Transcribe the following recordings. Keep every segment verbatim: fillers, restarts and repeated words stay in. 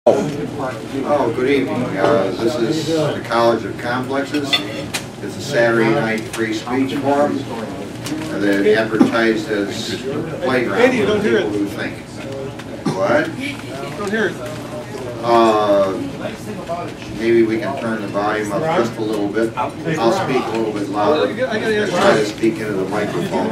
Oh, good evening. Uh, this is the College of Complexes. It's a Saturday night free speech forum uh, that advertised as the playground for people who think. What? Don't hear it. Uh, maybe we can turn the volume up just a little bit. I'll speak a little bit louder. I try to speak into the microphone.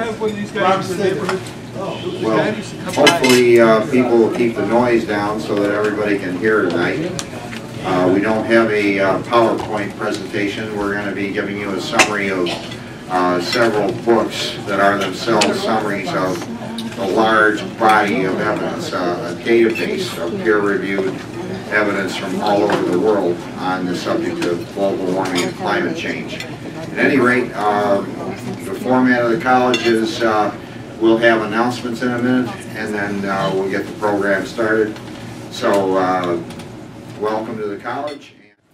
Well, hopefully uh, people will keep the noise down so that everybody can hear tonight. Uh, we don't have a uh, PowerPoint presentation. We're going to be giving you a summary of uh, several books that are themselves summaries of a large body of evidence, uh, a database of peer-reviewed evidence from all over the world on the subject of global warming and climate change. At any rate, uh, the format of the college is uh, we'll have announcements in a minute, and then uh, we'll get the program started. So, uh, welcome to the college.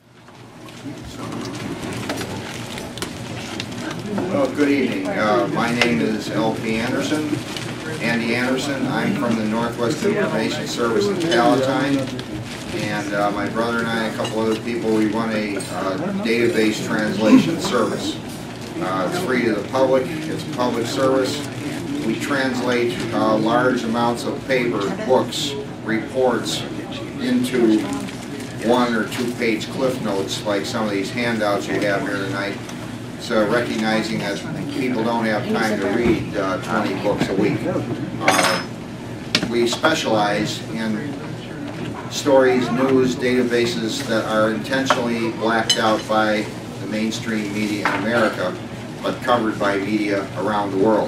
Well, good evening. Uh, my name is L P Anderson, Andy Anderson. I'm from the Northwest Information Service in Palatine, and uh, my brother and I, a couple other people, we run a uh, database translation service. Uh, it's free to the public. It's a public service. We translate uh, large amounts of paper, books, reports into one or two page cliff notes like some of these handouts you have here tonight. So recognizing that people don't have time to read uh, twenty books a week. Uh, we specialize in stories, news, databases that are intentionally blacked out by the mainstream media in America, but covered by media around the world.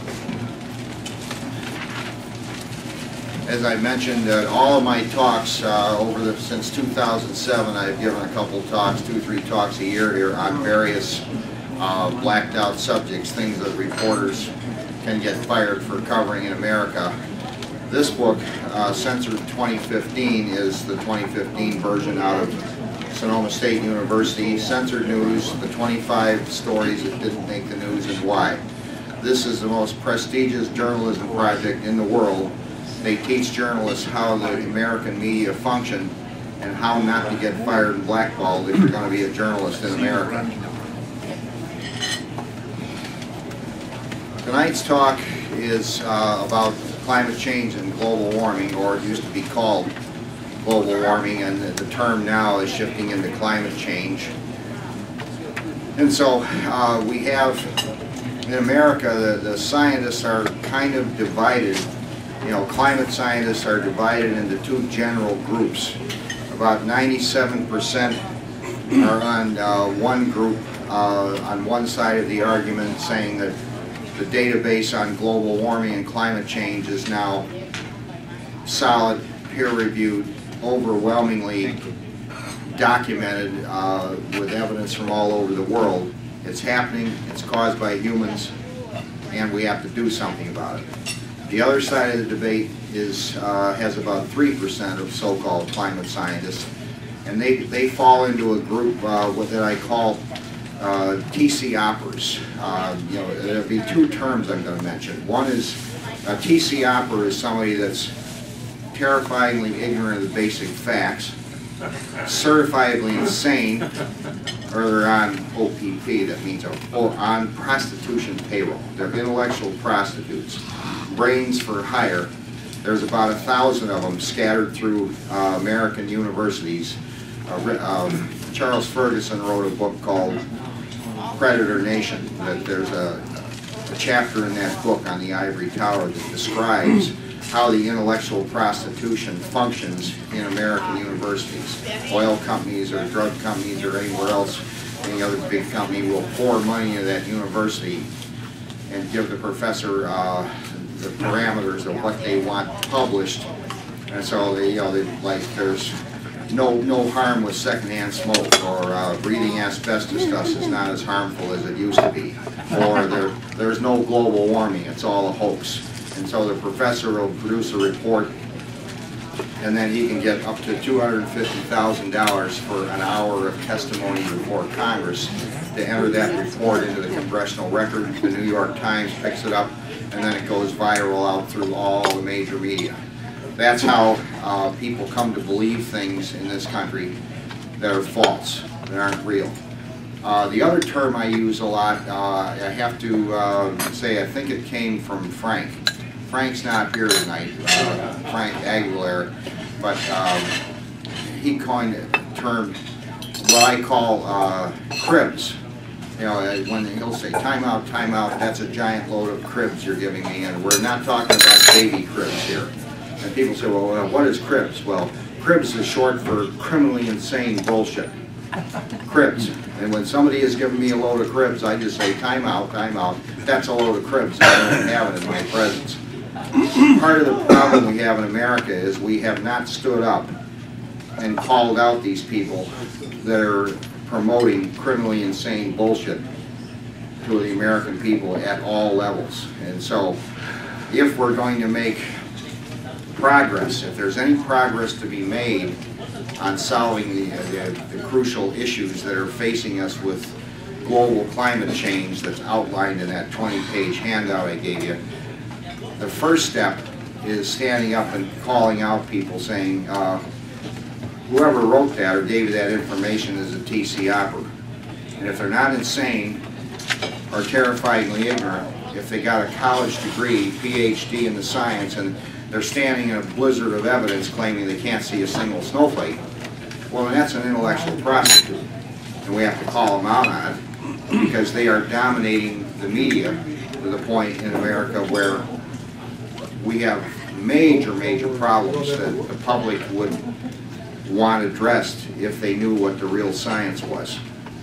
As I mentioned, uh, all of my talks uh, over the since two thousand seven, I've given a couple talks, two, three talks a year here on various uh, blacked out subjects, things that reporters can get fired for covering in America. This book, uh, Censored twenty fifteen, is the twenty fifteen version out of Sonoma State University. Censored News, the twenty-five stories that didn't make the news and why. This is the most prestigious journalism project in the world. They teach journalists how the American media function and how not to get fired and blackballed if you're going to be a journalist in America. Tonight's talk is uh, about climate change and global warming, or it used to be called global warming, and the term now is shifting into climate change. And so uh, we have, in America, the, the scientists are kind of divided. You know, climate scientists are divided into two general groups. About ninety-seven percent are on uh, one group, uh, on one side of the argument, saying that the database on global warming and climate change is now solid, peer-reviewed, overwhelmingly documented uh, with evidence from all over the world. It's happening, it's caused by humans, and we have to do something about it. The other side of the debate is uh, has about three percent of so-called climate scientists, and they, they fall into a group uh, that I call uh, T C oppers. Uh, you know, there'll be two terms I'm going to mention. One is a T C opper is somebody that's terrifyingly ignorant of the basic facts, certifiably insane, or they're on O P P, that means or on prostitution payroll. They're intellectual prostitutes. Brains for hire. There's about a thousand of them scattered through uh, American universities. Uh, um, Charles Ferguson wrote a book called Predator Nation. That there's a, a chapter in that book on the ivory tower that describes how the intellectual prostitution functions in American universities. Oil companies or drug companies or anywhere else, any other big company will pour money into that university and give the professor uh, the parameters of what they want published, and so they, you know, they, like there's no no harm with secondhand smoke, or uh, breathing asbestos dust is not as harmful as it used to be, or there there's no global warming, it's all a hoax. And so the professor will produce a report, and then he can get up to two hundred fifty thousand dollars for an hour of testimony before Congress to enter that report into the congressional record. The New York Times picks it up, and then it goes viral out through all the major media. That's how uh, people come to believe things in this country that are false, that aren't real. Uh, the other term I use a lot, uh, I have to uh, say, I think it came from Frank. Frank's not here tonight, uh, Frank Aguilera, but um, he coined a term, what I call uh, cribs. You know, when he'll say, time out, time out, that's a giant load of cribs you're giving me, and we're not talking about baby cribs here. And people say, well, what is cribs? Well, cribs is short for criminally insane bullshit. Cribs. And when somebody is giving me a load of cribs, I just say, time out, time out. That's a load of cribs. I don't have it in my presence. Part of the problem we have in America is we have not stood up and called out these people that are promoting criminally insane bullshit to the American people at all levels. And so, if we're going to make progress, if there's any progress to be made on solving the, the, the crucial issues that are facing us with global climate change that's outlined in that twenty page handout I gave you, the first step is standing up and calling out people saying, uh, whoever wrote that or gave you that information is a T C operative. And if they're not insane or terrifyingly ignorant, if they got a college degree, P H D in the science, and they're standing in a blizzard of evidence claiming they can't see a single snowflake, well, then that's an intellectual prostitute. And we have to call them out on it because they are dominating the media to the point in America where we have major, major problems that the public would want addressed if they knew what the real science was.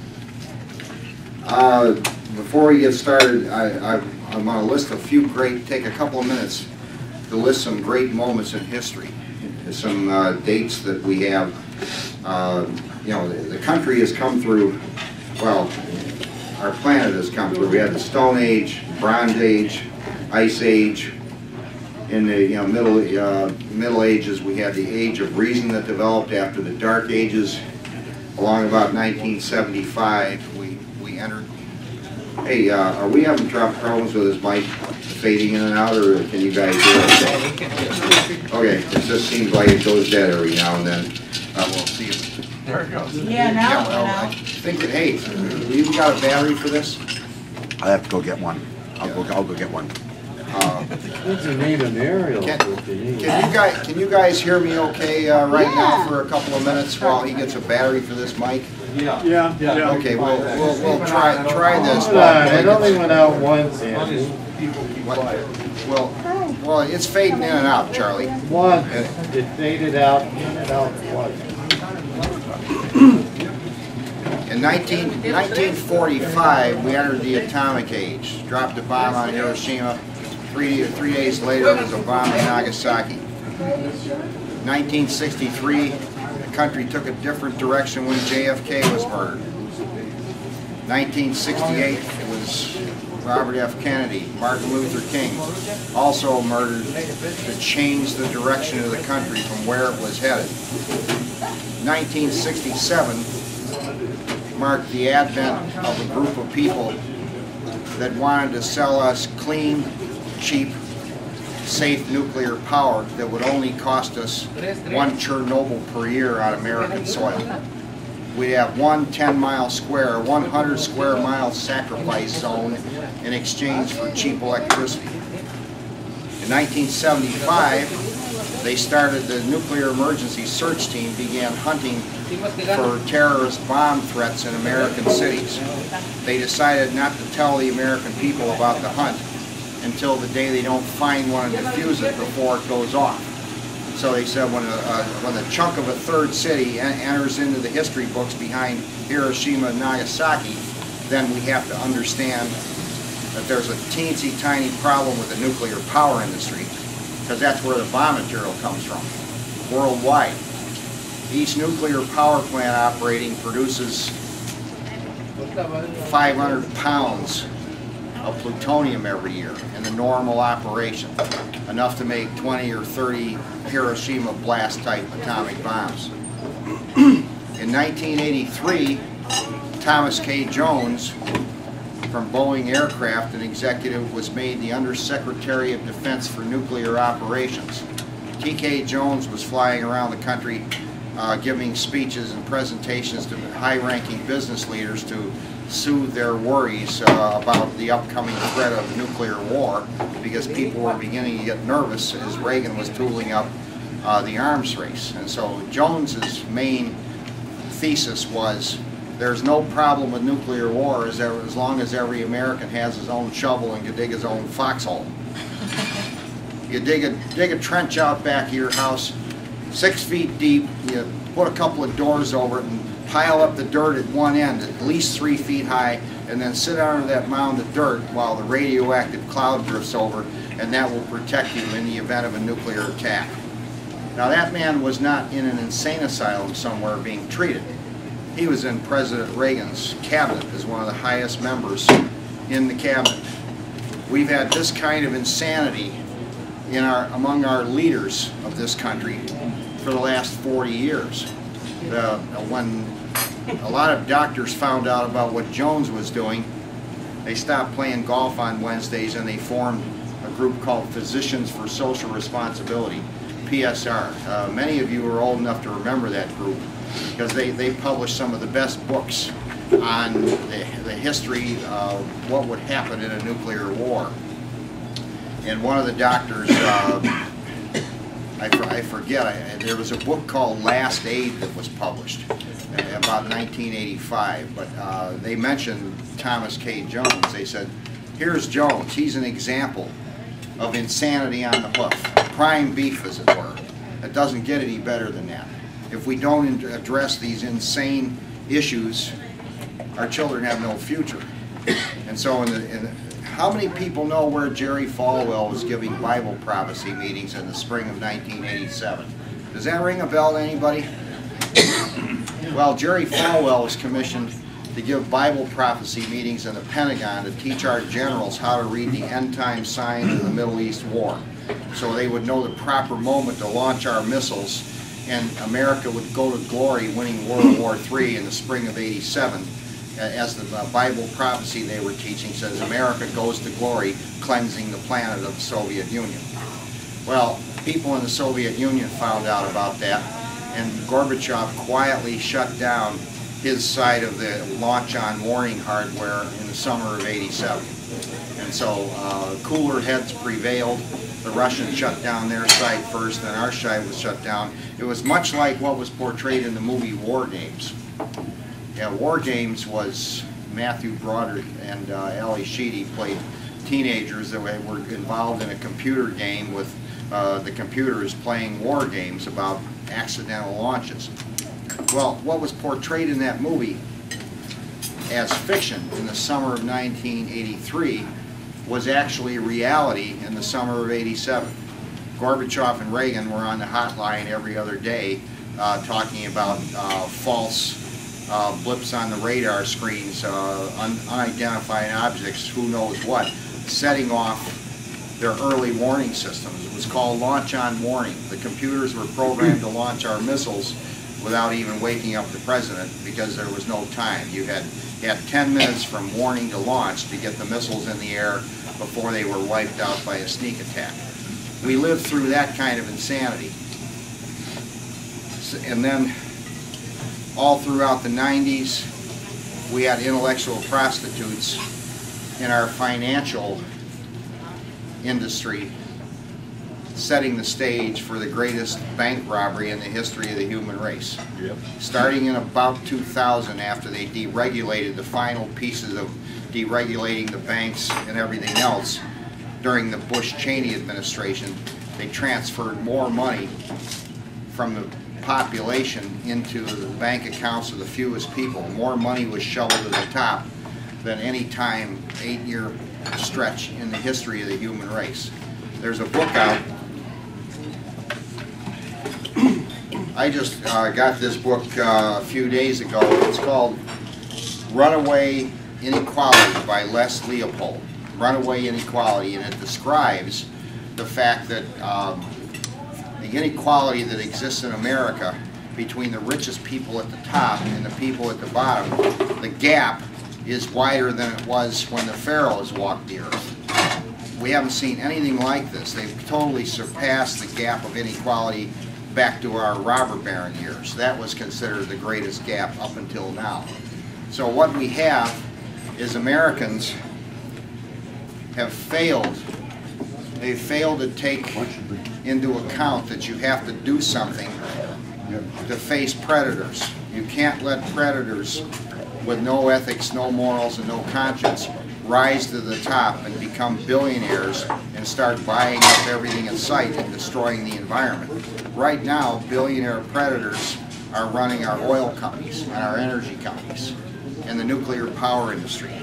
Uh, before we get started, I, I, I'm going to list a few great, take a couple of minutes to list some great moments in history, some uh, dates that we have. Uh, you know, the, the country has come through, well, our planet has come through. We had the Stone Age, Bronze Age, Ice Age. In the you know, middle, uh, middle Ages, we had the Age of Reason that developed after the Dark Ages. Along about nineteen seventy-five, we, we entered. Hey, uh, are we having problems with this mic fading in and out, or can you guys hear it? Okay, it just seems like it goes dead every now and then. Uh, we'll see if... There it goes. Yeah, now, yeah, well, now. I think that, hey, you even got a battery for this? I have to go get one. I'll go. I'll go get one. Uh, Kids you need an aerial. Can, what you need. can you guys can you guys hear me okay uh, right now for a couple of minutes while he gets a battery for this mic? Yeah. Yeah. yeah. Okay, we'll we'll, we'll try try this. Hold on, it only went out once, Andy. What? Well, well, it's fading in and out, Charlie. Once. It faded out, in and out once. In nineteen forty-five, we entered the atomic age. Dropped a bomb on Hiroshima. Three, three days later, there was a bomb in Nagasaki. nineteen sixty-three, the country took a different direction when J F K was murdered. nineteen sixty-eight, it was Robert F. Kennedy, Martin Luther King, also murdered to change the direction of the country from where it was headed. nineteen sixty-seven marked the advent of a group of people that wanted to sell us clean, cheap, safe nuclear power that would only cost us one Chernobyl per year on American soil. We'd have one ten mile square, one hundred square mile sacrifice zone in exchange for cheap electricity. In nineteen seventy-five, they started the nuclear emergency search team, began hunting for terrorist bomb threats in American cities. They decided not to tell the American people about the hunt until the day they don't find one and defuse it before it goes off. So they said when a, a, when a chunk of a third city en enters into the history books behind Hiroshima and Nagasaki, then we have to understand that there's a teensy tiny problem with the nuclear power industry, because that's where the bomb material comes from, worldwide. Each nuclear power plant operating produces five hundred pounds of plutonium every year in the normal operation, enough to make twenty or thirty Hiroshima blast-type atomic bombs. In nineteen eighty-three, Thomas K. Jones from Boeing Aircraft, an executive, was made the Undersecretary of Defense for Nuclear Operations. T K Jones was flying around the country uh, giving speeches and presentations to high-ranking business leaders to soothe their worries uh, about the upcoming threat of nuclear war, because people were beginning to get nervous as Reagan was tooling up uh, the arms race. And so Jones's main thesis was, there's no problem with nuclear war as, there, as long as every American has his own shovel and can dig his own foxhole. You dig a, dig a trench out back of your house, six feet deep, you put a couple of doors over it and pile up the dirt at one end, at least three feet high, and then sit under that mound of dirt while the radioactive cloud drifts over, and that will protect you in the event of a nuclear attack. Now that man was not in an insane asylum somewhere being treated. He was in President Reagan's cabinet as one of the highest members in the cabinet. We've had this kind of insanity in our, among our leaders of this country for the last forty years. The, when a lot of doctors found out about what Jones was doing, they stopped playing golf on Wednesdays and they formed a group called Physicians for Social Responsibility, P S R. Uh, many of you are old enough to remember that group because they, they published some of the best books on the, the history of what would happen in a nuclear war. And one of the doctors, uh, I, I forget, I, there was a book called Last Aid that was published about nineteen eighty-five, but uh, they mentioned Thomas K. Jones. They said, here's Jones, he's an example of insanity on the hoof, prime beef as it were. It doesn't get any better than that. If we don't address these insane issues, our children have no future. And so in the, in the how many people know where Jerry Falwell was giving Bible prophecy meetings in the spring of nineteen eighty-seven? Does that ring a bell to anybody? Well, Jerry Falwell was commissioned to give Bible prophecy meetings in the Pentagon to teach our generals how to read the end-time signs of the Middle East war, so they would know the proper moment to launch our missiles, and America would go to glory winning World War Three in the spring of eighty-seven. As the Bible prophecy they were teaching says, America goes to glory cleansing the planet of the Soviet Union. Well, people in the Soviet Union found out about that, and Gorbachev quietly shut down his side of the launch on warning hardware in the summer of eighty-seven. And so uh, cooler heads prevailed. The Russians shut down their side first, then our side was shut down. It was much like what was portrayed in the movie War Games. Yeah, War Games was Matthew Broderick and uh, Ali Sheedy played teenagers that were involved in a computer game with uh, the computers playing war games about accidental launches. Well, what was portrayed in that movie as fiction in the summer of nineteen eighty-three was actually reality in the summer of eighty-seven. Gorbachev and Reagan were on the hotline every other day uh, talking about uh, false Uh, blips on the radar screens, uh, un unidentified objects, who knows what, setting off their early warning systems. It was called launch on warning. The computers were programmed to launch our missiles without even waking up the president because there was no time. You had, you had ten minutes from warning to launch to get the missiles in the air before they were wiped out by a sneak attack. We lived through that kind of insanity. And then all throughout the nineties, we had intellectual prostitutes in our financial industry setting the stage for the greatest bank robbery in the history of the human race. Yep. Starting in about two thousand, after they deregulated the final pieces of deregulating the banks and everything else during the Bush-Cheney administration, they transferred more money from the population into the bank accounts of the fewest people. More money was shoveled to the top than any time, eight-year stretch in the history of the human race. There's a book out. I just uh, got this book uh, a few days ago. It's called Runaway Inequality by Les Leopold. Runaway Inequality, and it describes the fact that um, the inequality that exists in America between the richest people at the top and the people at the bottom, the gap is wider than it was when the pharaohs walked the earth. we haven't seen anything like this. They've totally surpassed the gap of inequality back to our robber baron years. That was considered the greatest gap up until now. So what we have is Americans have failed. They've failed to take into account that you have to do something to face predators. You can't let predators with no ethics, no morals, and no conscience rise to the top and become billionaires and start buying up everything in sight and destroying the environment. Right now, billionaire predators are running our oil companies and our energy companies and the nuclear power industry.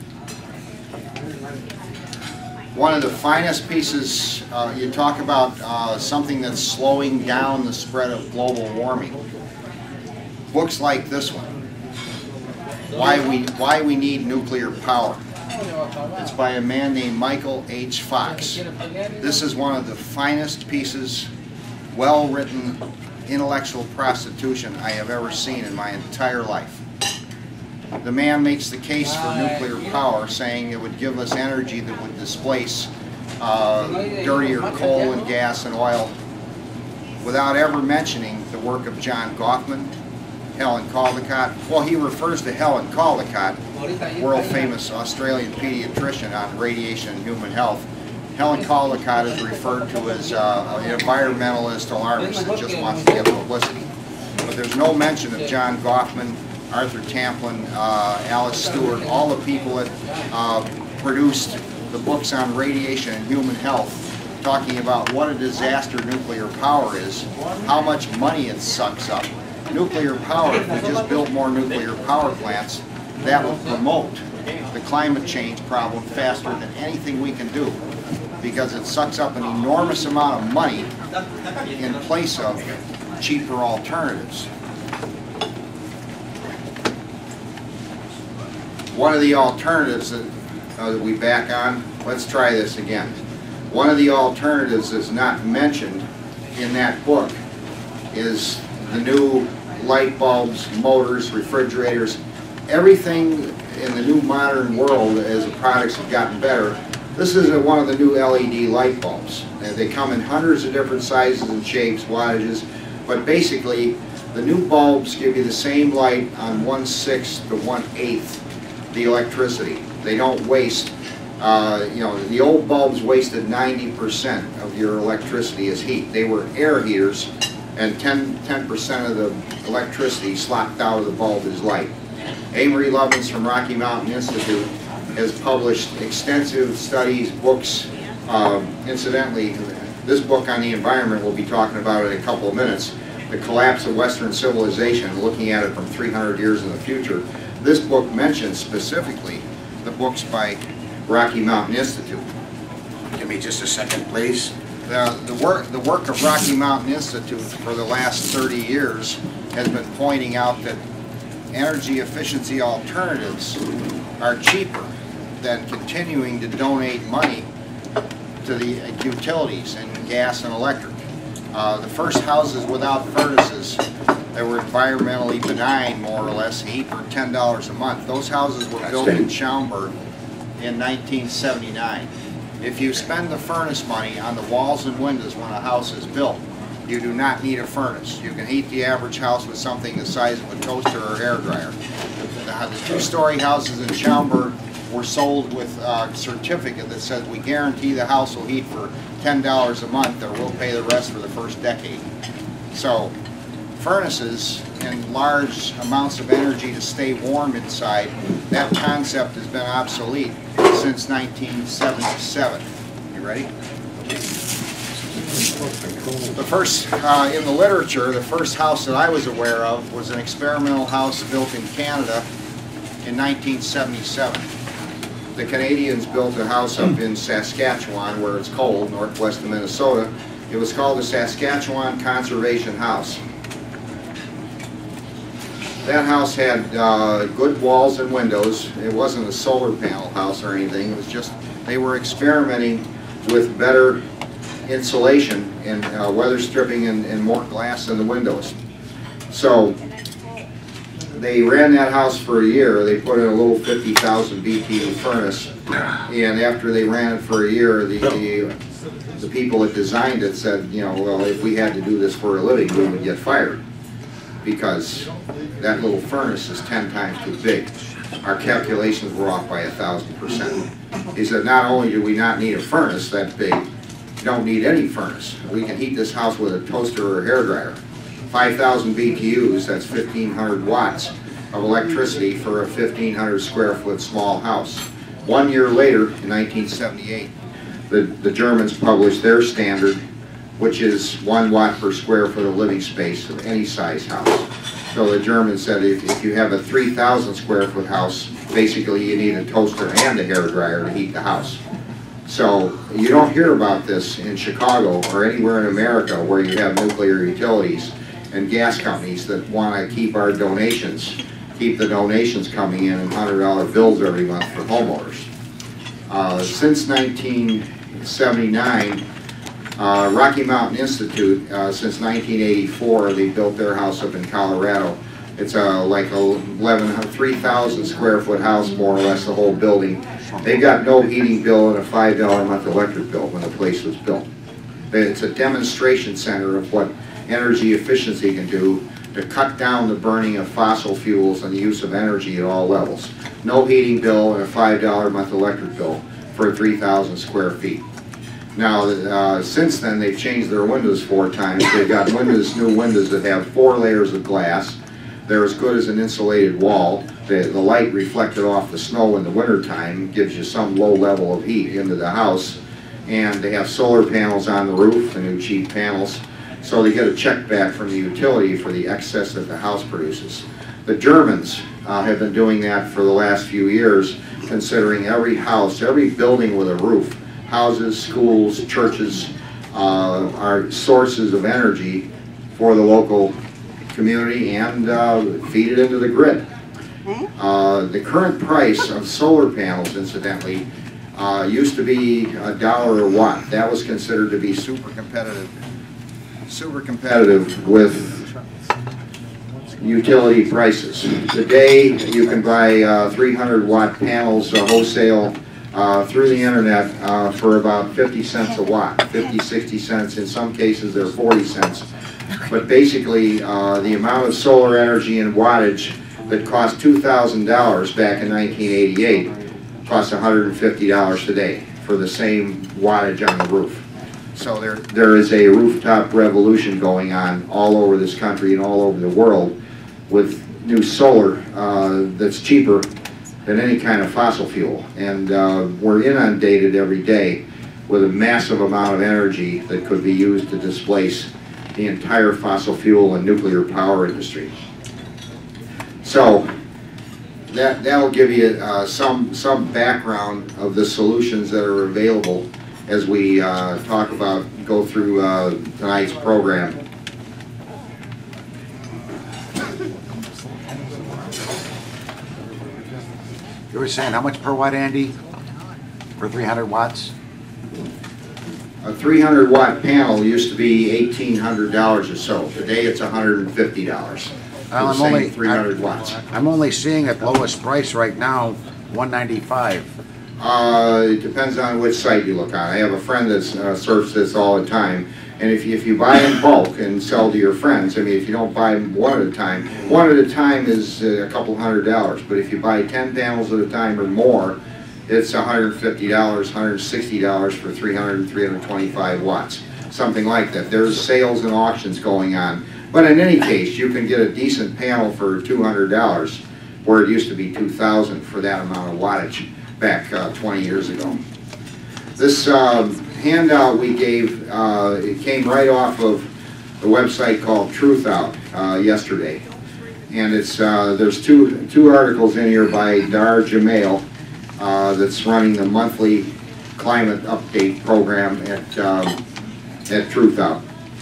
One of the finest pieces, uh, you talk about uh, something that's slowing down the spread of global warming. Books like this one, Why We, Why We Need Nuclear Power. It's by a man named Michael H. Fox. This is one of the finest pieces, well-written intellectual prostitution I have ever seen in my entire life. The man makes the case for nuclear power, saying it would give us energy that would displace uh, dirtier coal and gas and oil, without ever mentioning the work of John Goffman, Helen Caldicott. Well, he refers to Helen Caldicott, world-famous Australian pediatrician on radiation and human health. Helen Caldicott is referred to as uh, an environmentalist alarmist that just wants to get publicity. But there's no mention of John Goffman, Arthur Tamplin, uh, Alice Stewart, all the people that uh, produced the books on radiation and human health, talking about what a disaster nuclear power is, how much money it sucks up. Nuclear power, if we just built more nuclear power plants, that will promote the climate change problem faster than anything we can do, because it sucks up an enormous amount of money in place of cheaper alternatives. One of the alternatives that, uh, that we back on, let's try this again. One of the alternatives that's not mentioned in that book is the new light bulbs, motors, refrigerators, everything in the new modern world as the products have gotten better. This is a, one of the new L E D light bulbs. And they come in hundreds of different sizes and shapes, wattages, but basically the new bulbs give you the same light on one-sixth to one-eighth the electricity. They don't waste, uh, you know, the old bulbs wasted ninety percent of your electricity as heat. They were air heaters, and ten percent of the electricity slopped out of the bulb as light. Amory Lovins from Rocky Mountain Institute has published extensive studies, books. Uh, incidentally, this book on the environment, we'll be talking about in a couple of minutes, The Collapse of Western Civilization, looking at it from three hundred years in the future. This book mentions specifically the books by Rocky Mountain Institute. Give me just a second, please. The, the, work, the work of Rocky Mountain Institute for the last thirty years has been pointing out that energy efficiency alternatives are cheaper than continuing to donate money to the utilities and gas and electric. Uh, the first houses without furnaces that were environmentally benign, more or less, heat for ten dollars a month. Those houses were built in Schaumburg in nineteen seventy-nine. If you spend the furnace money on the walls and windows when a house is built, you do not need a furnace. You can heat the average house with something the size of a toaster or hair dryer. The, the two-story houses in Schaumburg were sold with a certificate that says we guarantee the house will heat for ten dollars a month, or we'll pay the rest for the first decade. So furnaces and large amounts of energy to stay warm inside, that concept has been obsolete since nineteen seventy-seven. You ready? The first, uh, in the literature, the first house that I was aware of was an experimental house built in Canada in nineteen seventy-seven. The Canadians built a house up in Saskatchewan, where it's cold, northwest of Minnesota. It was called the Saskatchewan Conservation House. That house had uh, good walls and windows. It wasn't a solar panel house or anything. It was just, they were experimenting with better insulation and uh, weather stripping and, and more glass in the windows. So they ran that house for a year. They put in a little fifty thousand B T U furnace, and after they ran it for a year, the, the the people that designed it said, you know, well, if we had to do this for a living, we would get fired, because that little furnace is ten times too big. Our calculations were off by a thousand percent. He said, not only do we not need a furnace that big, you don't need any furnace. We can heat this house with a toaster or a hairdryer. five thousand B T Us, that's fifteen hundred watts of electricity for a fifteen hundred square foot small house. One year later, in nineteen seventy-eight, the, the Germans published their standard, which is one watt per square foot of living space of any size house. So the Germans said if, if you have a three thousand square foot house, basically you need a toaster and a hairdryer to heat the house. So you don't hear about this in Chicago or anywhere in America where you have nuclear utilities and gas companies that want to keep our donations, keep the donations coming in in one hundred dollar bills every month for homeowners. Uh, since nineteen seventy-nine, uh, Rocky Mountain Institute, uh, since nineteen eighty-four, they built their house up in Colorado. It's uh, like a three thousand square foot house, more or less, the whole building. They got no heating bill and a five dollar a month electric bill when the place was built. It's a demonstration center of what energy efficiency can do to cut down the burning of fossil fuels and the use of energy at all levels. No heating bill and a five dollar a month electric bill for three thousand square feet. Now, uh, since then, they've changed their windows four times. They've got windows, new windows that have four layers of glass. They're as good as an insulated wall. The, the light reflected off the snow in the wintertime gives you some low level of heat into the house. And they have solar panels on the roof, the new cheap panels. So they get a check back from the utility for the excess that the house produces. The Germans uh, have been doing that for the last few years, considering every house, every building with a roof, houses, schools, churches, uh, are sources of energy for the local community and uh, feed it into the grid. Uh, the current price of solar panels, incidentally, uh, used to be a dollar a watt. That was considered to be super competitive, super competitive with utility prices. Today, you can buy uh, three hundred watt panels uh, wholesale uh, through the internet uh, for about fifty cents a watt, fifty, sixty cents. In some cases, they're forty cents. But basically, uh, the amount of solar energy and wattage that cost two thousand dollars back in nineteen eighty-eight costs one hundred fifty dollars today for the same wattage on the roof. So there, there is a rooftop revolution going on all over this country and all over the world with new solar uh, that's cheaper than any kind of fossil fuel. And uh, we're inundated every day with a massive amount of energy that could be used to displace the entire fossil fuel and nuclear power industry. So that that'll give you uh, some some background of the solutions that are available as we uh, talk about go through uh, tonight's program. You were saying how much per watt, Andy? For three hundred watts? A three hundred watt panel used to be eighteen hundred dollars or so. Today it's one hundred fifty dollars. Well, I'm only three hundred I'm, watts. I'm only seeing at lowest price right now, one ninety-five. Uh, it depends on which site you look on. I have a friend that uh, surfs this all the time, and if you, if you buy in bulk and sell to your friends, I mean, if you don't buy one at a time, one at a time is uh, a couple hundred dollars. But if you buy ten panels at a time or more, it's one hundred fifty dollars, one hundred sixty dollars for three hundred and three hundred twenty-five watts, something like that. There's sales and auctions going on. But in any case, you can get a decent panel for two hundred dollars, where it used to be two thousand dollars for that amount of wattage back uh, twenty years ago. This um, handout we gave, uh, it came right off of the website called Truth Out uh, yesterday. And it's uh, there's two, two articles in here by Dar Jamail, Uh, that's running the monthly climate update program at um, at Truth Out.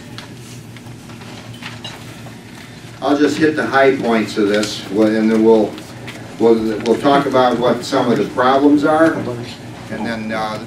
I'll just hit the high points of this, and then we'll we'll we'll talk about what some of the problems are, and then uh,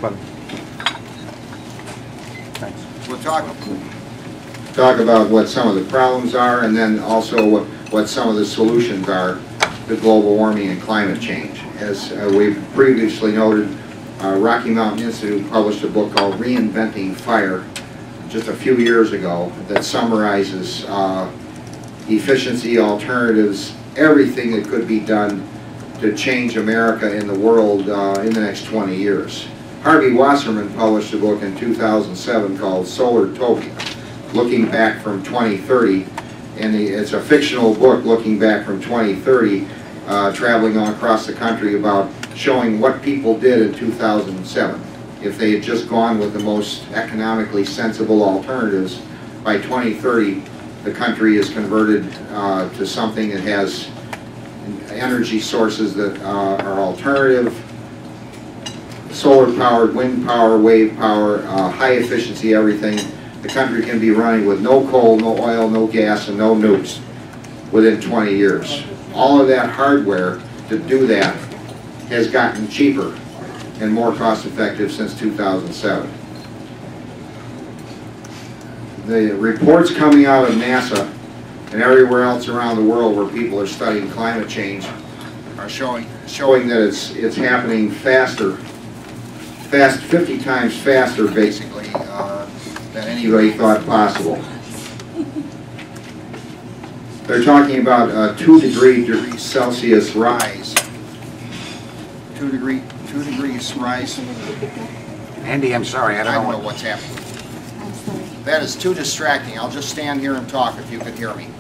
we'll talk talk about what some of the problems are, and then also what some of the solutions are to global warming and climate change. As uh, we've previously noted, uh, Rocky Mountain Institute published a book called Reinventing Fire just a few years ago that summarizes uh, efficiency alternatives, everything that could be done to change America and the world uh, in the next twenty years. Harvey Wasserman published a book in two thousand seven called Solartopia, looking back from twenty thirty, and it's a fictional book looking back from twenty thirty, uh, traveling all across the country about showing what people did in two thousand seven. If they had just gone with the most economically sensible alternatives, by twenty thirty the country is converted uh, to something that has energy sources that uh, are alternative, solar powered, wind power, wave power, uh, high efficiency everything. The country can be running with no coal, no oil, no gas, and no nukes within twenty years. All of that hardware to do that has gotten cheaper and more cost effective since two thousand seven. The reports coming out of NASA and everywhere else around the world where people are studying climate change are showing showing that it's it's happening faster, fast fifty times faster basically uh, than anybody thought possible. They're talking about a two degree degrees Celsius rise. Two degree two degrees rise. Andy, I'm sorry, I don't, I don't know, know what... what's happening. That is too distracting. I'll just stand here and talk if you could hear me.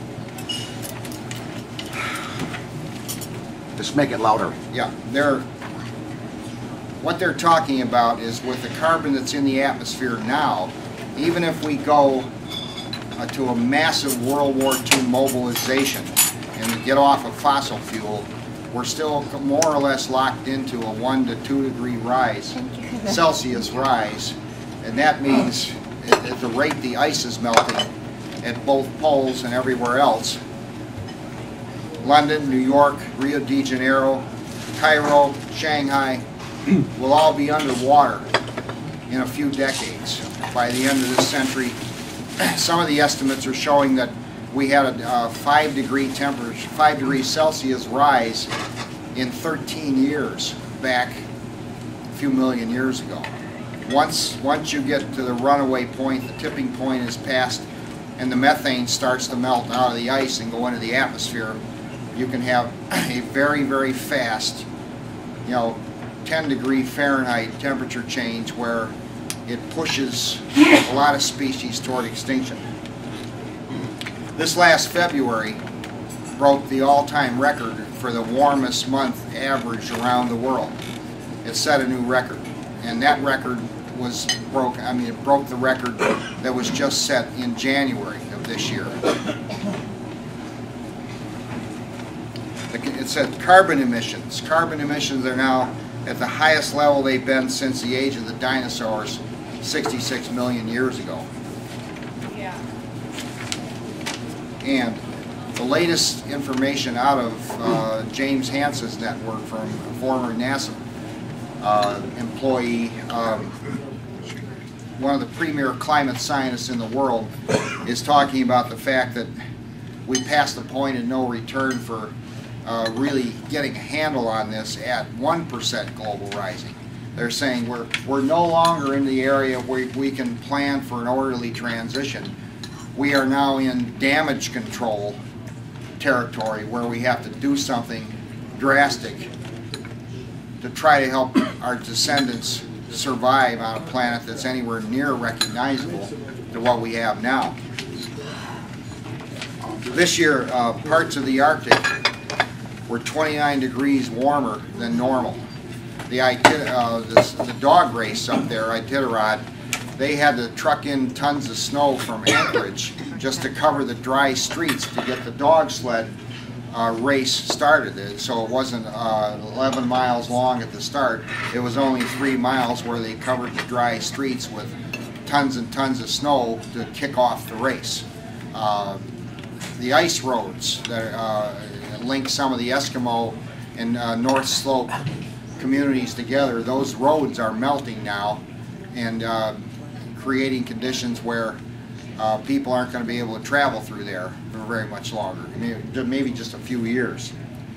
Just make it louder. Yeah, they're what they're talking about is with the carbon that's in the atmosphere now, even if we go uh, to a massive World War Two mobilization and we get off of fossil fuel, we're still more or less locked into a one to two degree rise, Celsius rise, and that means at, at the rate the ice is melting at both poles and everywhere else, London, New York, Rio de Janeiro, Cairo, Shanghai will all be underwater in a few decades by the end of this century. Some of the estimates are showing that we had a uh, five degree temperature, five degrees Celsius rise in thirteen years back a few million years ago. Once, once you get to the runaway point, the tipping point is passed, and the methane starts to melt out of the ice and go into the atmosphere, you can have a very, very fast, you know, ten degree Fahrenheit temperature change where it pushes a lot of species toward extinction. This last February broke the all-time record for the warmest month average around the world. It set a new record, and that record was broke, I mean, it broke the record that was just set in January of this year. It said carbon emissions. Carbon emissions are now at the highest level they've been since the age of the dinosaurs, sixty-six million years ago. Yeah. And the latest information out of uh, James Hansen's network from a former NASA uh, employee, um, one of the premier climate scientists in the world, is talking about the fact that we passed the point of no return for uh, really getting a handle on this at one percent global rising. They're saying we're, we're no longer in the area where we can plan for an orderly transition. We are now in damage control territory where we have to do something drastic to try to help our descendants survive on a planet that's anywhere near recognizable to what we have now. This year, uh, parts of the Arctic were twenty-nine degrees warmer than normal. The, uh, the, the dog race up there, Iditarod, they had to truck in tons of snow from Anchorage just to cover the dry streets to get the dog sled uh, race started. So it wasn't uh, eleven miles long at the start. It was only three miles where they covered the dry streets with tons and tons of snow to kick off the race. Uh, the ice roads that uh, link some of the Eskimo and uh, North Slope communities together, those roads are melting now and uh, creating conditions where uh, people aren't going to be able to travel through there for very much longer, maybe, maybe just a few years.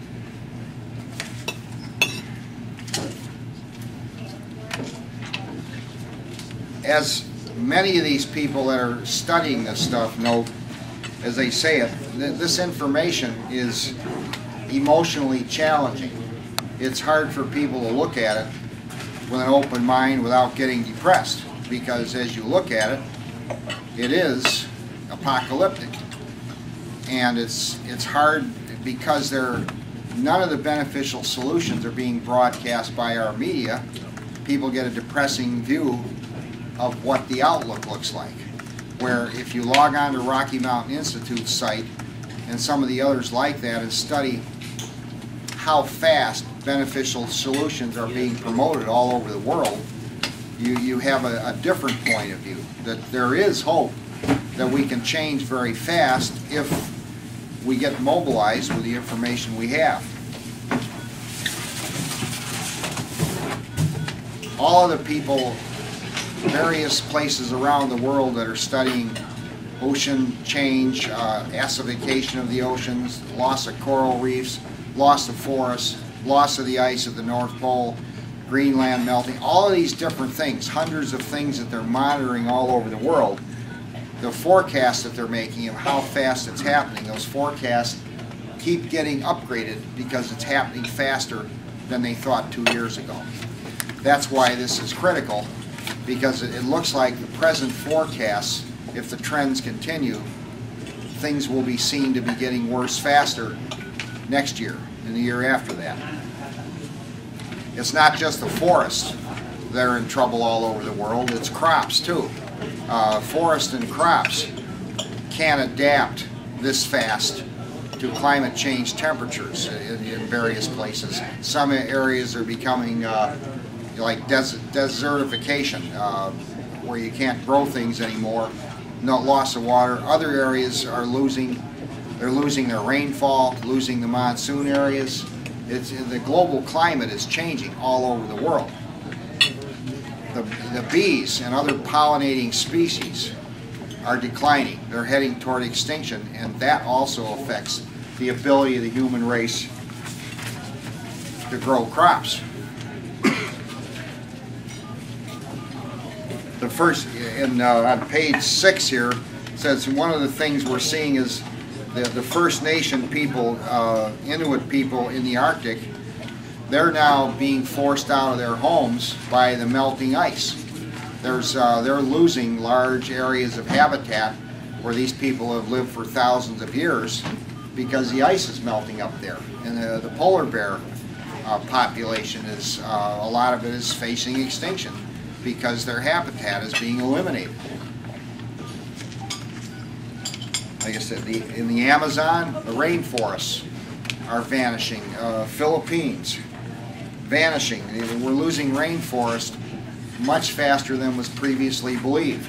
As many of these people that are studying this stuff know, as they say it, th this information is emotionally challenging. It's hard for people to look at it with an open mind without getting depressed, because as you look at it, it is apocalyptic. And it's it's hard because there none of the beneficial solutions are being broadcast by our media. People get a depressing view of what the outlook looks like. Where if you log on to Rocky Mountain Institute's site and some of the others like that and study how fast beneficial solutions are being promoted all over the world, you, you have a, a different point of view, that there is hope that we can change very fast if we get mobilized with the information we have. All of the people, various places around the world that are studying ocean change, uh, acidification of the oceans, loss of coral reefs, loss of forests, loss of the ice at the North Pole, Greenland melting, all of these different things, hundreds of things that they're monitoring all over the world, the forecasts that they're making of how fast it's happening, those forecasts keep getting upgraded because it's happening faster than they thought two years ago. That's why this is critical, because it, it looks like the present forecasts, if the trends continue, things will be seen to be getting worse faster next year and the year after that. It's not just the forests that are in trouble all over the world, it's crops too. Uh, forests and crops can't adapt this fast to climate change temperatures in, in various places. Some areas are becoming uh, like des desertification, uh, where you can't grow things anymore, no loss of water. Other areas are losing, they're losing their rainfall, losing the monsoon areas. It's, the global climate is changing all over the world. The, the bees and other pollinating species are declining. They're heading toward extinction, and that also affects the ability of the human race to grow crops. The first, in, uh, on page six here, says one of the things we're seeing is the, the First Nation people, uh, Inuit people in the Arctic, they're now being forced out of their homes by the melting ice. There's, uh, they're losing large areas of habitat where these people have lived for thousands of years because the ice is melting up there. And the, the polar bear uh, population is, uh, a lot of it is facing extinction because their habitat is being eliminated. Like I said, the, in the Amazon, the rainforests are vanishing. Uh, Philippines, vanishing. We're losing rainforest much faster than was previously believed.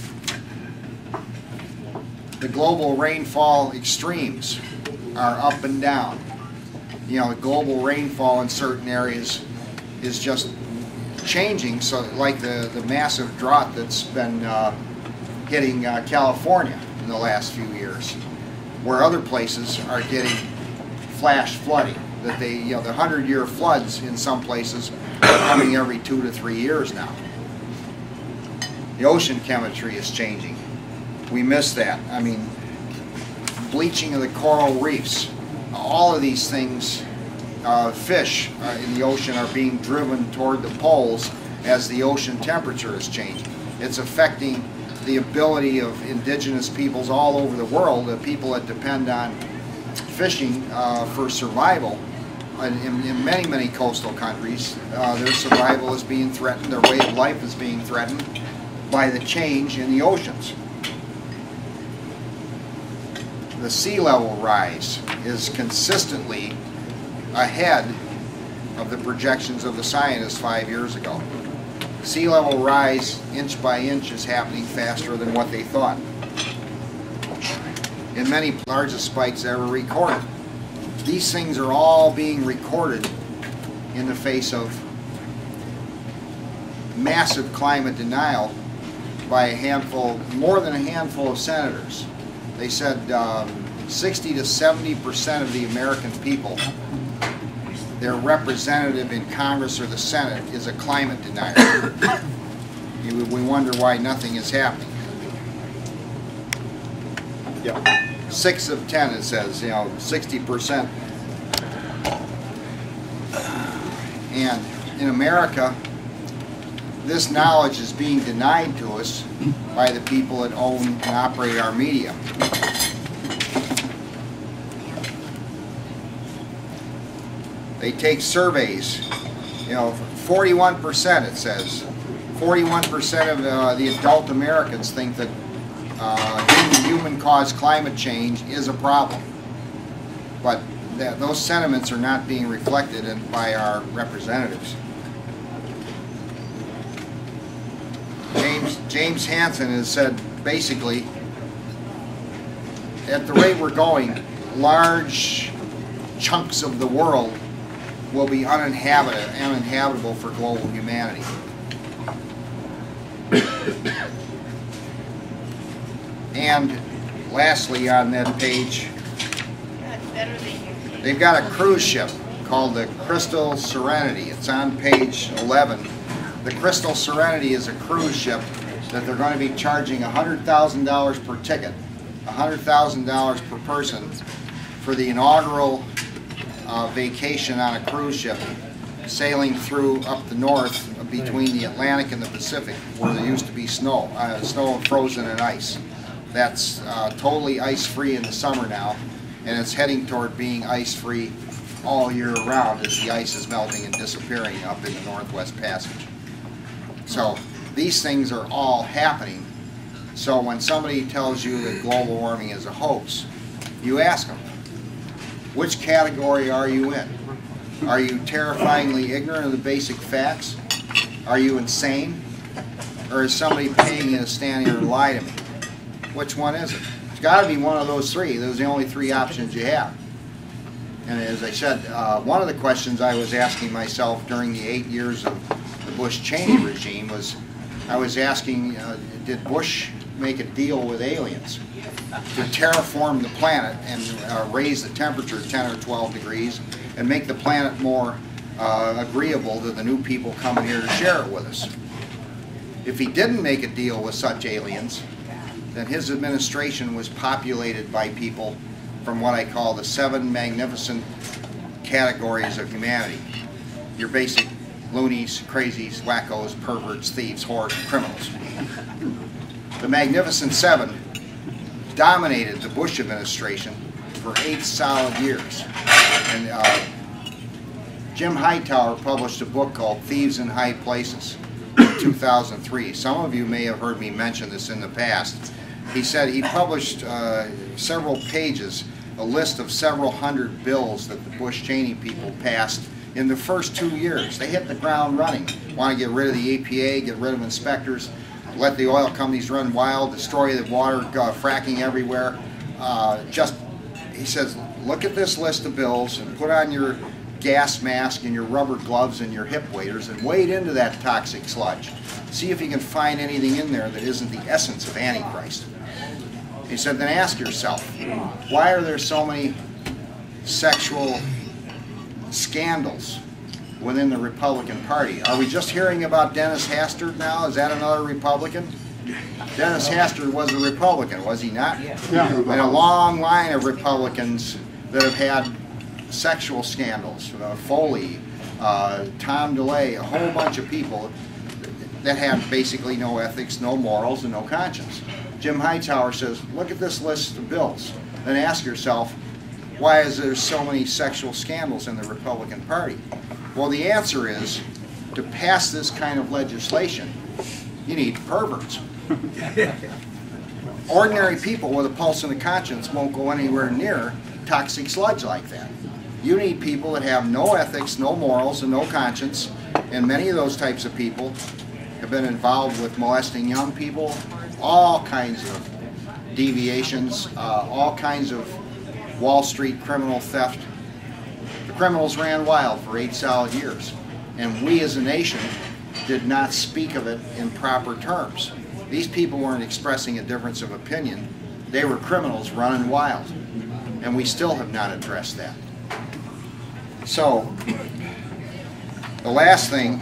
The global rainfall extremes are up and down. You know, the global rainfall in certain areas is just changing, so like the, the massive drought that's been uh, hitting uh, California in the last few years, where other places are getting flash flooding. That they, you know, the hundred-year floods in some places are coming every two to three years now. The ocean chemistry is changing. We miss that. I mean, bleaching of the coral reefs, all of these things. Uh, fish uh, in the ocean are being driven toward the poles as the ocean temperature is changing. It's affecting the ability of indigenous peoples all over the world, the people that depend on fishing uh, for survival. In, in, in many, many coastal countries, uh, their survival is being threatened, their way of life is being threatened by the change in the oceans. The sea level rise is consistently ahead of the projections of the scientists five years ago. Sea level rise inch by inch is happening faster than what they thought. In many largest spikes ever recorded. These things are all being recorded in the face of massive climate denial by a handful, more than a handful of senators. They said um, sixty to seventy percent of the American people, their representative in Congress or the Senate is a climate denier. We wonder why nothing is happening. Yep. Six of ten, it says, you know, sixty percent. And in America, this knowledge is being denied to us by the people that own and operate our media. They take surveys, you know, forty-one percent it says, forty-one percent of uh, the adult Americans think that uh, human-caused climate change is a problem. But that, those sentiments are not being reflected in, by our representatives. James, James Hansen has said basically, at the rate we're going, large chunks of the world will be uninhabited, uninhabitable for global humanity. And lastly on that page, they've got a cruise ship called the Crystal Serenity. It's on page eleven. The Crystal Serenity is a cruise ship that they're going to be charging one hundred thousand dollars per ticket, one hundred thousand dollars per person for the inaugural uh, vacation on a cruise ship sailing through up the north between the Atlantic and the Pacific, where there used to be snow, uh, snow frozen and ice. That's uh, totally ice-free in the summer now, and it's heading toward being ice-free all year round as the ice is melting and disappearing up in the Northwest Passage. So these things are all happening. So when somebody tells you that global warming is a hoax, you ask them, which category are you in? Are you terrifyingly ignorant of the basic facts? Are you insane? Or is somebody paying you to stand here and lie to me? Which one is it? It's got to be one of those three. Those are the only three options you have. And as I said, uh, one of the questions I was asking myself during the eight years of the Bush-Cheney regime was, I was asking, uh, did Bush make a deal with aliens to terraform the planet and uh, raise the temperature ten or twelve degrees and make the planet more uh, agreeable to the new people coming here to share it with us? If he didn't make a deal with such aliens, then his administration was populated by people from what I call the seven magnificent categories of humanity. Your basic loonies, crazies, wackos, perverts, thieves, whores, and criminals. The Magnificent Seven dominated the Bush administration for eight solid years. And uh, Jim Hightower published a book called Thieves in High Places in two thousand three. Some of you may have heard me mention this in the past. He said he published uh, several pages, a list of several hundred bills that the Bush-Cheney people passed in the first two years. They hit the ground running. Want to get rid of the E P A, get rid of inspectors, let the oil companies run wild, destroy the water, uh, fracking everywhere. Uh, just, he says, look at this list of bills and put on your gas mask and your rubber gloves and your hip waders and wade into that toxic sludge. See if you can find anything in there that isn't the essence of Antichrist. He said, then ask yourself, why are there so many sexual scandals within the Republican Party? Are we just hearing about Dennis Hastert now? Is that another Republican? Dennis Hastert was a Republican, was he not? Yeah. And a long line of Republicans that have had sexual scandals. Uh, Foley, uh, Tom DeLay, a whole bunch of people that have basically no ethics, no morals, and no conscience. Jim Hightower says, look at this list of bills, then ask yourself, why is there so many sexual scandals in the Republican Party? Well, the answer is, to pass this kind of legislation, you need perverts. Ordinary people with a pulse and a conscience won't go anywhere near toxic sludge like that. You need people that have no ethics, no morals, and no conscience, and many of those types of people have been involved with molesting young people, all kinds of deviations, uh, all kinds of Wall Street criminal theft. The criminals ran wild for eight solid years, and we as a nation did not speak of it in proper terms. These people weren't expressing a difference of opinion. They were criminals running wild. And we still have not addressed that. So, the last thing,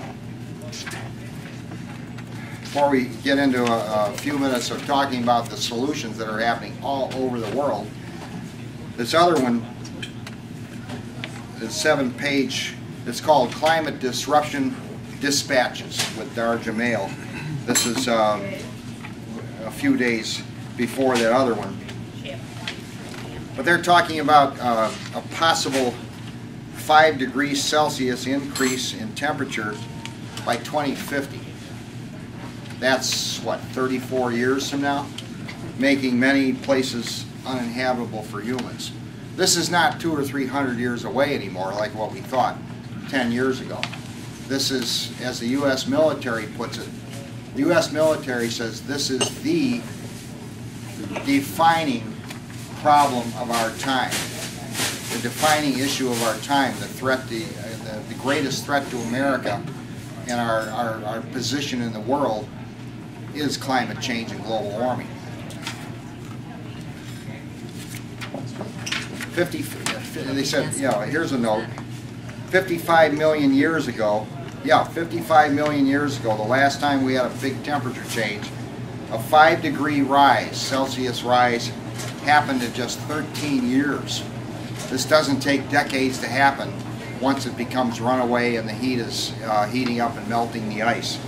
before we get into a, a few minutes of talking about the solutions that are happening all over the world, this other one, the seven page, it's called Climate Disruption Dispatches with Dar Jamail. This is um, a few days before that other one. But they're talking about uh, a possible five degrees Celsius increase in temperature by twenty fifty. That's, what, thirty-four years from now? Making many places uninhabitable for humans. This is not two or three hundred years away anymore, like what we thought ten years ago. This is, as the U S military puts it, the U S military says this is the defining problem of our time, the defining issue of our time, the threat, the, uh, the, the greatest threat to America and our, our, our position in the world is climate change and global warming. fifty, they said, you know, here's a note, fifty-five million years ago, yeah, fifty-five million years ago, the last time we had a big temperature change, a five degree rise, Celsius rise, happened in just thirteen years. This doesn't take decades to happen once it becomes runaway and the heat is uh, heating up and melting the ice.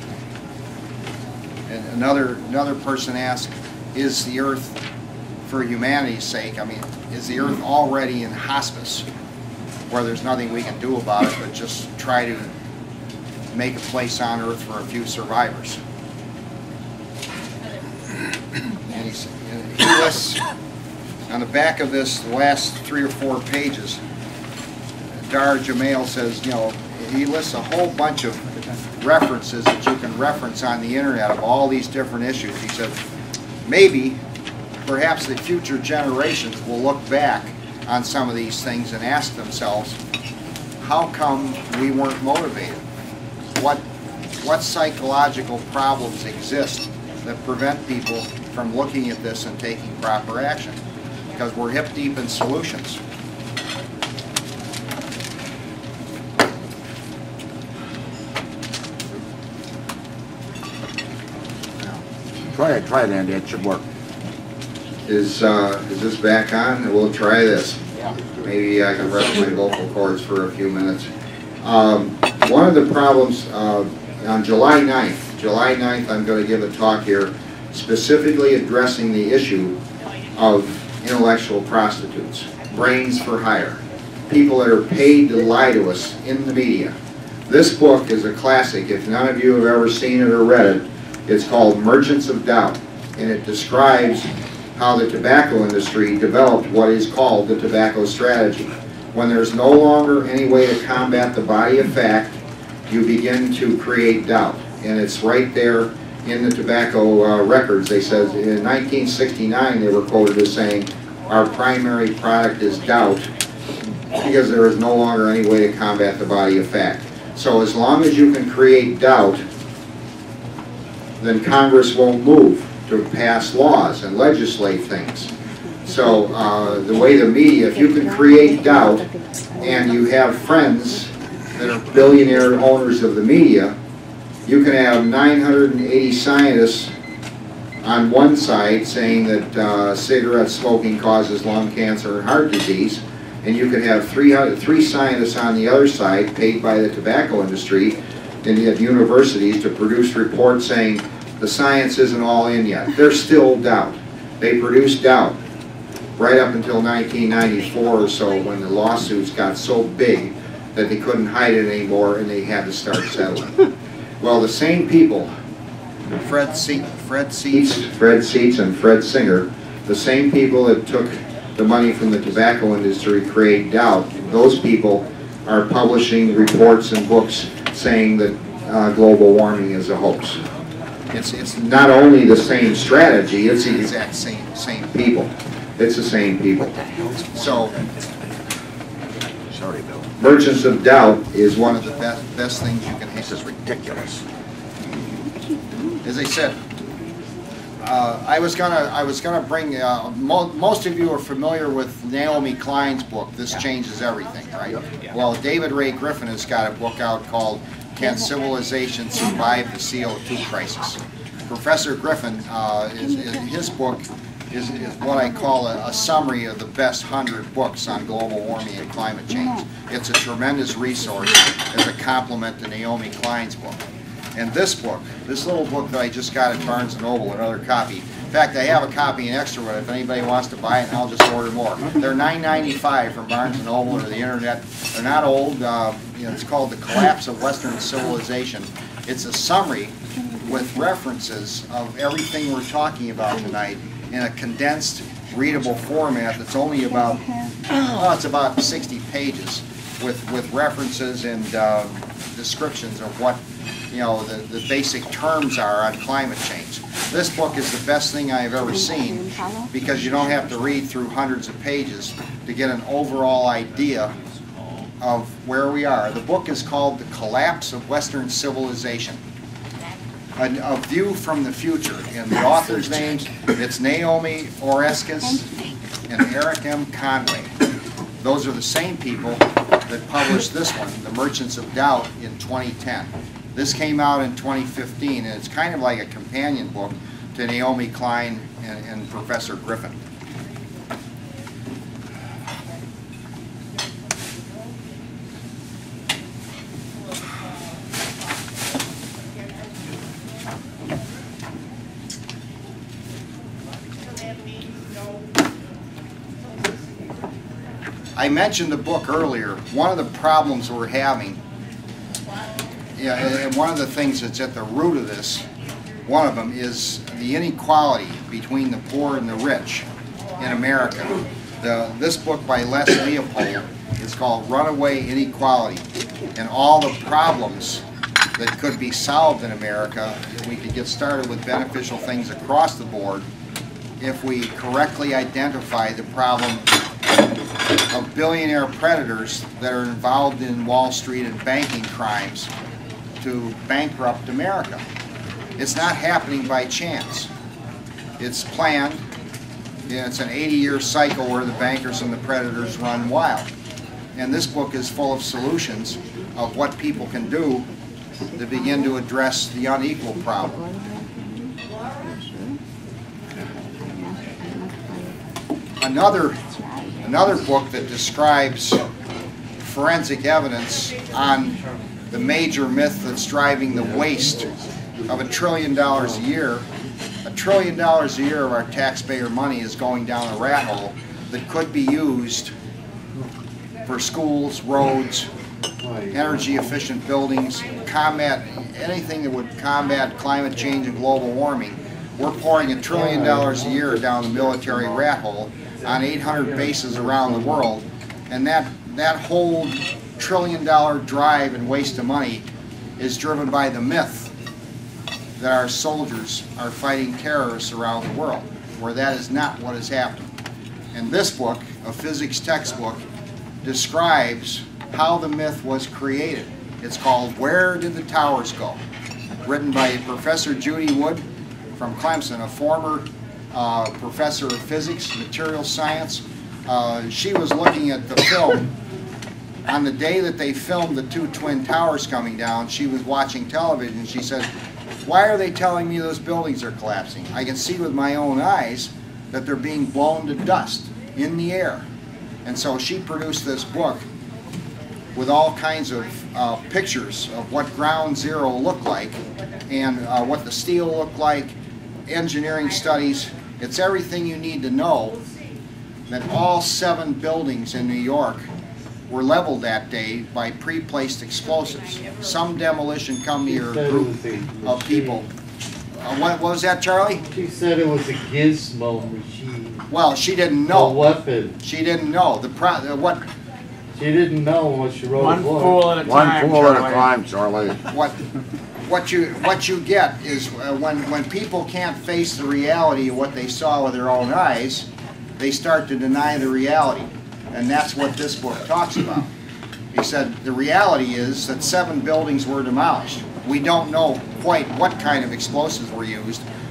And another, another person asked, is the Earth, for humanity's sake, I mean, is the Earth already in hospice, where there's nothing we can do about it but just try to make a place on Earth for a few survivors? And he's, he lists, on the back of this, the last three or four pages, Dar Jamail says, you know, he lists a whole bunch of references that you can reference on the internet of all these different issues. He said, maybe, perhaps the future generations will look back on some of these things and ask themselves, how come we weren't motivated? What, what psychological problems exist that prevent people from looking at this and taking proper action? Because we're hip deep in solutions. Try it, try it, Andy. It should work. Is, uh, is this back on? We'll try this. Maybe I can rest my vocal cords for a few minutes. Um, one of the problems, uh, on July ninth, July ninth, I'm going to give a talk here specifically addressing the issue of intellectual prostitutes, brains for hire, people that are paid to lie to us in the media. This book is a classic. If none of you have ever seen it or read it, it's called Merchants of Doubt, and it describes how the tobacco industry developed what is called the tobacco strategy. When there's no longer any way to combat the body of fact, you begin to create doubt. And it's right there in the tobacco uh, records. They said in nineteen sixty-nine they were quoted as saying, our primary product is doubt, because there is no longer any way to combat the body of fact. So as long as you can create doubt, then Congress won't move to pass laws and legislate things. So uh, the way the media, if you can create doubt and you have friends that are billionaire owners of the media, you can have nine hundred eighty scientists on one side saying that uh, cigarette smoking causes lung cancer and heart disease, and you can have three, three scientists on the other side paid by the tobacco industry and at universities to produce reports saying the science isn't all in yet. There's still doubt. They produced doubt right up until nineteen ninety-four or so, when the lawsuits got so big that they couldn't hide it anymore and they had to start settling. Well, the same people, Fred Se Fred Seats, Fred Seats and Fred Singer, the same people that took the money from the tobacco industry to create doubt, those people are publishing reports and books saying that uh, global warming is a hoax. It's, it's not only the same strategy, it's the exact same, same people. It's the same people. So, Sorry, Bill. Merchants of Doubt is one of the best, best things you can have. This is ridiculous. As I said, Uh, I was gonna, I was gonna bring. Uh, mo most of you are familiar with Naomi Klein's book. This changes everything, right? Yeah. Well, David Ray Griffin has got a book out called "Can Civilization Survive the C O two Crisis?" Professor Griffin, uh, is, is, his book is, is what I call a, a summary of the best hundred books on global warming and climate change. It's a tremendous resource as a complement to Naomi Klein's book. And this book, this little book that I just got at Barnes and Noble, another copy. In fact, I have a copy in extra one if anybody wants to buy it, and I'll just order more. They're nine ninety-five from Barnes and Noble or the internet. They're not old. Uh, you know, it's called The Collapse of Western Civilization. It's a summary with references of everything we're talking about tonight in a condensed, readable format that's only about, oh, it's about sixty pages with, with references and uh, descriptions of what, you know, the, the basic terms are on climate change. This book is the best thing I've ever seen because you don't have to read through hundreds of pages to get an overall idea of where we are. The book is called The Collapse of Western Civilization, a, a view from the future. And the author's names, it's Naomi Oreskes and Eric M. Conway. Those are the same people that published this one, The Merchants of Doubt, in twenty ten. This came out in twenty fifteen, and it's kind of like a companion book to Naomi Klein and, and Professor Griffin. I mentioned the book earlier. One of the problems we're having, yeah, and one of the things that's at the root of this, one of them is the inequality between the poor and the rich in America. The, this book by Les Leopold is called Runaway Inequality, and all the problems that could be solved in America if we could get started with beneficial things across the board if we correctly identify the problem of billionaire predators that are involved in Wall Street and banking crimes to bankrupt America. It's not happening by chance. It's planned. It's an eighty year cycle where the bankers and the predators run wild. And this book is full of solutions of what people can do to begin to address the unequal problem. Another, another book that describes forensic evidence on the major myth that's driving the waste of a trillion dollars a year. A trillion dollars a year of our taxpayer money is going down a rat hole that could be used for schools, roads, energy efficient buildings, combat anything that would combat climate change and global warming. We're pouring a trillion dollars a year down the military rat hole on eight hundred bases around the world, and that that whole trillion dollar drive and waste of money is driven by the myth that our soldiers are fighting terrorists around the world, where that is not what is happening. And this book, a physics textbook, describes how the myth was created. It's called Where Did the Towers Go?, written by Professor Judy Wood from Clemson, a former uh, professor of physics, material science. Uh, she was looking at the film. On the day that they filmed the two twin towers coming down, she was watching television. She said, "Why are they telling me those buildings are collapsing? I can see with my own eyes that they're being blown to dust in the air." And so she produced this book with all kinds of uh, pictures of what ground zero looked like and uh, what the steel looked like, engineering studies. It's everything you need to know that all seven buildings in New York were leveled that day by pre-placed explosives. Some demolition company or group of people. Uh, what, what was that, Charlie? She said it was a gizmo machine. Well, she didn't know. A weapon. She didn't know. The pro uh, what? She didn't know what she wrote. One a book. fool at a One time, fool at a Charlie. time, Charlie. What? What you what you get is uh, when when people can't face the reality of what they saw with their own eyes, they start to deny the reality, and that's what this book talks about. He said the reality is that seven buildings were demolished. We don't know quite what kind of explosives were used,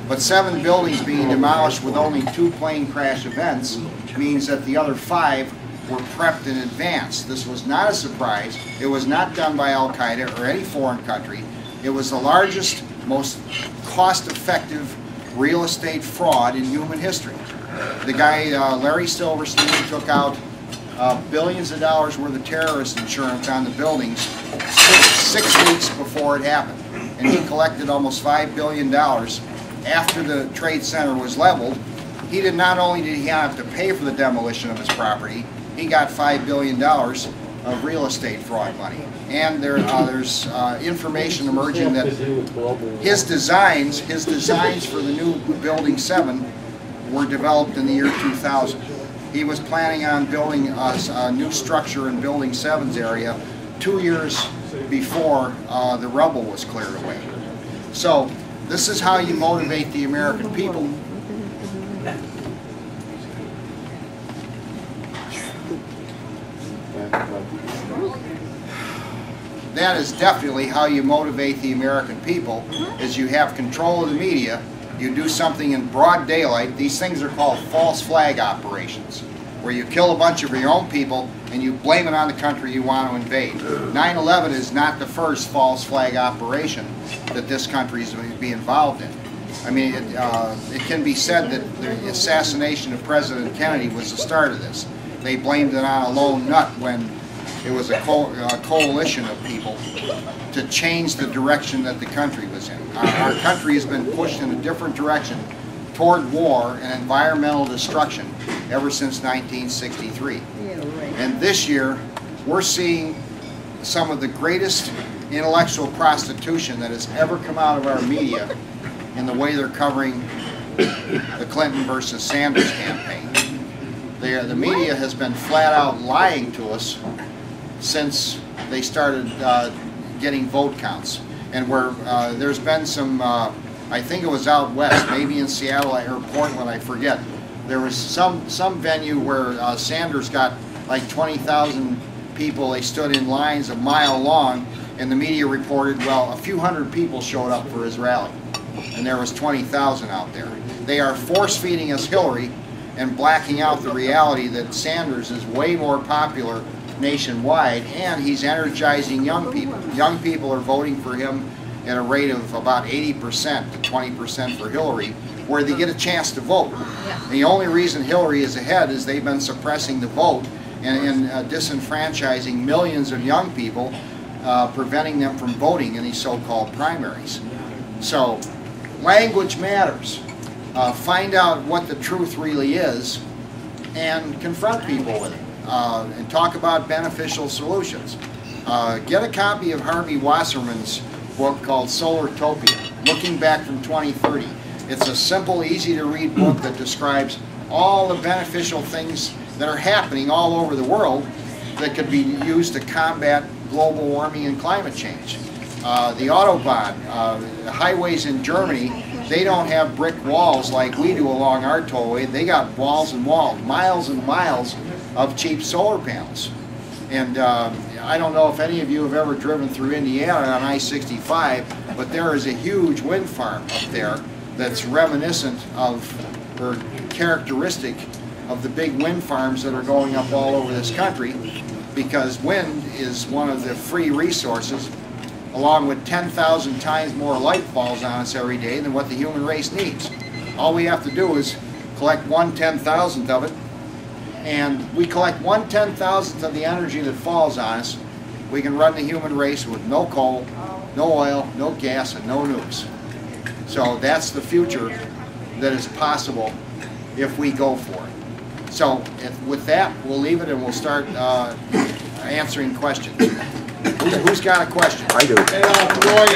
But seven buildings being demolished with only two plane crash events means that the other five were prepped in advance. This was not a surprise. It was not done by Al-Qaeda or any foreign country. It was the largest, most cost-effective real estate fraud in human history. The guy, uh, Larry Silverstein, took out uh, billions of dollars worth of terrorist insurance on the buildings six, six weeks before it happened. And he collected almost five billion dollars after the Trade Center was leveled. He did not only did he have to pay for the demolition of his property, he got five billion dollars of real estate fraud money. And there, uh, there's uh, information emerging that his designs, his designs for the new Building seven were developed in the year two thousand. He was planning on building a, a new structure in Building seven's area two years before uh, the rubble was cleared away. So this is how you motivate the American people. That is definitely how you motivate the American people, is you have control of the media, you do something in broad daylight. These things are called false flag operations, where you kill a bunch of your own people and you blame it on the country you want to invade. nine eleven is not the first false flag operation that this country is going to be involved in. I mean, it, uh, it can be said that the assassination of President Kennedy was the start of this. They blamed it on a lone nut when it was a, co a coalition of people to change the direction that the country was in. Our, our country has been pushed in a different direction toward war and environmental destruction ever since nineteen sixty-three. And this year, we're seeing some of the greatest intellectual prostitution that has ever come out of our media in the way they're covering the Clinton versus Sanders campaign. They are, the media has been flat out lying to us since they started uh, getting vote counts. And where uh, there's been some, uh, I think it was out west, maybe in Seattle or Portland, I forget. There was some, some venue where uh, Sanders got like twenty thousand people. They stood in lines a mile long, and the media reported, well, a few hundred people showed up for his rally, and there was twenty thousand out there. They are force-feeding us Hillary and blacking out the reality that Sanders is way more popular nationwide, and he's energizing young people. Young people are voting for him at a rate of about eighty percent to twenty percent for Hillary, where they get a chance to vote. Yeah. The only reason Hillary is ahead is they've been suppressing the vote and, and uh, disenfranchising millions of young people, uh, preventing them from voting in these so-called primaries. So, language matters. Uh, find out what the truth really is and confront people with it. Uh, and talk about beneficial solutions. Uh, get a copy of Harvey Wasserman's book called Solartopia, Looking Back from twenty thirty. It's a simple, easy to read book that describes all the beneficial things that are happening all over the world that could be used to combat global warming and climate change. Uh, the Autobahn, uh, the highways in Germany, they don't have brick walls like we do along our tollway. They got walls and walls, miles and miles of cheap solar panels. And uh, I don't know if any of you have ever driven through Indiana on I sixty-five, but there is a huge wind farm up there that's reminiscent of, or characteristic of the big wind farms that are going up all over this country, because wind is one of the free resources, along with ten thousand times more light falls on us every day than what the human race needs. All we have to do is collect one ten thousandth of it, and we collect one ten thousandth of the energy that falls on us. We can run the human race with no coal, no oil, no gas, and no nukes. So that's the future that is possible if we go for it. So if, with that, we'll leave it and we'll start uh, answering questions. Who's, who's got a question? I do. Hey, uh, Roy,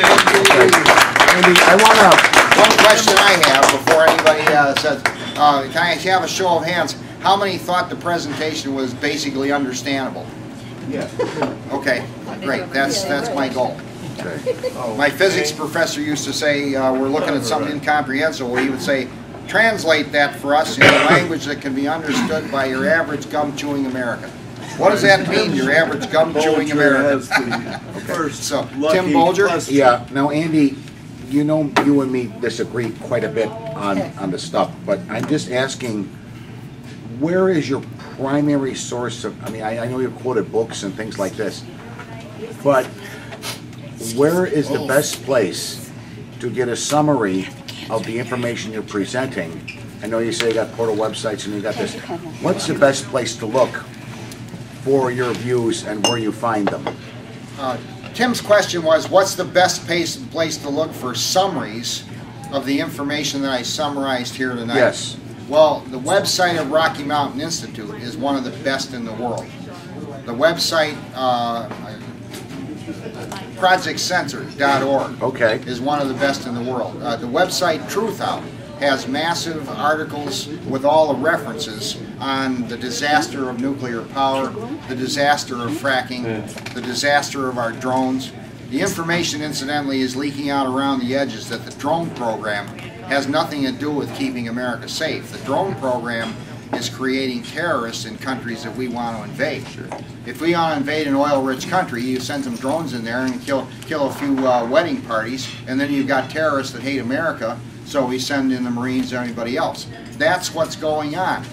Andy, I want to... One question I have before anybody uh, says, uh, can I have a show of hands? How many thought the presentation was basically understandable? Yeah. Okay, great. That's that's my goal. Okay. My physics professor used to say, uh, we're looking at something incomprehensible. He would say, translate that for us in a language that can be understood by your average gum-chewing American. What does that mean, your average gum-chewing American? Okay. So, Tim Bolger? Yeah, now Andy, you know, you and me disagree quite a bit on, on the stuff, but I'm just asking, where is your primary source of, I mean, I, I know you've quoted books and things like this, but where is the best place to get a summary of the information you're presenting? I know you say you got portal websites and you got this. What's the best place to look for your views and where you find them? Uh, Tim's question was, what's the best place, place to look for summaries of the information that I summarized here tonight? Yes. Well, the website of Rocky Mountain Institute is one of the best in the world. The website, uh, project center dot org, Okay. is one of the best in the world. Uh, the website Truth Out has massive articles with all the references on the disaster of nuclear power, the disaster of fracking, the disaster of our drones. The information, incidentally, is leaking out around the edges that the drone program has nothing to do with keeping America safe. The drone program is creating terrorists in countries that we want to invade. If we want to invade an oil-rich country, you send some drones in there and kill, kill a few uh, wedding parties, and then you've got terrorists that hate America, so we send in the Marines and everybody else. That's what's going on.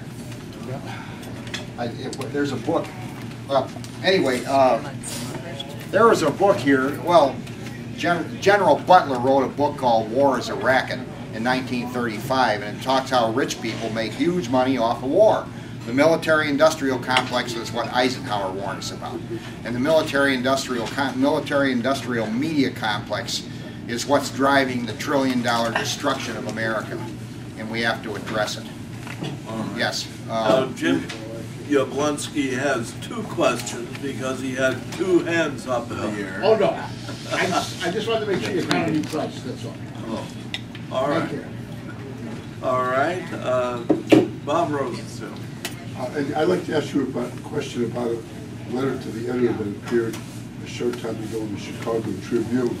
I, it, there's a book. Uh, anyway, uh, there was a book here. Well, Gen General Butler wrote a book called War is a Racket in nineteen thirty-five, and it talks how rich people make huge money off of war. The military-industrial complex is what Eisenhower warned us about, and the military-industrial military-industrial media complex is what's driving the trillion-dollar destruction of America, and we have to address it. Right. Yes. Uh, uh, Jim Yablonsky has two questions because he had two hands up in the air. Oh, no. I just, I just wanted to make sure you found a new price, that's all. Oh. All right. Thank you. All right. Uh, Bob Rosenthal. Uh, and I'd like to ask you about, a question about a letter to the editor that appeared a short time ago in the Chicago Tribune.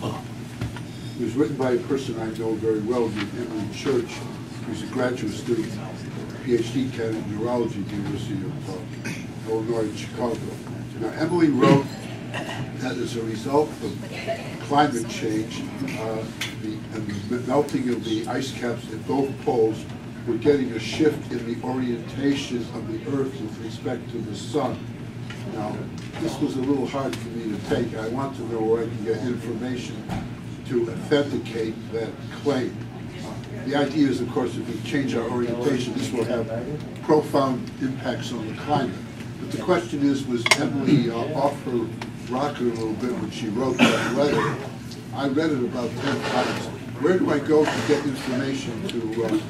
It was written by a person I know very well, named Emily Church, who's a graduate student, P H D candidate in neurology at the University of uh, Illinois in Chicago. Now, Emily wrote that as a result of climate change, uh, the, and the melting of the ice caps at both poles, we're getting a shift in the orientation of the Earth with respect to the sun. Now, this was a little hard for me to take. I want to know where I can get information to authenticate that claim. Uh, the idea is, of course, if we change our orientation, this will have profound impacts on the climate. But the question is, was Emily uh, off her rocker a little bit when she wrote that letter? I read it about ten times. Where do I go to get information to uh,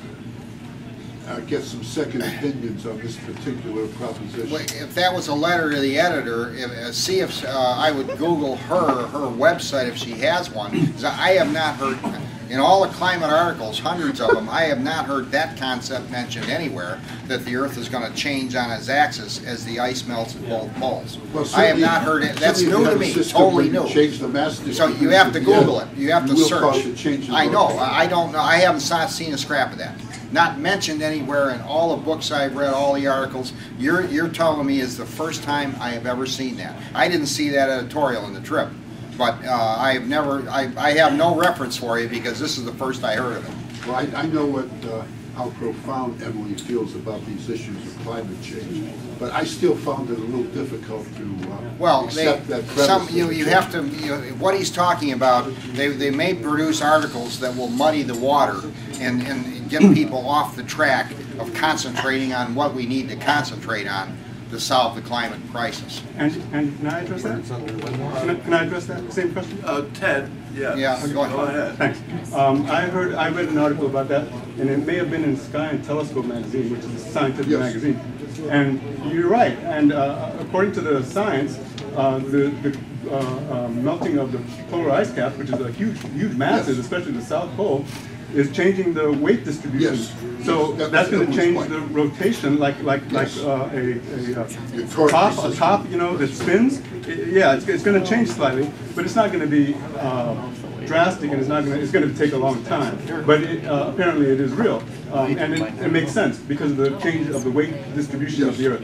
uh, get some second opinions on this particular proposition? If that was a letter to the editor, if, uh, see if uh, I would Google her, her website if she has one. Because I have not heard, in all the climate articles, hundreds of them, I have not heard that concept mentioned anywhere, that the Earth is going to change on its axis as the ice melts at both poles. Well, I have not heard it. That's new to me, totally new. Change the mass So you have to Google it. You have to will search. cause a change in I know. rotation. I don't know. I haven't saw- seen a scrap of that. Not mentioned anywhere in all the books I've read, all the articles. You're, you're telling me is the first time I have ever seen that. I didn't see that editorial in the Trip, but uh, I have never, I, I have no reference for you because this is the first I heard of it. Well, I, I know what, uh, how profound Emily feels about these issues of climate change, but I still found it a little difficult to uh, Well, they, accept that premise. some, you, that you the have to, change- you know, what he's talking about, they, they may produce articles that will muddy the water and, and get people off the track of concentrating on what we need to concentrate on to solve the climate crisis. And, and can I address that? Can I, can I address that same question? Uh, Ted, yes. Yeah, go ahead. Go ahead. Thanks. Um, I heard, I read an article about that, and it may have been in Sky and Telescope magazine, which is a scientific Yes. magazine. And you're right. And uh, according to the science, uh, the, the uh, uh, melting of the polar ice cap, which is a huge, huge masses, Yes. especially the South Pole, is changing the weight distribution. Yes. So That- that's going to that was change point. the rotation, like like Yes. like uh, a, a, The a torque top, a system. top, you know, that spins. I- Yeah, it's, it's going to change slightly, but it's not going to be uh, drastic, and it's not going to. It's going to take a long time. But it, uh, apparently, it is real, um, and it, it makes sense because of the change of the weight distribution of the Earth.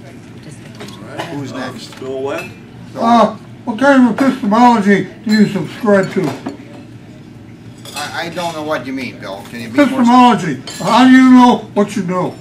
Who's next? Bill Webb? Uh, what kind of epistemology do you subscribe to? I don't know what you mean, Bill. Can you be more specific? Epistemology. How do you know what you know?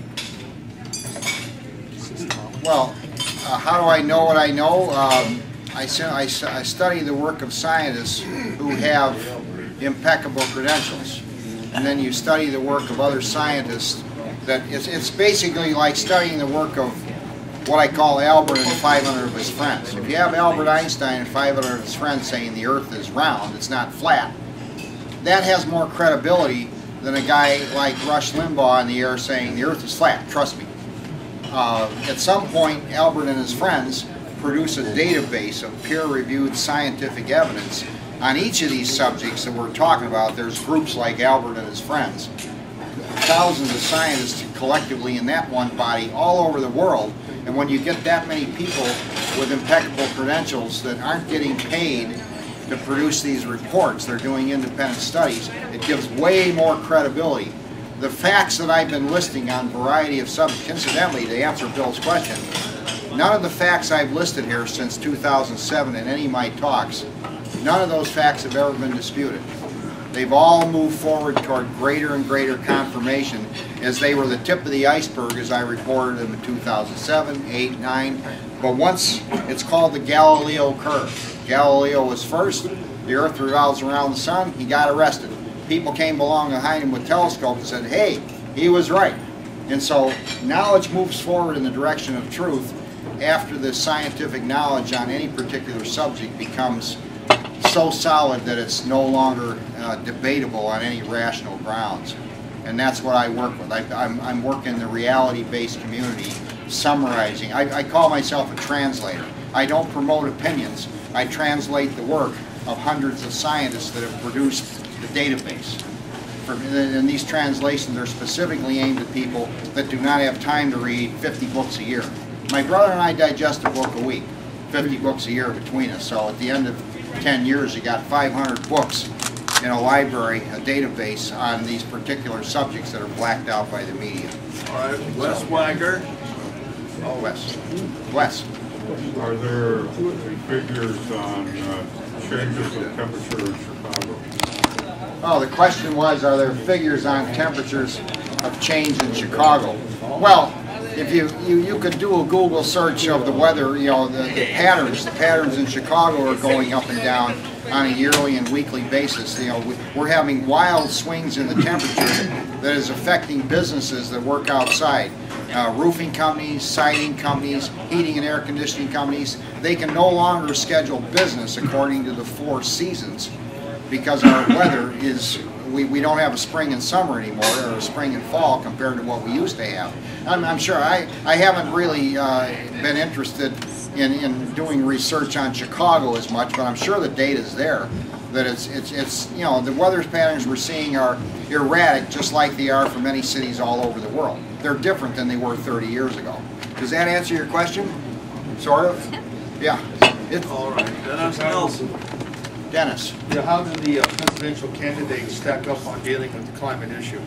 Well, uh, how do I know what I know? Um, I, I, I study the work of scientists who have impeccable credentials. And then you study the work of other scientists that it's, it's basically like studying the work of what I call Albert and five hundred of his friends. If you have Albert Einstein and five hundred of his friends saying the earth is round, it's not flat, that has more credibility than a guy like Rush Limbaugh in the air saying the earth is flat, trust me. Uh, at some point, Albert and his friends produce a database of peer-reviewed scientific evidence on each of these subjects that we're talking about. There's groups like Albert and his friends, thousands of scientists collectively in that one body all over the world. And when you get that many people with impeccable credentials that aren't getting paid to produce these reports, they're doing independent studies, it gives way more credibility. The facts that I've been listing on a variety of subjects, incidentally, to answer Bill's question, none of the facts I've listed here since two thousand seven in any of my talks, none of those facts have ever been disputed. They've all moved forward toward greater and greater confirmation as they were the tip of the iceberg as I reported them in two thousand seven, eight, nine. But once, it's called the Galileo curve. Galileo was first, the earth revolves around the sun, he got arrested. People came along behind him with telescopes and said, hey, he was right. And so knowledge moves forward in the direction of truth after the scientific knowledge on any particular subject becomes so solid that it's no longer uh, debatable on any rational grounds. And that's what I work with. I, I'm, I'm working the reality-based community, summarizing. I, I call myself a translator. I don't promote opinions. I translate the work of hundreds of scientists that have produced the database. For, and these translations are specifically aimed at people that do not have time to read fifty books a year. My brother and I digest a book a week, fifty books a year between us. So at the end of ten years, you got five hundred books in a library, a database on these particular subjects that are blacked out by the media. All right, Wes Wagger. Oh, Wes. Wes. Are there figures on uh, changes of temperature in Chicago? Oh, the question was, are there figures on temperatures of change in Chicago? Well, if you, you, you could do a Google search of the weather, you know, the, the patterns, the patterns in Chicago are going up and down on a yearly and weekly basis. You know, we're having wild swings in the temperature that is affecting businesses that work outside. Uh, roofing companies, siding companies, heating and air conditioning companies, they can no longer schedule business according to the four seasons because our weather is, we, we don't have a spring and summer anymore, or a spring and fall compared to what we used to have. I'm, I'm sure I, I haven't really uh, been interested in, in doing research on Chicago as much, but I'm sure the data is there. That it's, it's, it's, you know, the weather patterns we're seeing are erratic just like they are for many cities all over the world. They're different than they were thirty years ago. Does that answer your question? Sort of? Yeah. It's, All right, Dennis Nelson. Dennis. Yeah, how do the uh, presidential candidates stack up on dealing with the climate issue?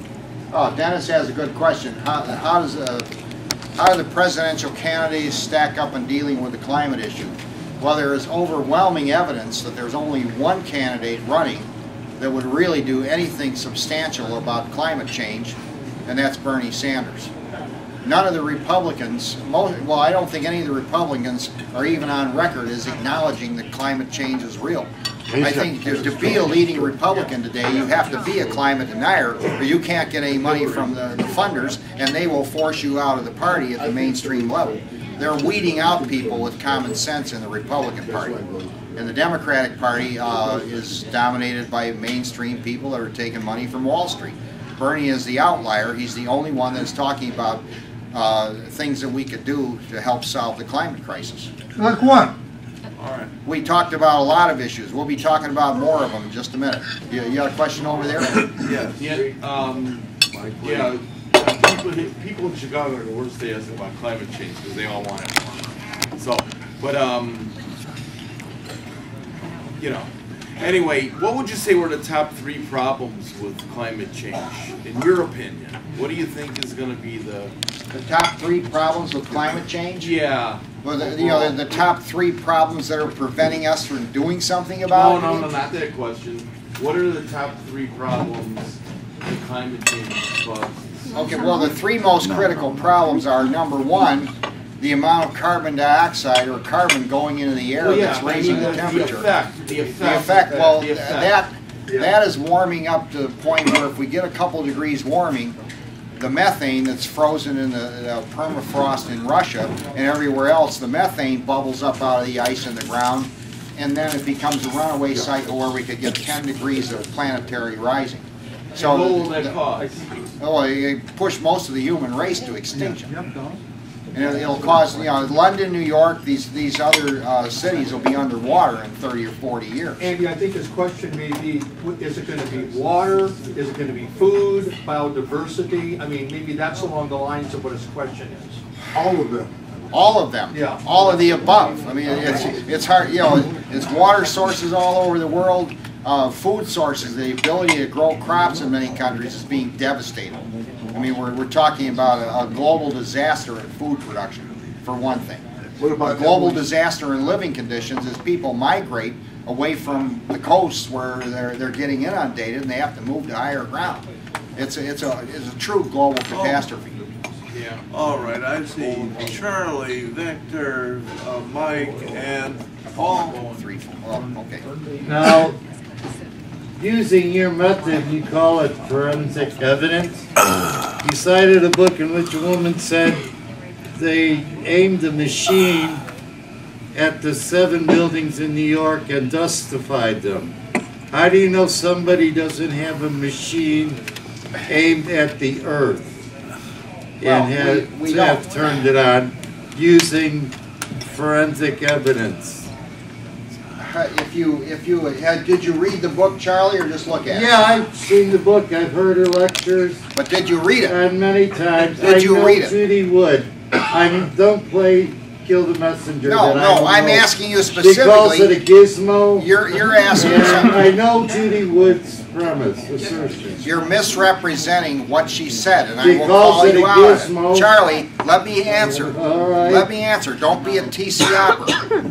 Oh, Dennis has a good question. How, how does uh, how do the presidential candidates stack up in dealing with the climate issue? Well, there is overwhelming evidence that there's only one candidate running that would really do anything substantial about climate change, and that's Bernie Sanders. None of the Republicans, most, well, I don't think any of the Republicans are even on record as acknowledging that climate change is real. I think to, to be a leading Republican today, you have to be a climate denier, or you can't get any money from the, the funders, and they will force you out of the party at the mainstream level. They're weeding out people with common sense in the Republican Party. And the Democratic Party uh, is dominated by mainstream people that are taking money from Wall Street. Bernie is the outlier. He's the only one that's talking about uh, things that we could do to help solve the climate crisis. Like what? All right. We talked about a lot of issues. We'll be talking about more of them in just a minute. You, you got a question over there? Yes. Yeah, um, yeah, people, people in Chicago are the worst they ask about climate change because they all want it. So, but, um, you know, anyway, what would you say were the top three problems with climate change, in your opinion? What do you think is going to be the... The top three problems with climate change? Yeah. Well, the, you know, the, the top three problems that are preventing us from doing something about No, it? no, no, not that question. what are the top three problems that climate change causes? Okay, well, the three most critical problems are, number one, the amount of carbon dioxide or carbon going into the air Well, yeah, that's I raising mean, the the temperature. effect, the effect. The effect, that- well, the effect. that, Yeah. that is warming up to the point where if we get a couple degrees warming, the methane that's frozen in the, the permafrost in Russia and everywhere else, the methane bubbles up out of the ice in the ground, and then it becomes a runaway cycle where we could get ten degrees of planetary rising. So, And what will that the- cause? oh, they push most of the human race to extinction. And it'll- it'll cause, you know, London, New York, these, these other uh, cities will be underwater in thirty or forty years. Andy, I think his question may be, w- is it gonna be water? Is it gonna be food, biodiversity? I mean, maybe that's along the lines of what his question is. All of them. All of them. Yeah. All of the above. I mean, it's, it's hard, you know, it's water sources all over the world, uh, food sources, the ability to grow crops in many countries is being devastated. I mean, we're, we're talking about a, a global disaster in food production, for one thing. What about A global Emily? disaster in living conditions as people migrate away from the coasts where they're, they're getting inundated and they have to move to higher ground. It's a, it's a, it's a true global catastrophe. Yeah. All right, I see Charlie, Victor, uh, Mike, and Paul. Three, well, okay. Now, using your method, you call it forensic evidence. You cited a book in which a woman said they aimed a machine at the seven buildings in New York and dustified them. How do you know somebody doesn't have a machine aimed at the earth Well, and have, we- we have don't. turned it on using forensic evidence? If you, if you, had, did you read the book, Charlie, or just look at it? Yeah, I've seen the book, I've heard her lectures, But did you read it? and many times. Did you I know read it? Judy Wood. I mean, don't play kill the messenger. No, that I no, don't I'm know. asking you She calls it specifically, a gizmo. you're, you're asking And something. I know Judy Wood's premise, assertion. You're misrepresenting what she said, and I She will calls call it a you out on it. gizmo. Charlie, let me answer. All right. Let me answer. Don't be a T C operative.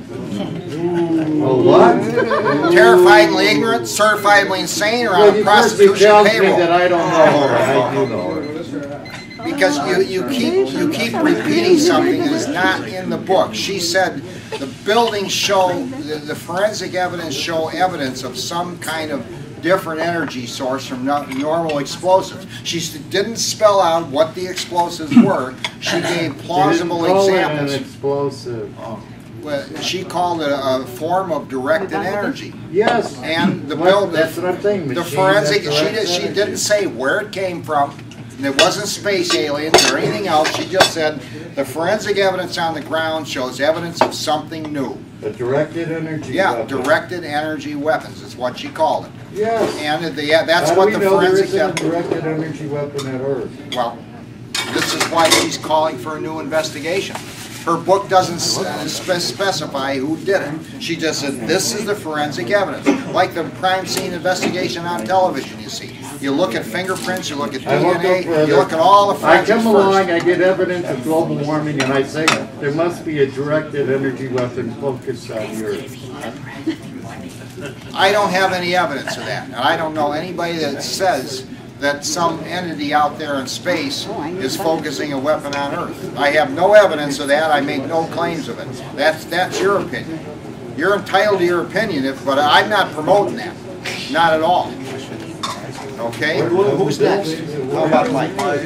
Oh, what? Terrifiedly ignorant, certifiably insane, or Well, on a you first you prostitution tell me that payroll. I don't know her. I do know her. Because you, you keep, you keep repeating something that is not in the book. She said the buildings show, the, the forensic evidence show evidence of some kind of different energy source from no, normal explosives. She s- didn't spell out what the explosives were. She gave plausible She didn't call it examples. an explosive. Well, she called it a, a form of directed energy. Yes. And the What- build, That's what I'm saying. the machine forensic, that she, directs did, she energy. didn't say where it came from. And it wasn't space aliens or anything else. She just said the forensic evidence on the ground shows evidence of something new. A directed energy Yeah, weapon. directed energy weapons is what she called it. Yes. And the, yeah, that's How what do the we know there forensic isn't a evidence. directed energy weapon at Earth? Well, this is why she's calling for a new investigation. Her book doesn't s- uh, spe- specify who did it. She just said, this is the forensic evidence. Like the crime scene investigation on television, you see. You look at fingerprints, you look at I won't go D N A, further. you look at all the I forensics come along, first. I get evidence of global warming, and I say there must be a directed energy weapon focused on the Earth. I don't have any evidence of that. And I don't know anybody that says that some entity out there in space is focusing a weapon on Earth. I have no evidence of that. I make no claims of it. That's, that's your opinion. You're entitled to your opinion, if, but I'm not promoting that. Not at all. Okay? Who- Who's next? How about Mike? Uh,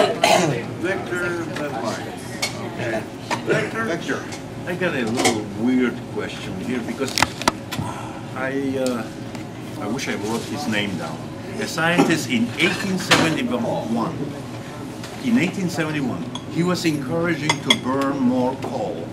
Victor, then Mike. Okay. Victor? Victor. I got a little weird question here because I uh, I wish I wrote his name down. A scientist in eighteen seventy-one. In eighteen seventy-one, he was encouraging to burn more coal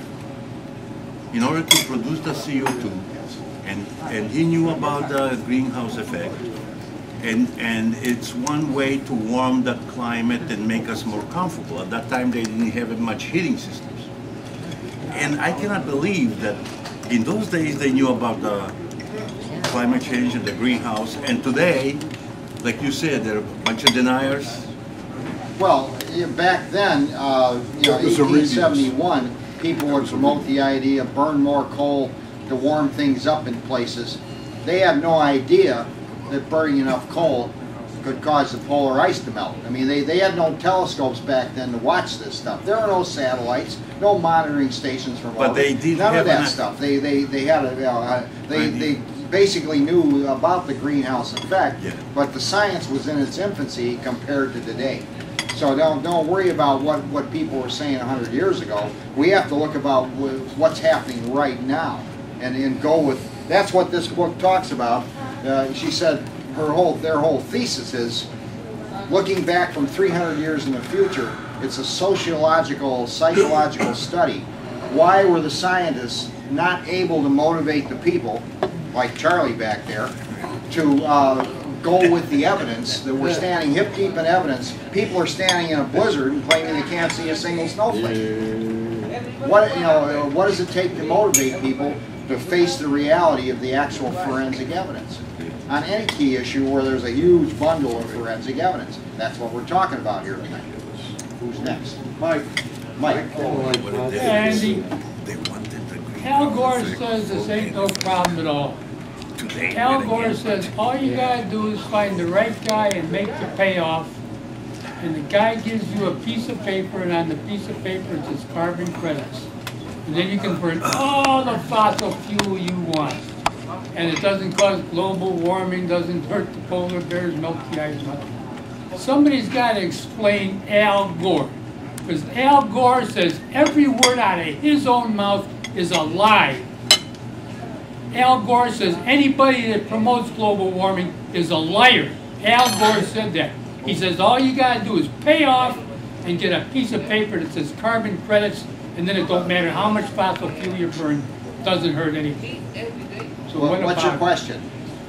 in order to produce the C O two, and and he knew about the greenhouse effect. And, and it's one way to warm the climate and make us more comfortable. At that time, they didn't have much heating systems. And I cannot believe that in those days they knew about the climate change and the greenhouse. And today, like you said, there are a bunch of deniers. Well, yeah, back then, uh, you know, That was a eighteen radius. seventy-one, people would promote the idea of burn more coal to warm things up in places. They had no idea that burning enough coal could cause the polar ice to melt. I mean, they, they had no telescopes back then to watch this stuff. There were no satellites, no monitoring stations from But over. they did None have of that an- stuff. They, they, they had a, uh, they, they basically knew about the greenhouse effect, Yeah. but the science was in its infancy compared to today. So don't, don't worry about what, what people were saying a hundred years ago. We have to look about wh- what's happening right now and, and go with, that's what this book talks about. Uh, she said her whole, their whole thesis is looking back from three hundred years in the future. It's a sociological, psychological study. Why were the scientists not able to motivate the people, like Charlie back there, to uh, go with the evidence that we're standing hip deep in evidence? People are standing in a blizzard and claiming they can't see a single snowflake. What, you know, what does it take to motivate people to face the reality of the actual forensic evidence on any key issue where there's a huge bundle of forensic evidence? That's what we're talking about here tonight. Who's next? Mike. Mike. Andy, Al Gore says this ain't no problem at all. Al Gore says all you gotta do is find the right guy and make the payoff, and the guy gives you a piece of paper, and on the piece of paper it says carbon credits. And then you can burn all the fossil fuel you want. And it doesn't cause global warming, doesn't hurt the polar bears, melt the ice, nothing. Somebody's got to explain Al Gore. Because Al Gore says every word out of his own mouth is a lie. Al Gore says anybody that promotes global warming is a liar. Al Gore said that. He says all you got to do is pay off and get a piece of paper that says carbon credits, and then it don't matter how much fossil fuel you burn, it doesn't hurt anything. So Well, what what's your about it? question?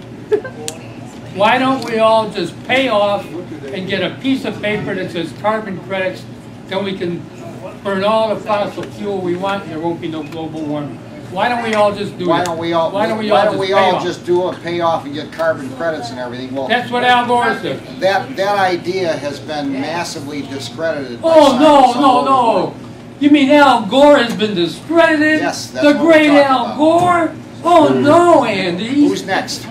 Why don't we all just pay off and get a piece of paper that says carbon credits, then we can burn all the fossil fuel we want and there won't be no global warming? Why don't we all just do Why that? don't we all, Why don't we why all don't we just pay all off? just do a payoff and get carbon credits and everything? Well, That's what Al Gore said. that, that idea has been massively discredited by Oh, no, scientists all no, over the no. world. You mean Al Gore has been discredited? Yes, that's The what we're great talking Al about. Gore? Oh, no, Andy. Who's next?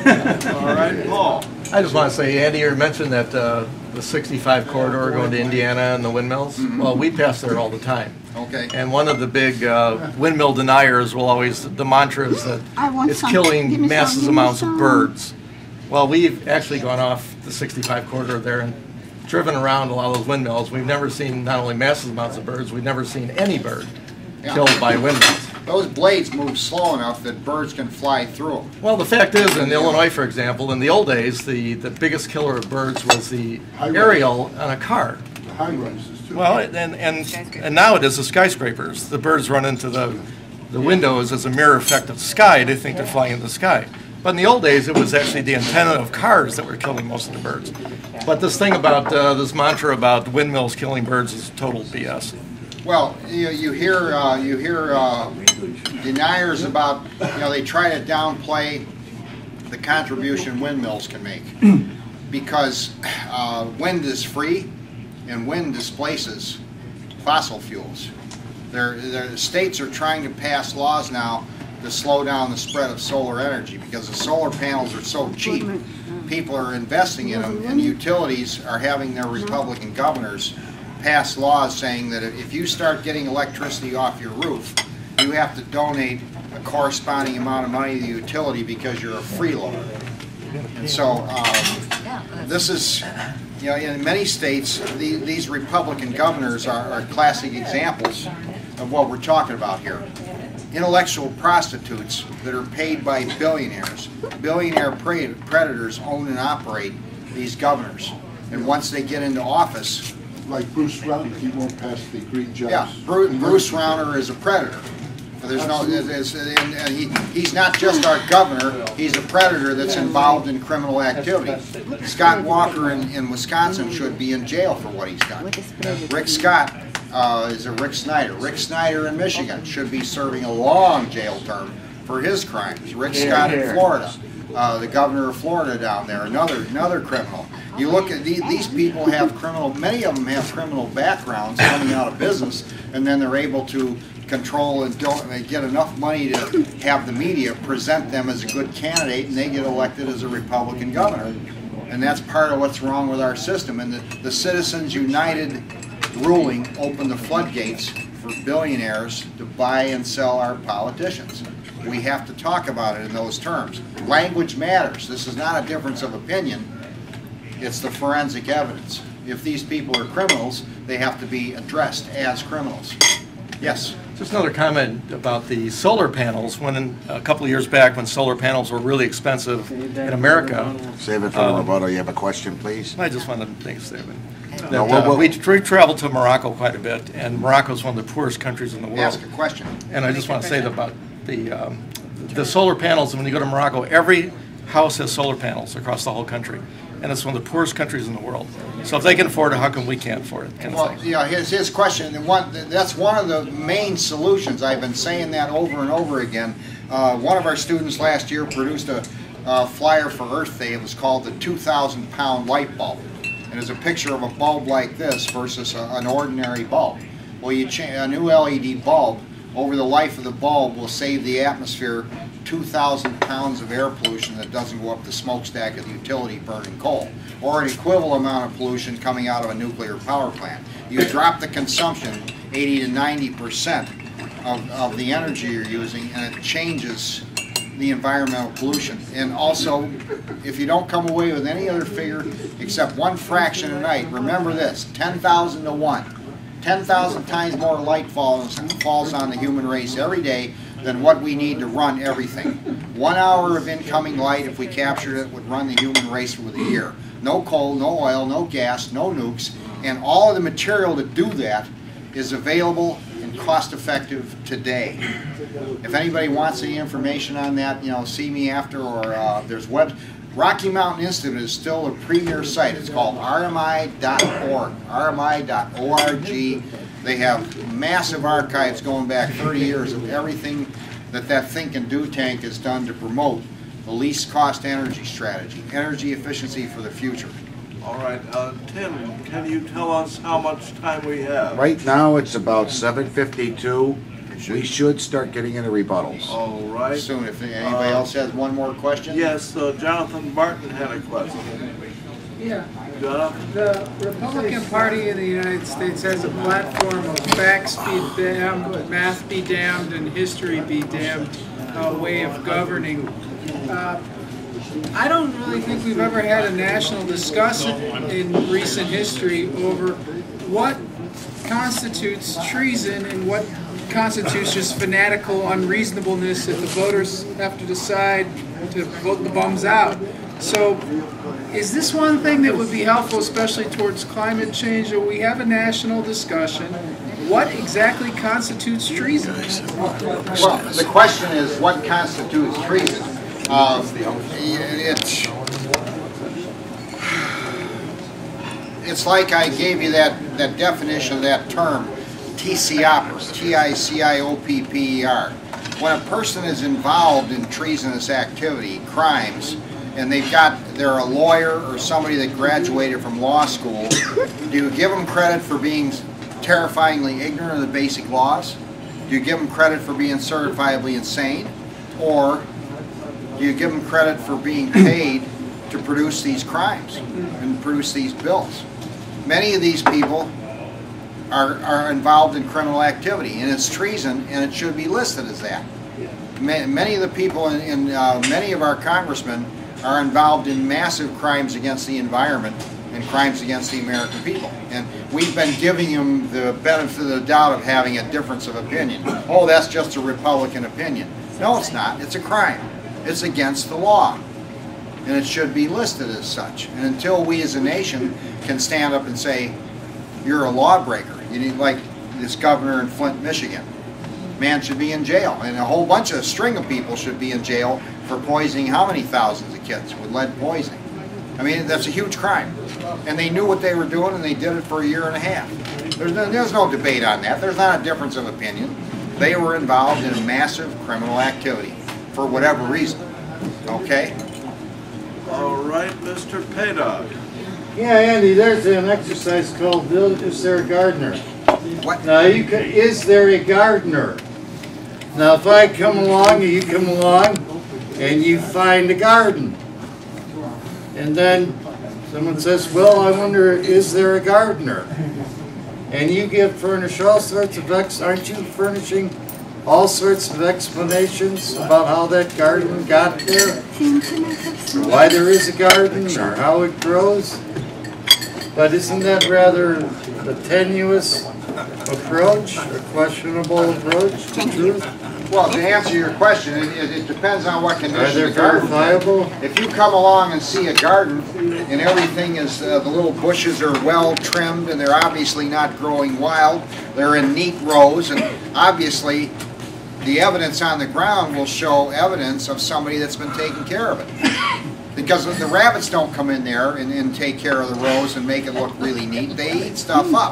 All right, Paul. I just want to say, Andy, you mentioned that uh, the sixty-five corridor going to Indiana and the windmills. Mm-hmm. Well, we pass there all the time. Okay. And one of the big uh, windmill deniers will always, the mantra is that I want it's some. Give killing me some, massive give me amounts of some. birds. Well, we've actually gone off the sixty-five corridor there and driven around a lot of those windmills. We've never seen not only massive amounts of birds, we've never seen any bird Yeah. killed by windmills. Those blades move slow enough that birds can fly through them. Well, the fact is, in Illinois, for example, in the old days, the, the biggest killer of birds was the High-rise. aerial on a car. The high rises too. Well, and, and, and now it is the skyscrapers. The birds run into the, the windows as a mirror effect of the sky. They think they're flying in the sky. But in the old days, it was actually the antenna of cars that were killing most of the birds. But this thing about, uh, this mantra about windmills killing birds is total B S. Well, you, you hear uh, you hear uh, deniers about, you know, they try to downplay the contribution windmills can make because uh, wind is free and wind displaces fossil fuels. They're, they're, the states are trying to pass laws now to slow down the spread of solar energy because the solar panels are so cheap. People are investing in them, and utilities are having their Republican governors pass laws saying that if you start getting electricity off your roof, you have to donate a corresponding amount of money to the utility because you're a freeloader. And so um, this is, you know, in many states, the, these Republican governors are, are classic examples of what we're talking about here. Intellectual prostitutes that are paid by billionaires. Billionaire pre predators own and operate these governors. And once they get into office, Like Bruce Rauner, he won't pass the green jobs. yeah, Bruce, Bruce Rauner is a predator. There's no, there's, and, and he, he's not just our governor, he's a predator that's involved in criminal activity. Scott Walker in, in Wisconsin should be in jail for what he's done. Rick Scott uh, is a Rick Snyder. Rick Snyder in Michigan should be serving a long jail term for his crimes. Rick Scott in Florida, uh, the governor of Florida down there, another another criminal. You look at these, these people have criminal, many of them have criminal backgrounds coming out of business, and then they're able to control and don't they get enough money to have the media present them as a good candidate, and they get elected as a Republican governor. And that's part of what's wrong with our system. And the, the Citizens United ruling opened the floodgates for billionaires to buy and sell our politicians. We have to talk about it in those terms. Language matters. This is not a difference of opinion. It's the forensic evidence. If these people are criminals, they have to be addressed as criminals. Yes? Just another comment about the solar panels. When in, a couple of years back, when solar panels were really expensive in America. Save it for the rebuttal. You have a question, please? I just wanted to think, Stephen. That, No, well, uh, well- we, we traveled to Morocco quite a bit, and Morocco is one of the poorest countries in the world. Ask a question. And I just want to say that about the um, the solar panels. When you go to Morocco, every house has solar panels across the whole country, and it's one of the poorest countries in the world. So if they can afford it, how come we can't afford it? Kind of Well, thing. yeah, his, his question, and one, that's one of the main solutions. I've been saying that over and over again. Uh, one of our students last year produced a uh, flyer for Earth Day. It was called the two thousand pound light bulb. And it's a picture of a bulb like this versus a, an ordinary bulb. Well, you cha a new L E D bulb, over the life of the bulb, will save the atmosphere two thousand pounds of air pollution that doesn't go up the smokestack of the utility burning coal, or an equivalent amount of pollution coming out of a nuclear power plant. You drop the consumption eighty to ninety percent of, of the energy you're using, and it changes the environmental pollution. And also, if you don't come away with any other figure except one fraction a night, remember this, ten thousand to one. ten thousand times more light falls, falls on the human race every day than what we need to run everything. One hour of incoming light, if we captured it, would run the human race with a year. No coal, no oil, no gas, no nukes, and all of the material to do that is available and cost-effective today. If anybody wants any information on that, you know, see me after, or uh, there's web. Rocky Mountain Institute is still a premier site. It's called R M I dot org, R M I dot org. They have massive archives going back thirty years of everything that that Think and Do tank has done to promote the least cost energy strategy, energy efficiency for the future. All right, uh, Tim, can you tell us how much time we have? Right now, it's about seven fifty-two. We should start getting into rebuttals. All right. Soon, if anybody else has one more question. Yes, uh, Jonathan Martin had a question. Yeah. Jonathan? The Republican Party in the United States has a platform of facts be damned, math be damned, and history be damned uh, way of governing. Uh, I don't really think we've ever had a national discussion in recent history over what constitutes treason and what constitutes just fanatical unreasonableness if the voters have to decide to vote the bums out. So is this one thing that would be helpful, especially towards climate change, that we have a national discussion? What exactly constitutes treason? Well, the question is, what constitutes treason? Um, it's, it's like I gave you that, that definition of that term, T C O P P E R, T I C I O P P E R. When a person is involved in treasonous activity, crimes, and they've got, they're a lawyer or somebody that graduated from law school, do you give them credit for being terrifyingly ignorant of the basic laws? Do you give them credit for being certifiably insane? Or do you give them credit for being paid to produce these crimes and produce these bills? Many of these people are, are involved in criminal activity, and it's treason, and it should be listed as that. Many of the people in, in uh, many of our congressmen are involved in massive crimes against the environment and crimes against the American people. And we've been giving them the benefit of the doubt of having a difference of opinion. Oh, that's just a Republican opinion. No, it's not. It's a crime. It's against the law. And it should be listed as such. And until we as a nation can stand up and say, you're a lawbreaker, you need, like this governor in Flint, Michigan, man should be in jail. And a whole bunch of, a string of people should be in jail for poisoning how many thousands of kids with lead poisoning. I mean, that's a huge crime. And they knew what they were doing, and they did it for a year and a half. There's no, there's no debate on that. There's not a difference of opinion. They were involved in a massive criminal activity for whatever reason. Okay? All right, Mister Paydog. Yeah, Andy, there's an exercise called Bill Sarah Gardner. What? Now, you can, is there a gardener? Now, if I come along, or you come along, and you find a garden, and then someone says, well, I wonder, is there a gardener? And you give furnish all sorts of ex, aren't you furnishing all sorts of explanations about how that garden got there? Why there is a garden, or how it grows? But isn't that rather a tenuous approach, a questionable approach to truth? Well, to answer your question, it, it, it depends on what condition Are they the garden is. verifiable? If you come along and see a garden and everything is, uh, the little bushes are well trimmed and they're obviously not growing wild, they're in neat rows, and obviously the evidence on the ground will show evidence of somebody that's been taking care of it. Because the rabbits don't come in there and, and take care of the rows and make it look really neat. They eat stuff up.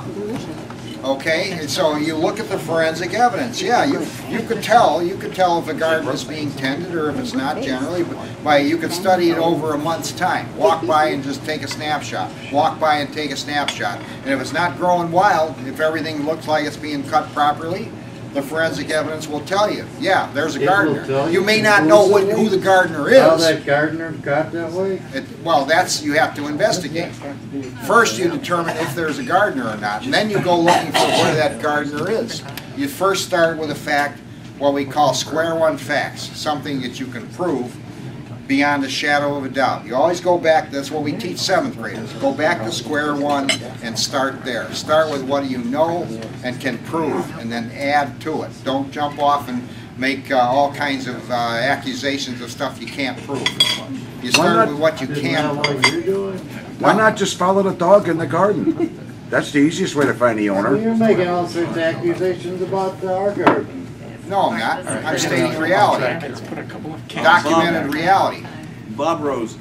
Okay, and so you look at the forensic evidence. Yeah, you you could tell you could tell if a garden is being tended or if it's not generally. But by you could study it over a month's time. Walk by and just take a snapshot. Walk by and take a snapshot. And if it's not growing wild, if everything looks like it's being cut properly, the forensic evidence will tell you. Yeah, there's a It will gardener. tell You you may not know what, who the gardener is. How that gardener got that way? It, well, that's, you have to investigate. First you determine if there's a gardener or not, and then you go looking for where that gardener is. You first start with a fact, what we call square one facts, something that you can prove beyond a shadow of a doubt. You always go back, that's what we teach seventh graders, go back to square one and start there. Start with what you know and can prove, and then add to it. Don't jump off and make uh, all kinds of uh, accusations of stuff you can't prove. You start with what you can prove. Why not just follow the dog in the garden? That's the easiest way to find the owner. Well, you're making all sorts of accusations about our garden. No, I'm not. I'm stating reality. Documented reality. Bob Rose.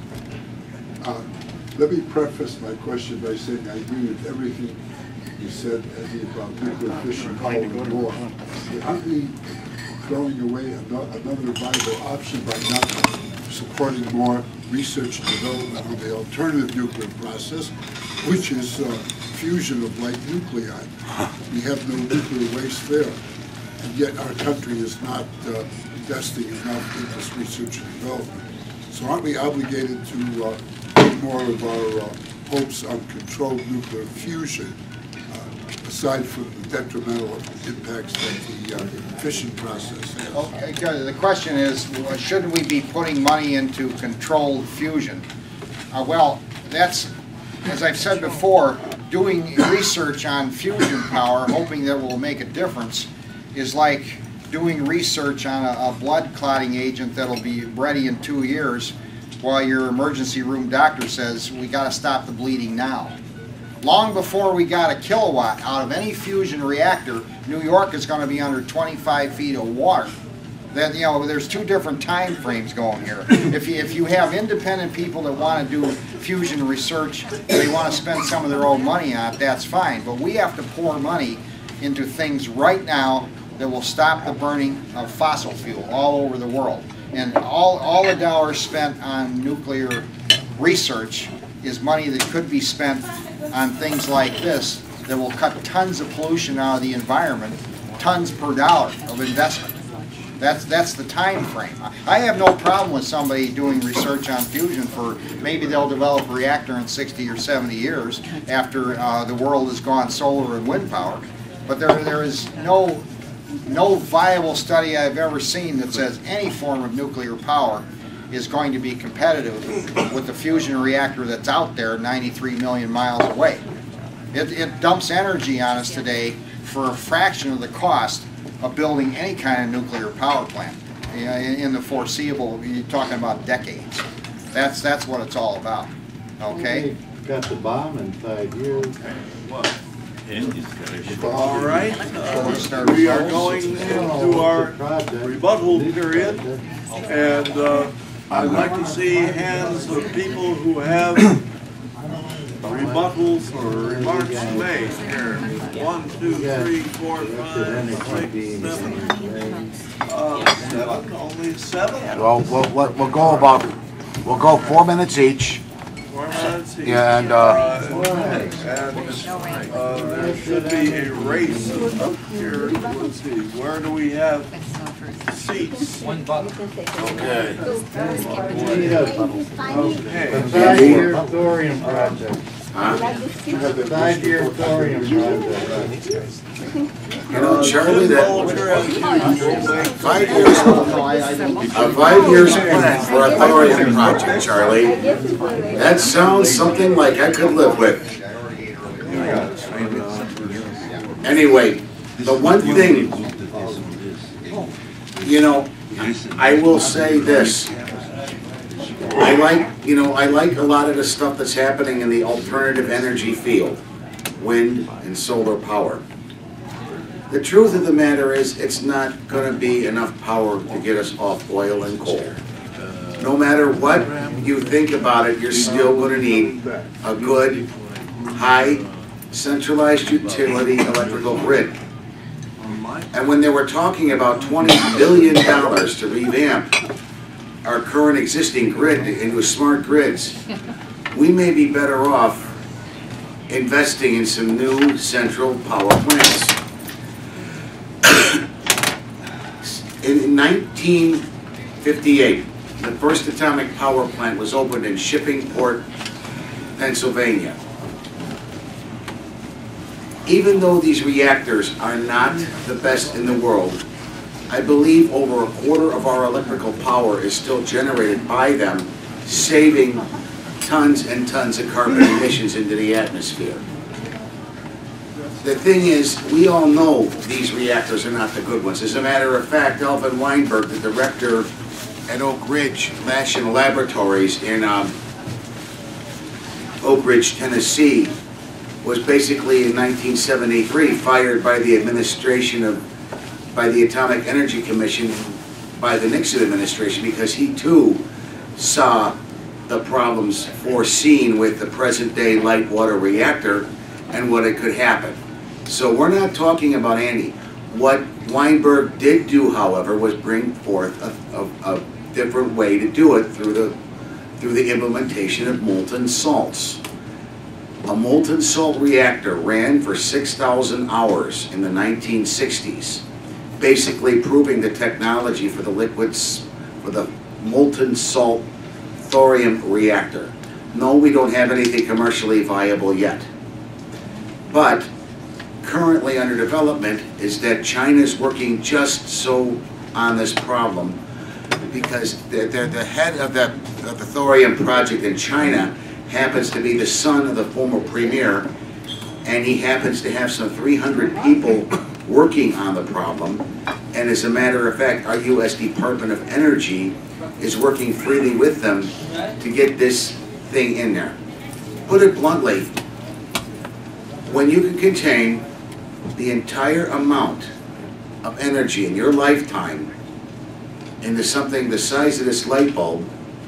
Uh, Let me preface my question by saying I agree with everything you said, Eddie, about nuclear fission, power, and war. But aren't we throwing away ano- another viable option by not supporting more research and development on the alternative nuclear process, which is uh, fusion of light nuclei? We have no nuclear waste there. And yet our country is not uh, investing enough in this research and development. So aren't we obligated to uh, put more of our uh, hopes on controlled nuclear fusion, uh, aside from the detrimental impacts that the uh, fission process has? Okay, the question is, well, shouldn't we be putting money into controlled fusion? Uh, well, that's, as I've said before, doing research on fusion power, hoping that will make a difference, is like doing research on a, a blood clotting agent that'll be ready in two years while your emergency room doctor says we got to stop the bleeding now. Long before we got a kilowatt out of any fusion reactor, New York is going to be under twenty-five feet of water. Then, you know, there's two different time frames going here. If you, if you have independent people that want to do fusion research, they want to spend some of their own money on it, that's fine. But we have to pour money into things right now that will stop the burning of fossil fuel all over the world. And all, all the dollars spent on nuclear research is money that could be spent on things like this that will cut tons of pollution out of the environment, tons per dollar of investment. That's, that's the time frame. I have no problem with somebody doing research on fusion for, maybe they'll develop a reactor in sixty or seventy years after uh, the world has gone solar and wind power. But there, there is no No viable study I've ever seen that says any form of nuclear power is going to be competitive with the fusion reactor that's out there ninety-three million miles away. It, it dumps energy on us today for a fraction of the cost of building any kind of nuclear power plant in, in the foreseeable, you're talking about decades. That's, that's what it's all about, okay? Got the bomb in five years. All right, uh, we are going into our rebuttal period, and uh, I'd like to see hands of people who have rebuttals or remarks to make. Here, one, two, three, four, five, six, seven. Uh, seven, only seven? Well, we'll, we'll go about, we'll go four minutes each. Four minutes see. Yeah, and, uh, Uh, And, uh, there should be a race up here. Let's see, where do we have seats? One button. Okay. Okay. Five-year thorium project. huh? Five-year thorium project. You know, Charlie, that Vulture has five years, a five years plan for a thorium project, Charlie. That sounds something like I could live with. Anyway, the one thing, you know, I will say this. I like, you know, I like a lot of the stuff that's happening in the alternative energy field, wind and solar power. The truth of the matter is, it's not going to be enough power to get us off oil and coal. No matter what you think about it, you're still going to need a good, high, centralized utility electrical grid. And when they were talking about twenty billion dollars to revamp our current existing grid into smart grids, we may be better off investing in some new central power plants. In nineteen fifty-eight, the first atomic power plant was opened in Shippingport, Pennsylvania. Even though these reactors are not the best in the world, I believe over a quarter of our electrical power is still generated by them, saving tons and tons of carbon emissions into the atmosphere. The thing is, we all know these reactors are not the good ones. As a matter of fact, Alvin Weinberg, the director at Oak Ridge National Laboratories in um, Oak Ridge, Tennessee, was basically in nineteen seventy-three fired by the administration of, by the Atomic Energy Commission, by the Nixon administration, because he too saw the problems foreseen with the present-day light water reactor and what it could happen. So we're not talking about Andy. What Weinberg did do, however, was bring forth a, a, a different way to do it through the, through the implementation of molten salts. A molten salt reactor ran for six thousand hours in the nineteen sixties, basically proving the technology for the liquids, for the molten salt thorium reactor. No, we don't have anything commercially viable yet. But currently under development is that China's working just so on this problem, because they're, they're the head of the, of the thorium project in China happens to be the son of the former premier, and he happens to have some three hundred people working on the problem. And as a matter of fact, our U S Department of Energy is working freely with them to get this thing in there. Put it bluntly, when you can contain the entire amount of energy in your lifetime into something the size of this light bulb,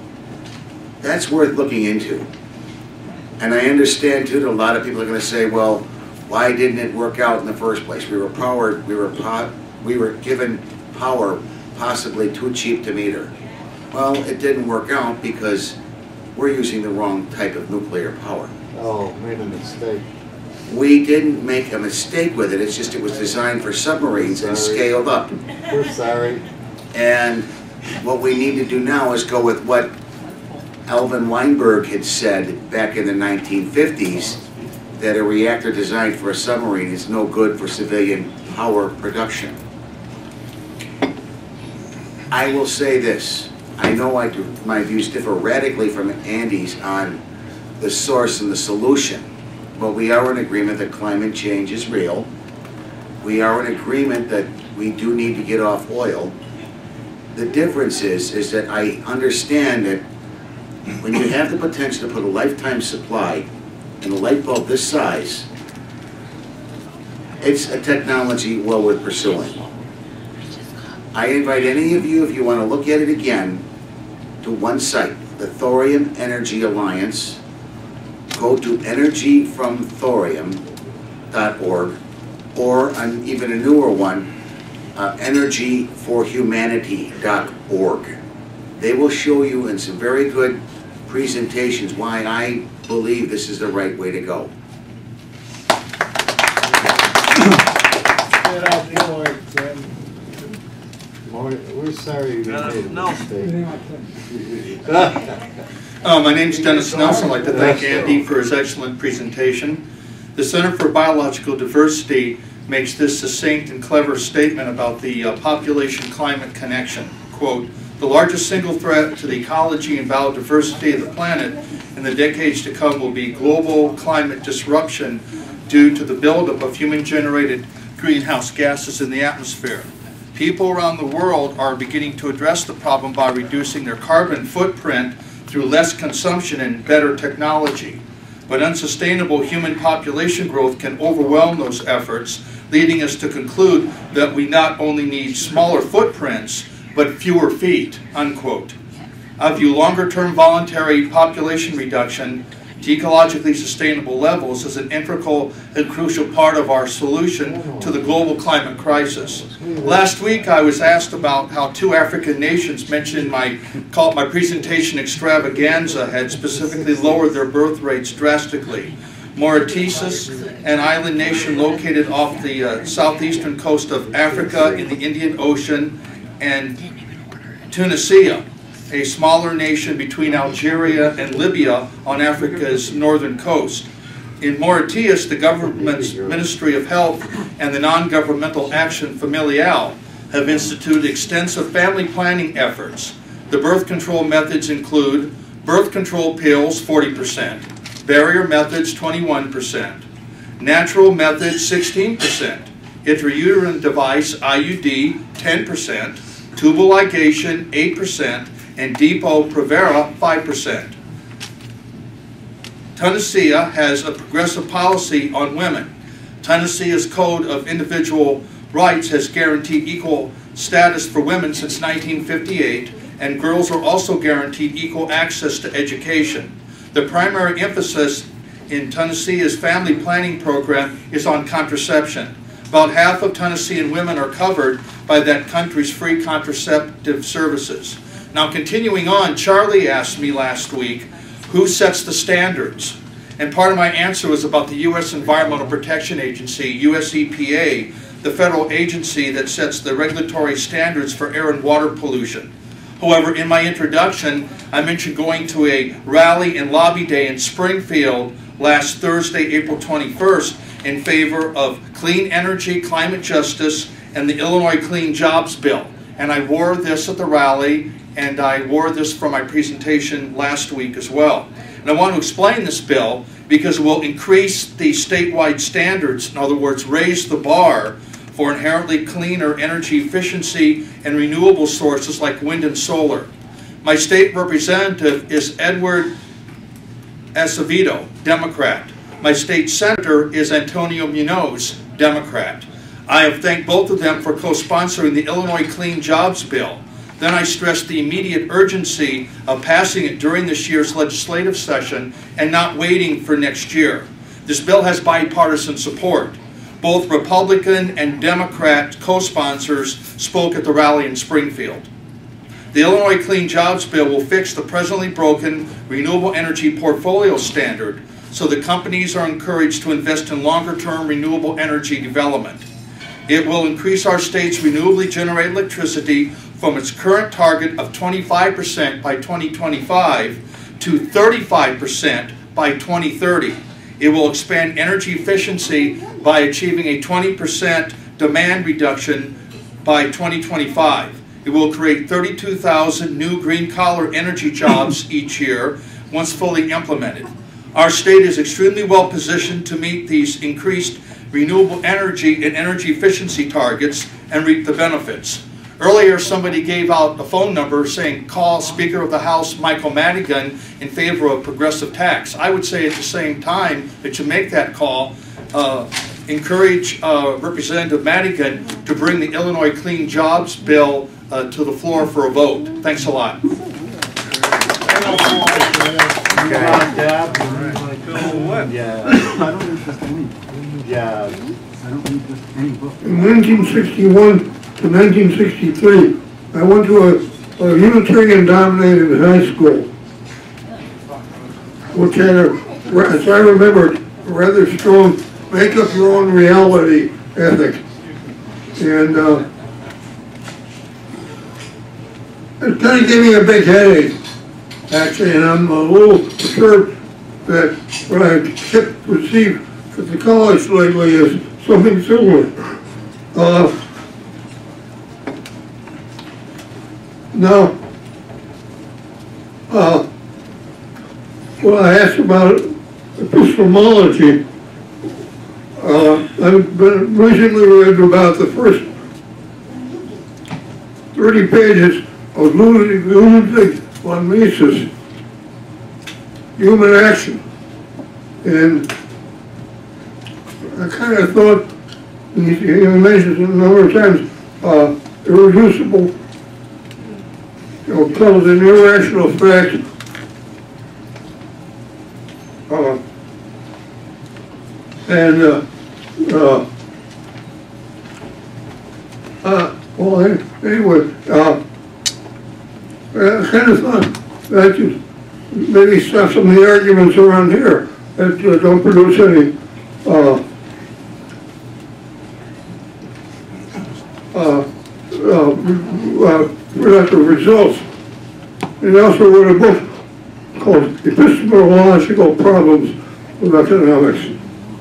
that's worth looking into. And I understand too that a lot of people are going to say, well, why didn't it work out in the first place? We were powered, we were po we were given power possibly too cheap to meter. Well, it didn't work out because we're using the wrong type of nuclear power. Oh, made a mistake. We didn't make a mistake with it, it's just it was designed for submarines and scaled up. We're sorry. And what we need to do now is go with what Alvin Weinberg had said back in the nineteen fifties, that a reactor designed for a submarine is no good for civilian power production. I will say this, I know I do, my views differ radically from Andy's on the source and the solution, but we are in agreement that climate change is real. We are in agreement that we do need to get off oil. The difference is, is that I understand that when you have the potential to put a lifetime supply in a light bulb this size, it's a technology well worth pursuing. I invite any of you, if you want to look at it again, to one site, the Thorium Energy Alliance. Go to energy from thorium dot org, or an, even a newer one, uh, energy for humanity dot org. They will show you in some very good presentations why I believe this is the right way to go. Get out the award, Tim. We're sorry we made a mistake. Uh, my name's Dennis Nelson. I'd like to thank Andy for his excellent presentation. The Center for Biological Diversity makes this succinct and clever statement about the uh, population-climate connection. Quote, the largest single threat to the ecology and biodiversity of the planet in the decades to come will be global climate disruption due to the buildup of human-generated greenhouse gases in the atmosphere. People around the world are beginning to address the problem by reducing their carbon footprint through less consumption and better technology. But unsustainable human population growth can overwhelm those efforts, leading us to conclude that we not only need smaller footprints, but fewer feet, unquote. I view longer-term voluntary population reduction to ecologically sustainable levels as an integral and crucial part of our solution to the global climate crisis. Last week I was asked about how two African nations mentioned in my, called my presentation extravaganza had specifically lowered their birth rates drastically. Mauritius, an island nation located off the uh, southeastern coast of Africa in the Indian Ocean, and Tunisia, a smaller nation between Algeria and Libya on Africa's northern coast. In Mauritius, the government's Ministry of Health and the non-governmental Action Familiale have instituted extensive family planning efforts. The birth control methods include birth control pills, forty percent, barrier methods, twenty-one percent, natural methods, sixteen percent, intrauterine device, I U D, ten percent, tubal ligation, eight percent, and Depo-Provera, five percent. Tunisia has a progressive policy on women. Tunisia's Code of Individual Rights has guaranteed equal status for women since nineteen fifty-eight, and girls are also guaranteed equal access to education. The primary emphasis in Tunisia's family planning program is on contraception. About half of Tunisian women are covered by that country's free contraceptive services. Now, continuing on, Charlie asked me last week, who sets the standards? And part of my answer was about the U S Environmental Protection Agency, U S E P A, the federal agency that sets the regulatory standards for air and water pollution. However, in my introduction, I mentioned going to a rally and lobby day in Springfield last Thursday, April twenty-first, in favor of clean energy, climate justice, and the Illinois Clean Jobs Bill. And I wore this at the rally, and I wore this for my presentation last week as well. And I want to explain this bill because it will increase the statewide standards, in other words, raise the bar for inherently cleaner energy efficiency and renewable sources like wind and solar. My state representative is Edward Acevedo, Democrat. My state senator is Antonio Munoz, Democrat. I have thanked both of them for co-sponsoring the Illinois Clean Jobs Bill. Then I stressed the immediate urgency of passing it during this year's legislative session and not waiting for next year. This bill has bipartisan support. Both Republican and Democrat co-sponsors spoke at the rally in Springfield. The Illinois Clean Jobs Bill will fix the presently broken renewable energy portfolio standard so that companies are encouraged to invest in longer-term renewable energy development. It will increase our state's renewably generated electricity from its current target of twenty-five percent by twenty twenty-five to thirty-five percent by twenty thirty. It will expand energy efficiency by achieving a twenty percent demand reduction by twenty twenty-five. It will create thirty-two thousand new green-collar energy jobs each year once fully implemented. Our state is extremely well positioned to meet these increased renewable energy and energy efficiency targets and reap the benefits. Earlier, somebody gave out a phone number saying, call Speaker of the House Michael Madigan in favor of progressive tax. I would say at the same time that you make that call, uh, encourage uh, Representative Madigan to bring the Illinois Clean Jobs Bill uh, to the floor for a vote. Thanks a lot. In nineteen sixty-one to nineteen sixty-three, I went to a, a Unitarian-dominated high school. which had a, as I remember, a rather strong make up your own reality ethic. And uh, it kind of gave me a big headache, actually, and I'm a little perturbed that what I kept received at the college lately is something similar. Uh, now, uh, well, I asked about epistemology. Uh, I've been recently read about the first thirty pages of Ludwig von Mises, Human Action. And I kind of thought, he, he mentions it a number of times, uh, irreducible, you know, called an irrational fact. Uh, and, uh, uh, uh, well, anyway, uh, I kind of thought that could maybe stop some of the arguments around here that uh, don't produce any uh, uh, uh, uh, productive results. And he also wrote a book called Epistemological Problems with Economics.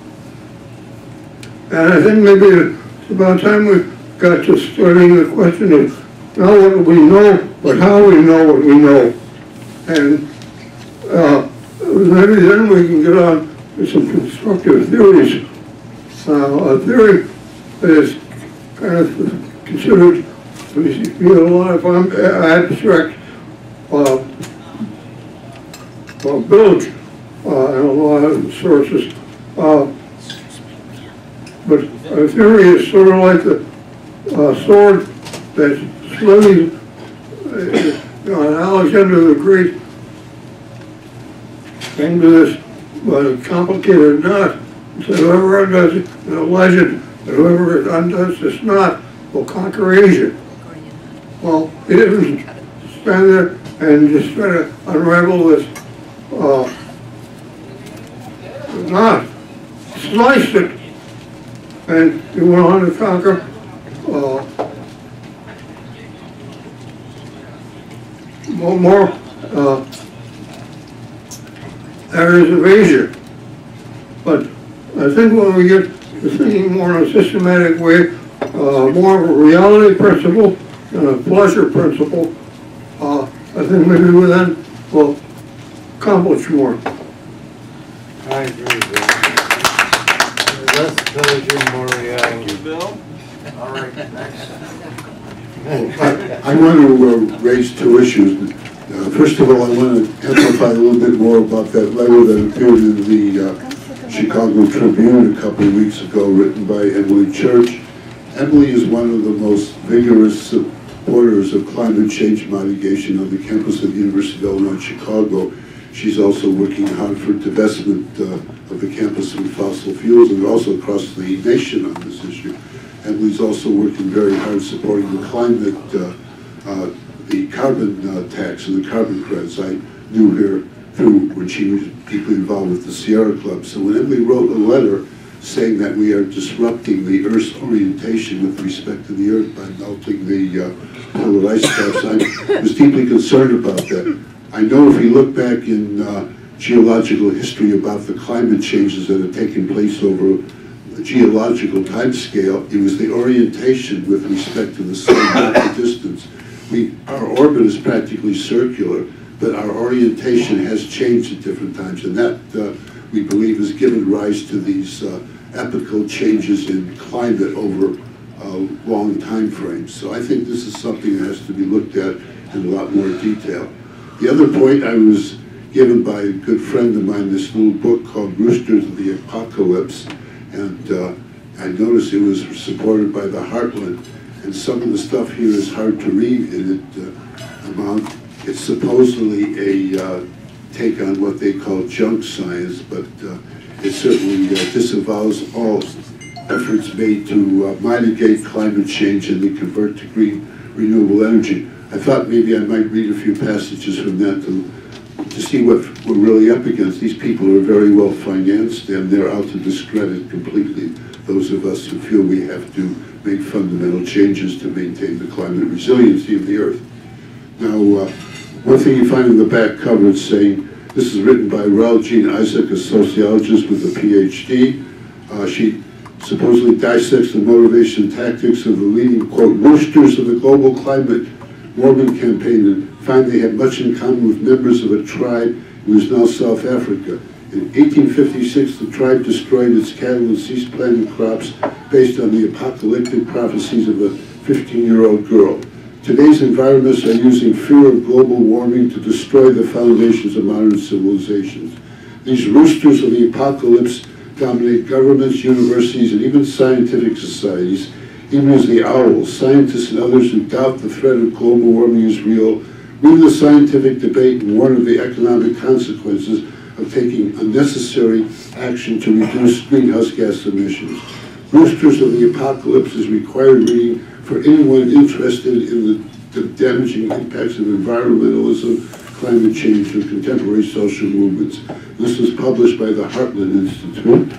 And I think maybe it's about time we got to studying the question of not what we know, but how we know what we know. And uh, maybe then we can get on to some constructive theories. Uh, a theory that is kind of considered to be a lot of abstract uh, uh, built uh, in a lot of sources. Uh, but a theory is sort of like the uh, sword that slowly, uh, you know, Alexander the Great came to this uh, complicated knot and said, whoever undoes it, in a legend, that whoever undoes this knot will conquer Asia. Well, he didn't stand there and just try to unravel this uh, knot. Sliced it, and he went on to conquer uh, more, more uh, areas of Asia. But I think when we get to thinking more in a systematic way, uh, more of a reality principle and a pleasure principle, uh, I think maybe we then will accomplish more. I agree, Bill. Less pleasure, more reality. Thank you, Bill. All right, next. I, I want to uh, raise two issues. Uh, first of all, I want to amplify a little bit more about that letter that appeared in the uh, Chicago Tribune a couple of weeks ago, written by Emily Church. Emily is one of the most vigorous supporters of climate change mitigation on the campus of the University of Illinois Chicago. She's also working hard for divestment uh, of the campus from fossil fuels and also across the nation on this issue. Emily's also working very hard supporting the climate, uh, uh, the carbon uh, tax and the carbon credits. I knew her through when she was deeply involved with the Sierra Club. So when Emily wrote a letter saying that we are disrupting the Earth's orientation with respect to the Earth by melting the uh, polar ice caps, I was deeply concerned about that. I know if you look back in uh, geological history about the climate changes that have taken place over a geological time scale, it was the orientation with respect to the sun, not the distance. We, our orbit is practically circular, but our orientation has changed at different times, and that, uh, we believe, has given rise to these uh, epochal changes in climate over uh, long time frames. So I think this is something that has to be looked at in a lot more detail. The other point I was given by a good friend of mine, this little book called Roosters of the Apocalypse, and uh, I noticed it was supported by the Heartland, and some of the stuff here is hard to read in it uh, amount. It's supposedly a uh, take on what they call junk science, but uh, it certainly uh, disavows all efforts made to uh, mitigate climate change and to convert to green renewable energy. I thought maybe I might read a few passages from that to to see what we're really up against. These people are very well financed, and they're out to discredit completely those of us who feel we have to make fundamental changes to maintain the climate resiliency of the Earth. Now, uh, one thing you find in the back cover is saying, this is written by Raul Jean Isaac, a sociologist with a P H D. Uh, she supposedly dissects the motivation and tactics of the leading, quote, roosters of the global climate warming campaign and find they have much in common with members of a tribe who is now South Africa. In eighteen fifty-six, the tribe destroyed its cattle and ceased planting crops based on the apocalyptic prophecies of a fifteen-year-old girl. Today's environments are using fear of global warming to destroy the foundations of modern civilizations. These roosters of the apocalypse dominate governments, universities, and even scientific societies, even as the owls, scientists and others who doubt the threat of global warming is real, read the scientific debate and warn of the economic consequences of taking unnecessary action to reduce greenhouse gas emissions. Roosters of the Apocalypse is required reading for anyone interested in the, the damaging impacts of environmentalism, climate change, and contemporary social movements. This was published by the Heartland Institute.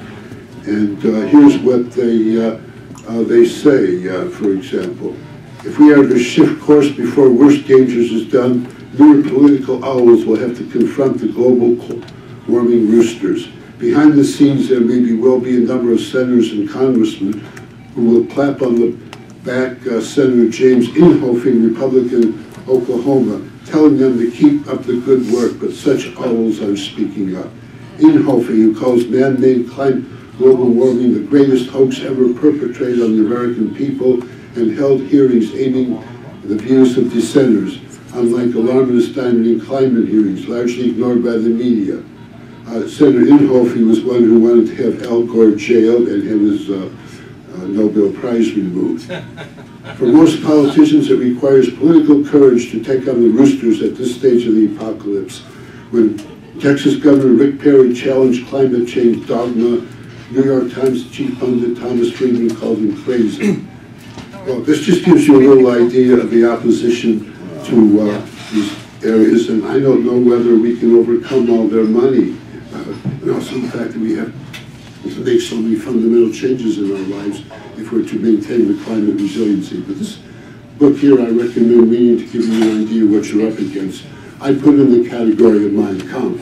And uh, here's what they, uh, uh, they say, uh, for example. If we are to shift course before worse dangers is done, newer political owls will have to confront the global warming roosters. Behind the scenes, there may be well be a number of senators and congressmen who will clap on the back uh, Senator James Inhofe, Republican, Oklahoma, telling them to keep up the good work, but such owls are speaking up. Inhofe, who calls man-made climate global warming the greatest hoax ever perpetrated on the American people, and held hearings aiming the views of dissenters, unlike alarmist diamond climate hearings, largely ignored by the media. Uh, Senator Inhofe was one who wanted to have Al Gore jailed and have his uh, uh, Nobel Prize removed. For most politicians, it requires political courage to take on the roosters at this stage of the apocalypse. When Texas Governor Rick Perry challenged climate change dogma, New York Times chief pundit Thomas Friedman called him crazy. Well, this just gives you a little idea of the opposition to uh, these areas, and I don't know whether we can overcome all their money. Uh, and also the fact that we have to make so many fundamental changes in our lives if we're to maintain the climate resiliency. But this book here, I recommend reading to give you an idea of what you're up against. I put it in the category of Mein Kampf.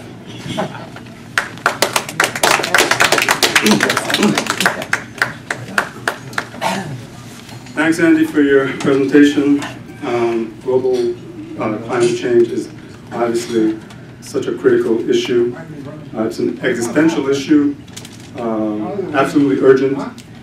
Thanks, Andy, for your presentation. Um, global uh, climate change is obviously such a critical issue. Uh, it's an existential issue, uh, absolutely urgent.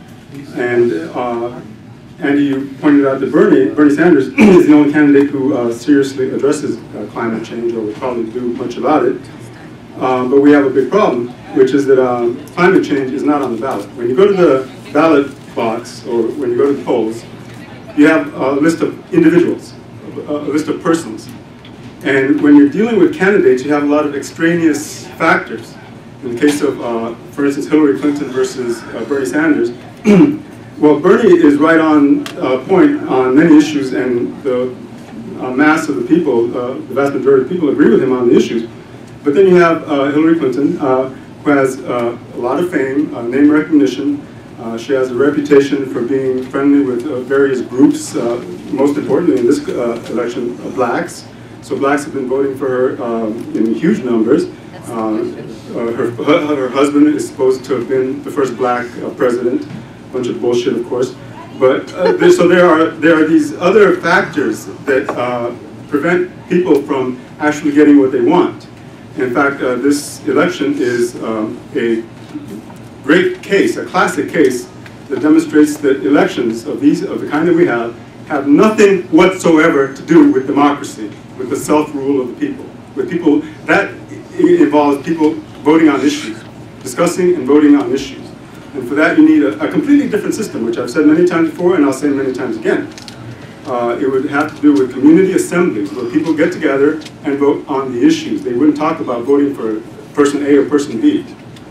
And uh, Andy, you pointed out that Bernie, Bernie Sanders is the only candidate who uh, seriously addresses uh, climate change, or will probably do much about it. Uh, but we have a big problem, which is that uh, climate change is not on the ballot. When you go to the ballot box, or when you go to the polls, you have a list of individuals, a list of persons. And when you're dealing with candidates, you have a lot of extraneous factors. In the case of, uh, for instance, Hillary Clinton versus uh, Bernie Sanders, well, Bernie is right on uh, point on many issues, and the uh, mass of the people, uh, the vast majority of people agree with him on the issues. But then you have uh, Hillary Clinton, uh, who has uh, a lot of fame, uh, name recognition. Uh, she has a reputation for being friendly with uh, various groups, uh, most importantly in this uh, election, uh, blacks. So blacks have been voting for her um, in huge numbers. Uh, uh, her, her husband is supposed to have been the first black uh, president. Bunch of bullshit, of course. But uh, there, so there are there are these other factors that uh, prevent people from actually getting what they want. In fact, uh, this election is um, a great case, a classic case that demonstrates that elections of these of the kind that we have have nothing whatsoever to do with democracy, with the self-rule of the people, with people that involves people voting on issues, discussing and voting on issues. And for that, you need a, a completely different system, which I've said many times before, and I'll say many times again. Uh, it would have to do with community assemblies, where people get together and vote on the issues. They wouldn't talk about voting for person A or person B.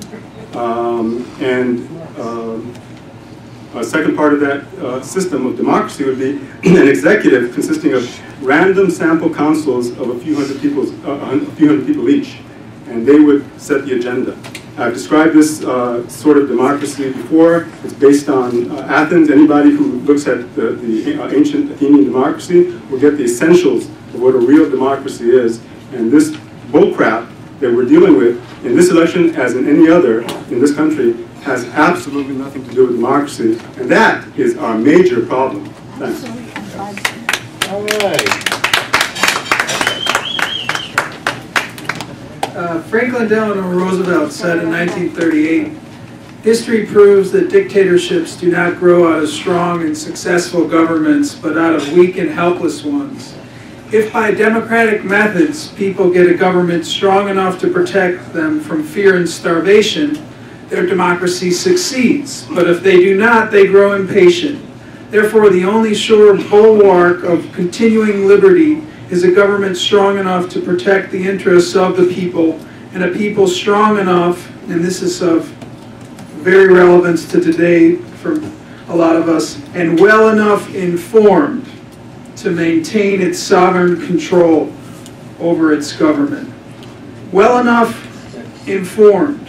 Um, and um, a second part of that uh, system of democracy would be an executive consisting of random sample councils of a few hundred people, uh, a few hundred people each, and they would set the agenda. I've described this uh, sort of democracy before. It's based on uh, Athens. Anybody who looks at the, the uh, ancient Athenian democracy will get the essentials of what a real democracy is. And this bullcrap that we're dealing with in this election, as in any other in this country, has absolutely nothing to do with democracy. And that is our major problem. Thanks. All right. Uh, Franklin Delano Roosevelt said in nineteen thirty-eight, "History proves that dictatorships do not grow out of strong and successful governments, but out of weak and helpless ones. If by democratic methods people get a government strong enough to protect them from fear and starvation, their democracy succeeds. But if they do not, they grow impatient. Therefore, the only sure bulwark of continuing liberty is a government strong enough to protect the interests of the people, and a people strong enough," and this is of very relevance to today for a lot of us, "and well enough informed to maintain its sovereign control over its government." Well enough informed.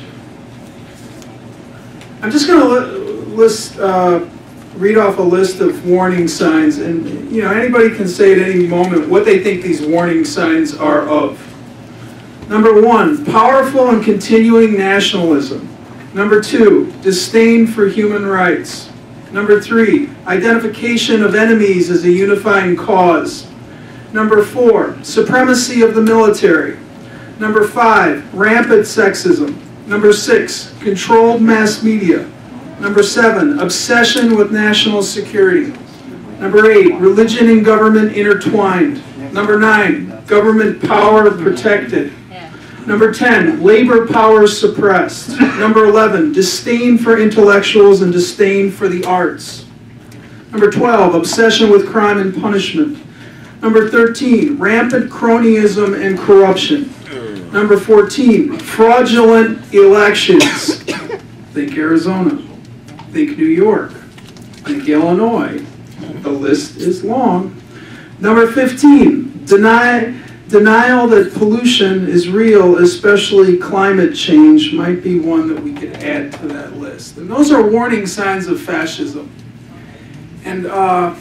I'm just going to list, uh, read off a list of warning signs, and you know, anybody can say at any moment what they think these warning signs are of. Number one, powerful and continuing nationalism. Number two, disdain for human rights. Number three, identification of enemies as a unifying cause. Number four, supremacy of the military. Number five, rampant sexism. Number six, controlled mass media. Number seven, obsession with national security. Number eight, religion and government intertwined. Number nine, government power protected. Number ten, labor power suppressed. Number eleven, disdain for intellectuals and disdain for the arts. Number twelve, obsession with crime and punishment. Number thirteen, rampant cronyism and corruption. Number fourteen, fraudulent elections. Think Arizona. Think New York. Think Illinois. The list is long. Number fifteen, deny, denial that pollution is real, especially climate change, might be one that we could add to that list. And those are warning signs of fascism. And, uh,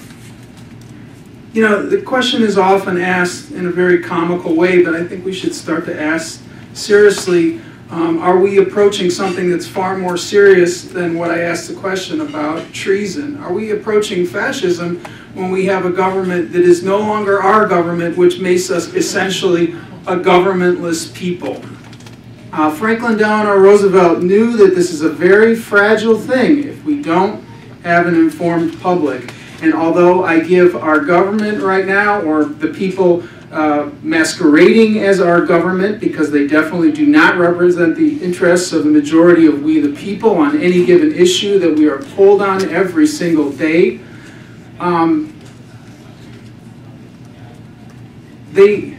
you know, the question is often asked in a very comical way, but I think we should start to ask seriously, um, are we approaching something that's far more serious than what I asked the question about, treason? Are we approaching fascism when we have a government that is no longer our government, which makes us essentially a governmentless people? Uh, Franklin Delano Roosevelt knew that this is a very fragile thing if we don't have an informed public. And although I give our government right now, or the people uh, masquerading as our government, because they definitely do not represent the interests of the majority of we the people on any given issue that we are pulled on every single day, um, they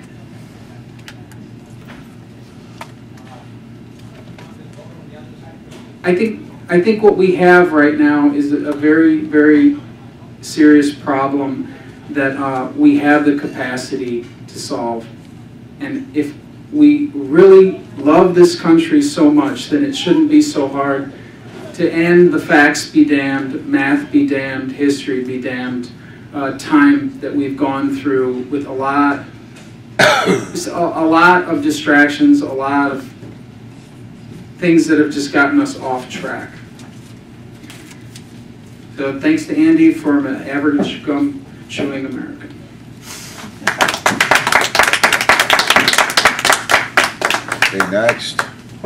I think I think what we have right now is a very, very serious problem that uh, we have the capacity to solve. And if we really love this country so much, then it shouldn't be so hard to end the facts be damned, math be damned, history be damned, uh, time that we've gone through with a lot, a, a lot of distractions, a lot of things that have just gotten us off track. So thanks to Andy for an average gum chewing American. Okay, next.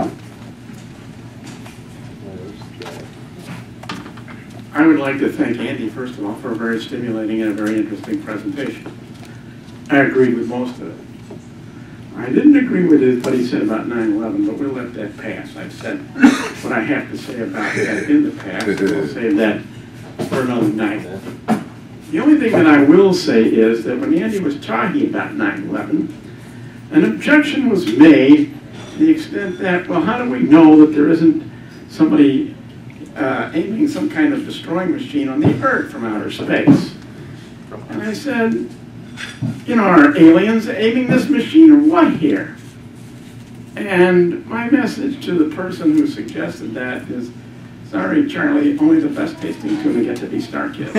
I would like to thank Andy, first of all, for a very stimulating and a very interesting presentation. I agreed with most of it. I didn't agree with it, what he said about nine eleven, but we'll let that pass. I've said what I have to say about that in the past, and we'll save that for another night. The only thing that I will say is that when Andy was talking about nine eleven, an objection was made to the extent that, well, how do we know that there isn't somebody uh, aiming some kind of destroying machine on the Earth from outer space? And I said, you know, are aliens aiming this machine or what here? And my message to the person who suggested that is, sorry, Charlie, only the best tasting tuna get to be Star Kids.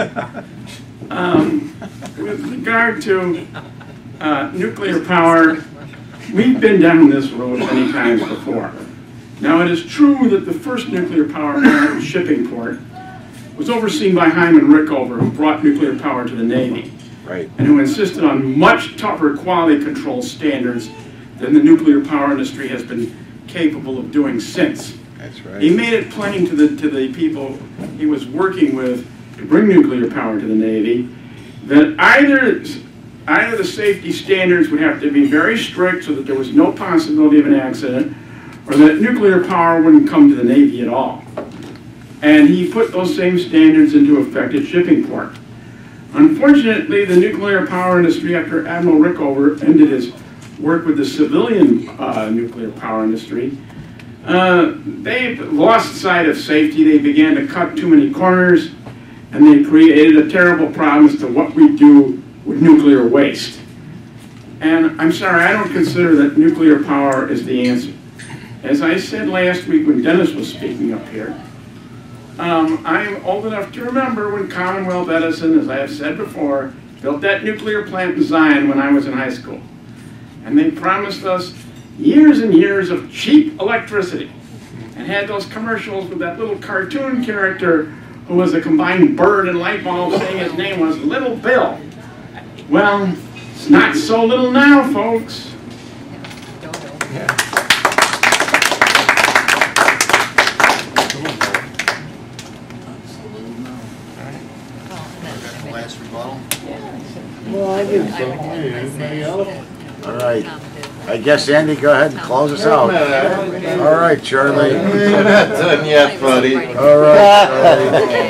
um, with regard to uh, nuclear power, we've been down this road many times before. Now, it is true that the first nuclear power plant shipping port was overseen by Hyman Rickover, who brought nuclear power to the Navy, right, and who insisted on much tougher quality control standards than the nuclear power industry has been capable of doing since. That's right. He made it plain to the, to the people he was working with to bring nuclear power to the Navy that either, either the safety standards would have to be very strict so that there was no possibility of an accident, or that nuclear power wouldn't come to the Navy at all. And he put those same standards into effect at shipping port. Unfortunately, the nuclear power industry, after Admiral Rickover ended his work with the civilian uh, nuclear power industry, uh, they lost sight of safety. They began to cut too many corners, and they created a terrible problem as to what we do with nuclear waste. And I'm sorry, I don't consider that nuclear power is the answer. As I said last week when Dennis was speaking up here, um, I'm old enough to remember when Commonwealth Edison, as I have said before, built that nuclear plant in Zion when I was in high school. And they promised us years and years of cheap electricity, and had those commercials with that little cartoon character who was a combined bird and light bulb, saying his name was Little Bill. Well, it's not so little now, folks. Last rebuttal? Well, I did something. Anybody else? All right. I guess, Andy, go ahead and close us out. All right, Charlie. You're not done yet, buddy. All right, Charlie.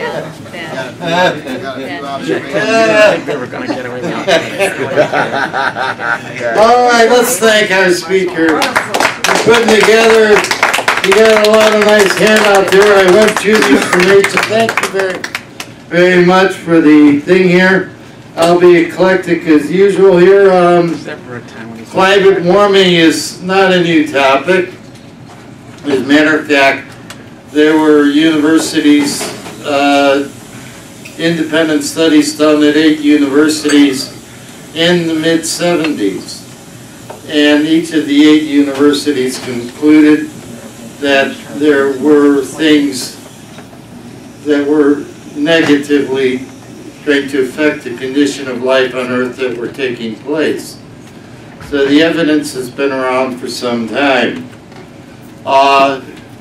All right, let's thank our speaker for putting together. You got a lot of nice handout there. I went through the information. Thank you very, very much for the thing here. I'll be eclectic as usual here. Um, climate warming is not a new topic. As a matter of fact, there were universities, uh, independent studies done at eight universities in the mid seventies. And each of the eight universities concluded that there were things that were negatively going to affect the condition of life on Earth that were taking place. So the evidence has been around for some time. Uh,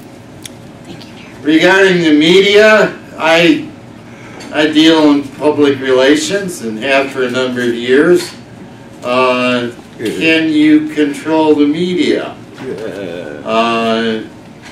regarding the media, I, I deal in public relations and have for a number of years. Uh, can you control the media? Uh,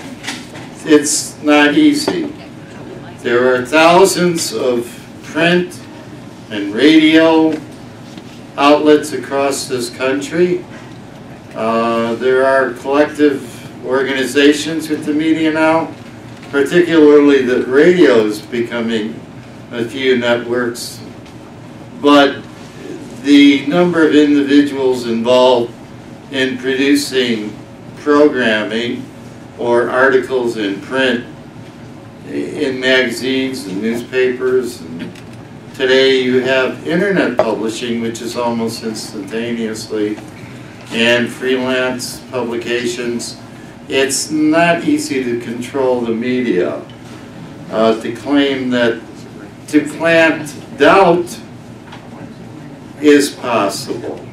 it's not easy. There are thousands of print and radio outlets across this country. Uh, there are collective organizations with the media now, particularly that radio is becoming a few networks. But the number of individuals involved in producing programming or articles in print in magazines and newspapers, and today you have internet publishing, which is almost instantaneously, and freelance publications. It's not easy to control the media. Uh, to claim that to plant doubt is possible.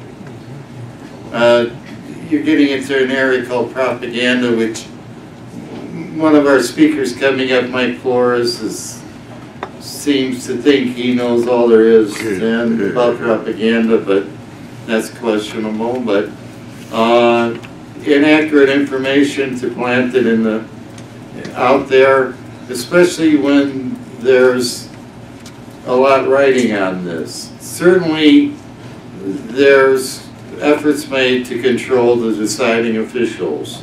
Uh, you're getting into an area called propaganda, which one of our speakers coming up, Mike Flores, is, seems to think he knows all there is then about propaganda, but that's questionable. But uh, inaccurate information to plant it in the out there, especially when there's a lot writing on this. Certainly, there's efforts made to control the deciding officials.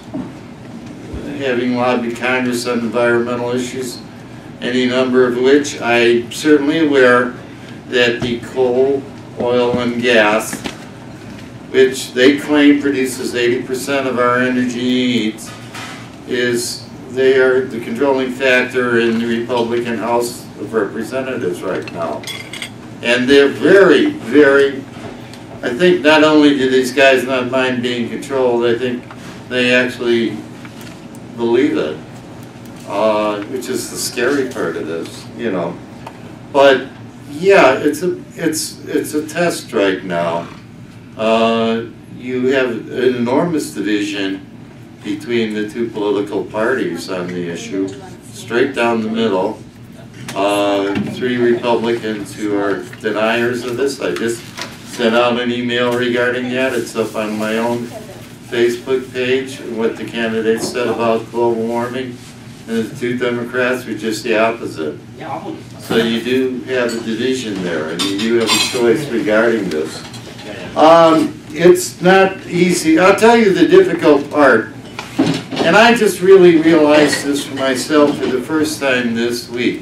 Having lobbied Congress on environmental issues, any number of which I'm certainly aware that the coal oil and gas, which they claim produces eighty percent of our energy needs, is they are the controlling factor in the Republican House of Representatives right now. And they're very, very, I think not only do these guys not mind being controlled, I think they actually believe it, uh, which is the scary part of this, you know. But yeah, it's a, it's, it's a test right now. Uh, you have an enormous division between the two political parties on the issue, straight down the middle. Uh, three Republicans who are deniers of this. I just sent out an email regarding that. It's up on my own Facebook page, what the candidates said about global warming. And the two Democrats were just the opposite. So you do have a division there, and you do have a choice regarding this. Um, it's not easy. I'll tell you the difficult part. And I just really realized this for myself for the first time this week.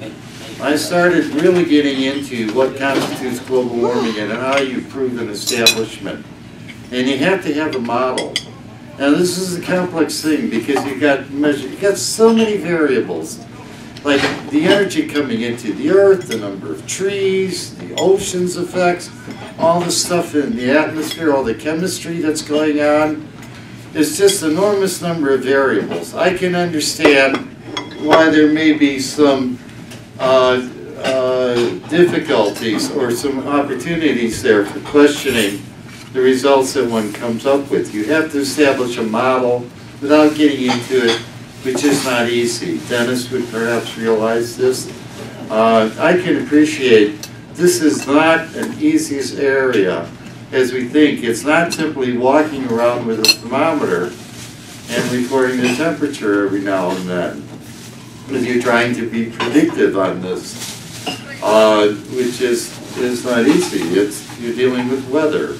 I started really getting into what constitutes global warming and how you prove an establishment. And you have to have a model. Now this is a complex thing because you've got measure, you've got so many variables. Like the energy coming into the earth, the number of trees, the ocean's effects, all the stuff in the atmosphere, all the chemistry that's going on. It's just an enormous number of variables. I can understand why there may be some uh, uh, difficulties or some opportunities there for questioning the results that one comes up with. You have to establish a model without getting into it, which is not easy. Dennis would perhaps realize this. Uh, I can appreciate this is not an easiest area as we think. It's not simply walking around with a thermometer and recording the temperature every now and then. Because you're trying to be predictive on this, uh, which is, is not easy. It's, you're dealing with weather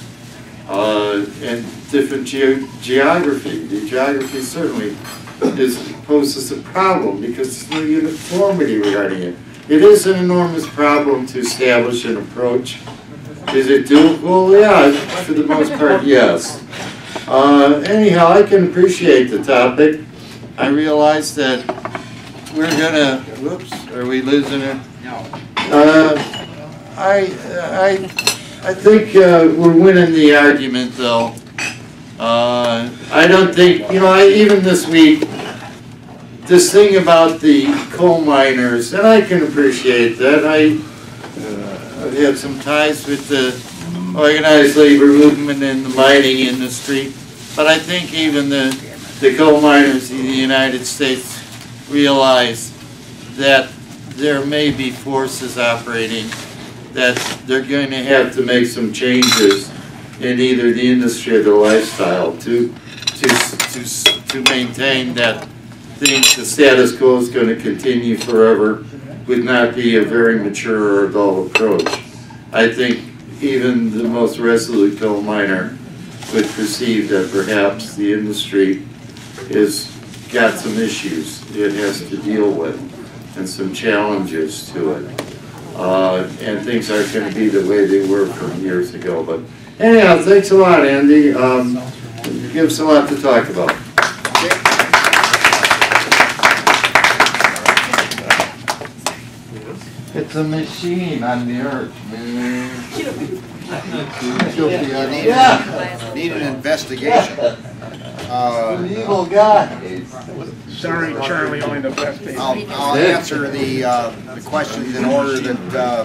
uh, and different ge geography. The geography certainly is, poses a problem because there's no uniformity regarding it. It is an enormous problem to establish an approach. Is it doable? Yeah, for the most part, yes. Uh, anyhow, I can appreciate the topic. I realize that we're gonna, whoops, are we losing it? No. Uh, I, I, I think uh, we're winning the argument, though. Uh, I don't think, you know, I, even this week, this thing about the coal miners, and I can appreciate that. I, uh, I've had some ties with the organized labor movement in the mining industry, but I think even the, the coal miners in the United States realize that there may be forces operating that they're going to have to make some changes in either the industry or the lifestyle to to to to maintain that things, the status quo is going to continue forever would not be a very mature or adult approach. I think even the most resolute coal miner would perceive that perhaps the industry is got some issues it has to deal with and some challenges to it. Uh, and things aren't going to be the way they were from years ago. But anyhow, thanks a lot, Andy. Um, it gives a lot to talk about. It's a machine on the earth, man. Yeah. Need an investigation. Uh, An evil guy. Sorry, Charlie, only the best people. I'll, I'll answer the, uh, the questions in order that uh,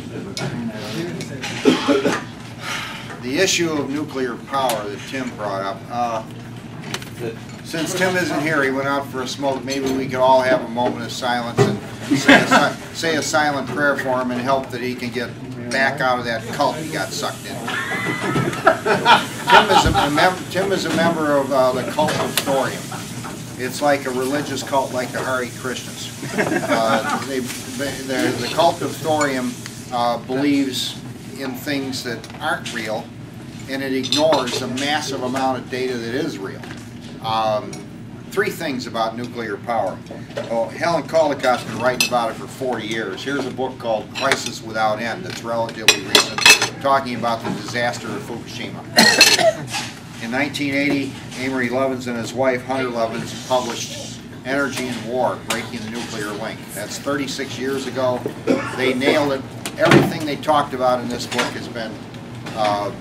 the issue of nuclear power that Tim brought up. Uh, since Tim isn't here, he went out for a smoke. Maybe we could all have a moment of silence and say a, say a silent prayer for him and help that he can get back out of that cult he got sucked in. Tim is a, a mem Tim is a member of uh, the cult of thorium. It's like a religious cult, like the Hare Krishnas. Uh, they, they, the cult of thorium uh, believes in things that aren't real, and it ignores a massive amount of data that is real. Um, three things about nuclear power. Oh, Helen Caldicott's been writing about it for forty years. Here's a book called Crisis Without End that's relatively recent. talking about the disaster of Fukushima. In nineteen eighty, Amory Lovins and his wife, Hunter Lovins, published Energy and War, Breaking the Nuclear Link. That's thirty-six years ago. They nailed it. Everything they talked about in this book has been uh,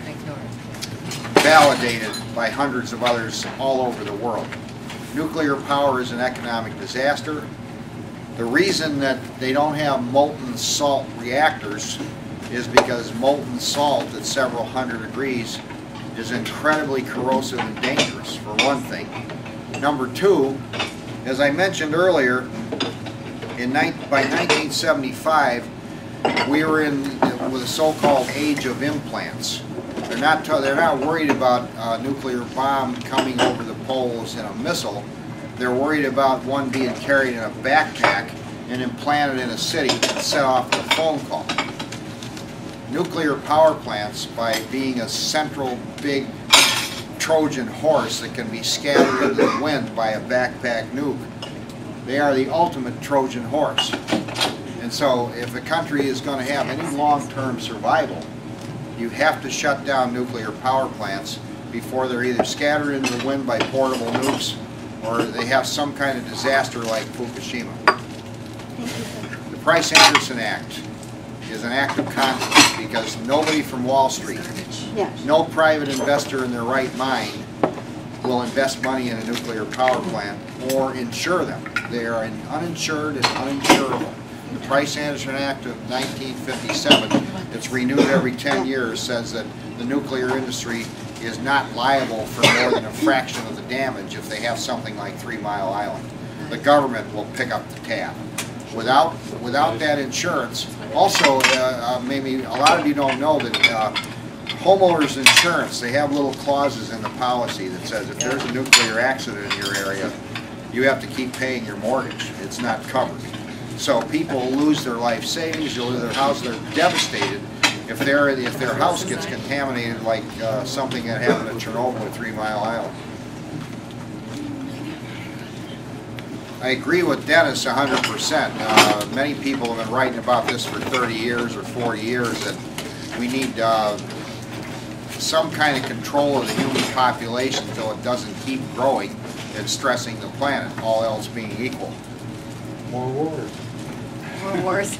validated by hundreds of others all over the world. Nuclear power is an economic disaster. The reason that they don't have molten salt reactors is because molten salt at several hundred degrees is incredibly corrosive and dangerous, for one thing. Number two, as I mentioned earlier, in by nineteen seventy-five, we were in with a so-called age of implants. They're not they're not worried about a nuclear bomb coming over the poles in a missile. They're worried about one being carried in a backpack and implanted in a city and set off with a phone call. Nuclear power plants, by being a central big Trojan horse that can be scattered into the wind by a backpack nuke, they are the ultimate Trojan horse. And so if a country is going to have any long-term survival, you have to shut down nuclear power plants before they're either scattered into the wind by portable nukes or they have some kind of disaster like Fukushima. The Price-Anderson Act is an act of conscience because nobody from Wall Street, no private investor in their right mind will invest money in a nuclear power plant or insure them. They are uninsured and uninsurable. The Price-Anderson Act of nineteen fifty-seven, it's renewed every ten years, says that the nuclear industry is not liable for more than a fraction of the damage if they have something like Three Mile Island. The government will pick up the tab. Without, without that insurance, also, uh, uh, maybe a lot of you don't know that uh, homeowners insurance, they have little clauses in the policy that says if there's a nuclear accident in your area, you have to keep paying your mortgage. It's not covered. So people lose their life savings, they'll lose their house, they're devastated if, they're, if their house gets contaminated like uh, something that happened at Chernobyl at Three Mile Island. I agree with Dennis one hundred percent. Uh, many people have been writing about this for thirty years or forty years, that we need uh, some kind of control of the human population so it doesn't keep growing and stressing the planet, all else being equal. More wars. More wars.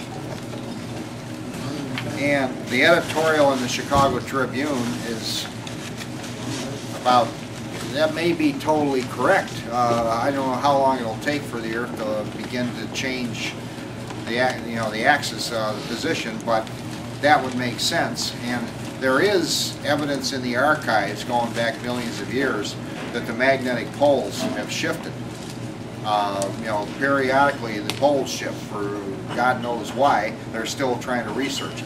And the editorial in the Chicago Tribune is about, that may be totally correct. Uh, I don't know how long it'll take for the Earth to begin to change the, you know, the axis, uh, the position, but that would make sense. And there is evidence in the archives going back millions of years that the magnetic poles have shifted. Uh, you know, periodically the poles shift for God knows why. They're still trying to research it.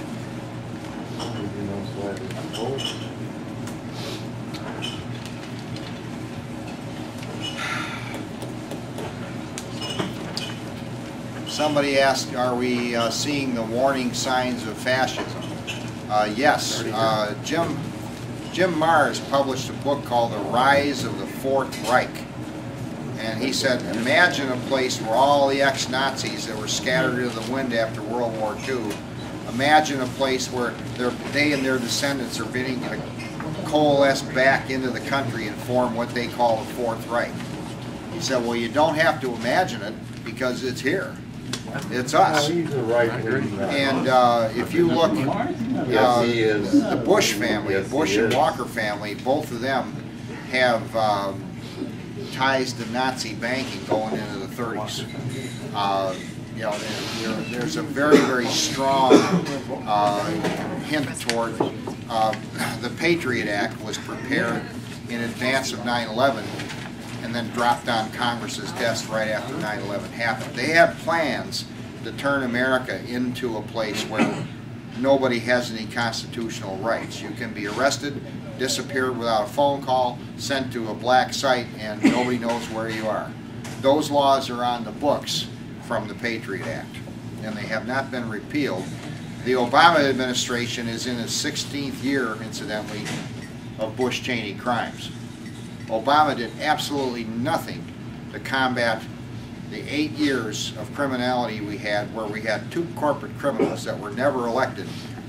Somebody asked, are we uh, seeing the warning signs of fascism? Uh, yes. Uh, Jim, Jim Mars published a book called The Rise of the Fourth Reich. And he said, imagine a place where all the ex-Nazis that were scattered into the wind after World War Two, imagine a place where they and their descendants are beginning to coalesce back into the country and form what they call the Fourth Reich. He said, well, you don't have to imagine it because it's here. It's us. And uh, if you look, uh, the Bush family, Bush and Walker family, both of them have um, ties to Nazi banking going into the thirties. Uh, you know, there, there's a very, very strong uh, hint toward uh, the Patriot Act was prepared in advance of nine eleven and then dropped on Congress's desk right after nine eleven happened. They had plans to turn America into a place where nobody has any constitutional rights. You can be arrested, disappeared without a phone call, sent to a black site, and nobody knows where you are. Those laws are on the books from the Patriot Act, and they have not been repealed. The Obama administration is in its sixteenth year, incidentally, of Bush-Cheney crimes. Obama did absolutely nothing to combat the eight years of criminality we had, where we had two corporate criminals that were never elected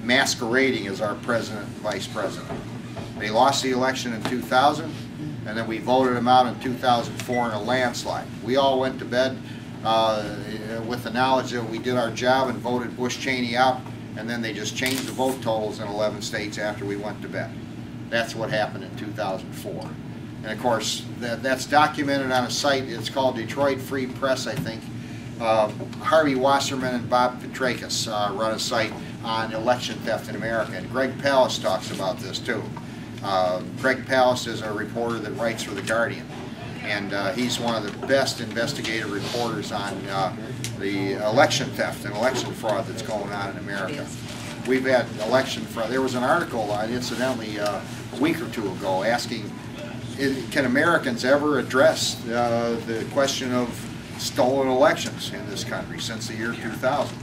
masquerading as our president and vice president. They lost the election in two thousand, and then we voted them out in two thousand four in a landslide. We all went to bed uh, with the knowledge that we did our job and voted Bush Cheney out, and then they just changed the vote totals in eleven states after we went to bed. That's what happened in two thousand four. And of course, that, that's documented on a site. It's called Detroit Free Press, I think. Uh, Harvey Wasserman and Bob Petrakis uh, run a site on election theft in America, and Greg Palast talks about this too. Uh, Greg Palast is a reporter that writes for The Guardian, and uh, he's one of the best investigative reporters on uh, the election theft and election fraud that's going on in America. We've had election fraud. There was an article, uh, incidentally, uh, a week or two ago asking, can Americans ever address uh, the question of stolen elections in this country since the year two thousand?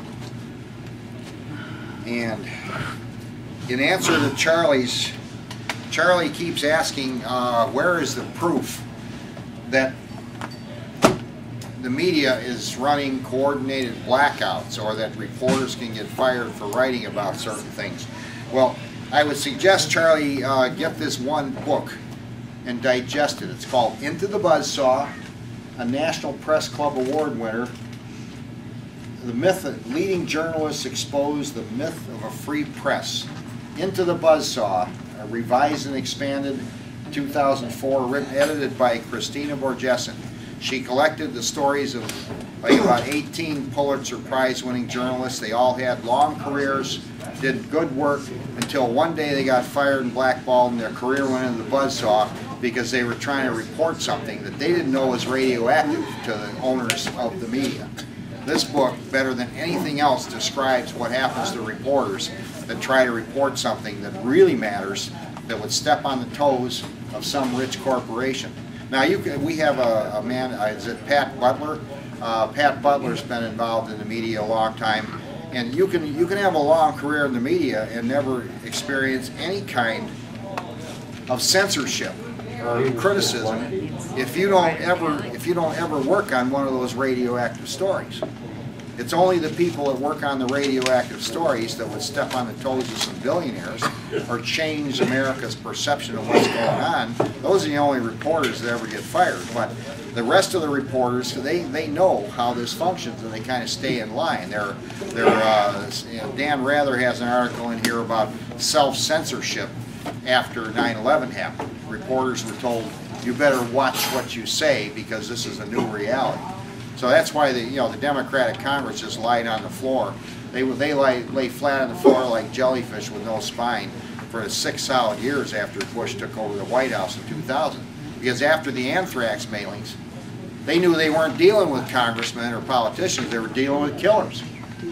And in answer to Charlie's, Charlie keeps asking, uh, where is the proof that the media is running coordinated blackouts or that reporters can get fired for writing about certain things? Well, I would suggest Charlie uh, get this one book and digest it. It's called Into the Buzzsaw, a National Press Club Award winner. The myth of leading journalists expose the myth of a free press. Into the Buzzsaw, uh, revised and expanded two thousand four, written, edited by Christina Borgeson. She collected the stories of like about eighteen Pulitzer Prize winning journalists. They all had long careers, did good work, until one day they got fired and blackballed and their career went into the buzzsaw because they were trying to report something that they didn't know was radioactive to the owners of the media. This book, better than anything else, describes what happens to reporters that try to report something that really matters, that would step on the toes of some rich corporation. Now, you can, we have a, a man, uh, is it Pat Butler? Uh, Pat Butler's been involved in the media a long time, and you can you can have a long career in the media and never experience any kind of censorship or criticism if you don't ever if you don't ever work on one of those radioactive stories. It's only the people that work on the radioactive stories that would step on the toes of some billionaires or change America's perception of what's going on. Those are the only reporters that ever get fired. But the rest of the reporters, they, they know how this functions and they kind of stay in line. They're, they're, uh, you know, Dan Rather has an article in here about self-censorship after nine eleven happened. Reporters were told, you better watch what you say because this is a new reality. So that's why the you know the Democratic Congress just lied on the floor. They they lay, lay flat on the floor like jellyfish with no spine for six solid years after Bush took over the White House in two thousand. Because after the anthrax mailings, they knew they weren't dealing with congressmen or politicians. They were dealing with killers.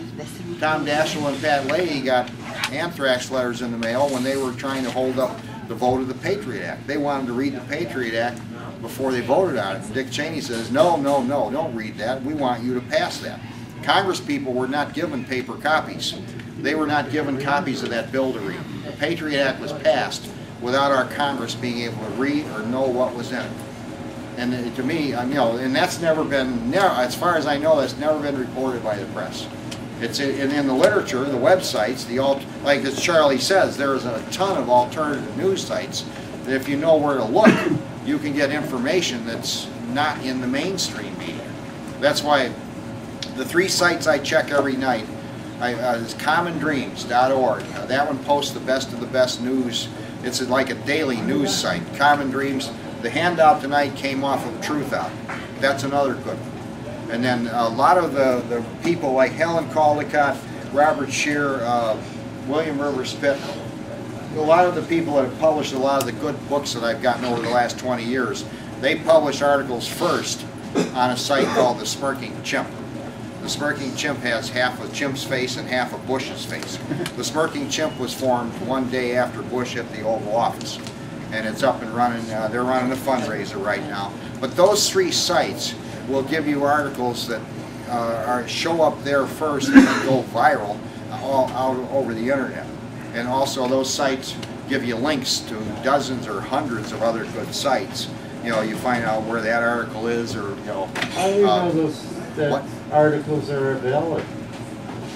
Tom Daschle and Pat Leahy got anthrax letters in the mail when they were trying to hold up the vote of the Patriot Act. They wanted to read the Patriot Act before they voted on it. And Dick Cheney says, no, no, no, don't read that. We want you to pass that. Congress people were not given paper copies. They were not given copies of that bill to read. The Patriot Act was passed without our Congress being able to read or know what was in it. And uh, to me, um, you know, and that's never been, never, as far as I know, that's never been reported by the press. It's in, in the literature, the websites, the alt, like as Charlie says, there is a ton of alternative news sites that if you know where to look, you can get information that's not in the mainstream media. That's why the three sites I check every night I, uh, is common dreams dot org. Uh, that one posts the best of the best news. It's like a daily news site. Common Dreams. The handout tonight came off of Truth Out. That's another good one. And then a lot of the, the people like Helen Caldicott, Robert Scheer, uh, William Rivers Pitt, a lot of the people that have published a lot of the good books that I've gotten over the last twenty years, they publish articles first on a site called The Smirking Chimp. The Smirking Chimp has half a chimp's face and half a Bush's face. The Smirking Chimp was formed one day after Bush hit the Oval Office, and it's up and running. Uh, they're running a fundraiser right now. But those three sites will give you articles that uh, are, show up there first and then go viral all out over the internet. And also those sites give you links to dozens or hundreds of other good sites. You know, you find out where that article is, or you know. How do you uh, know those that what? articles are valid?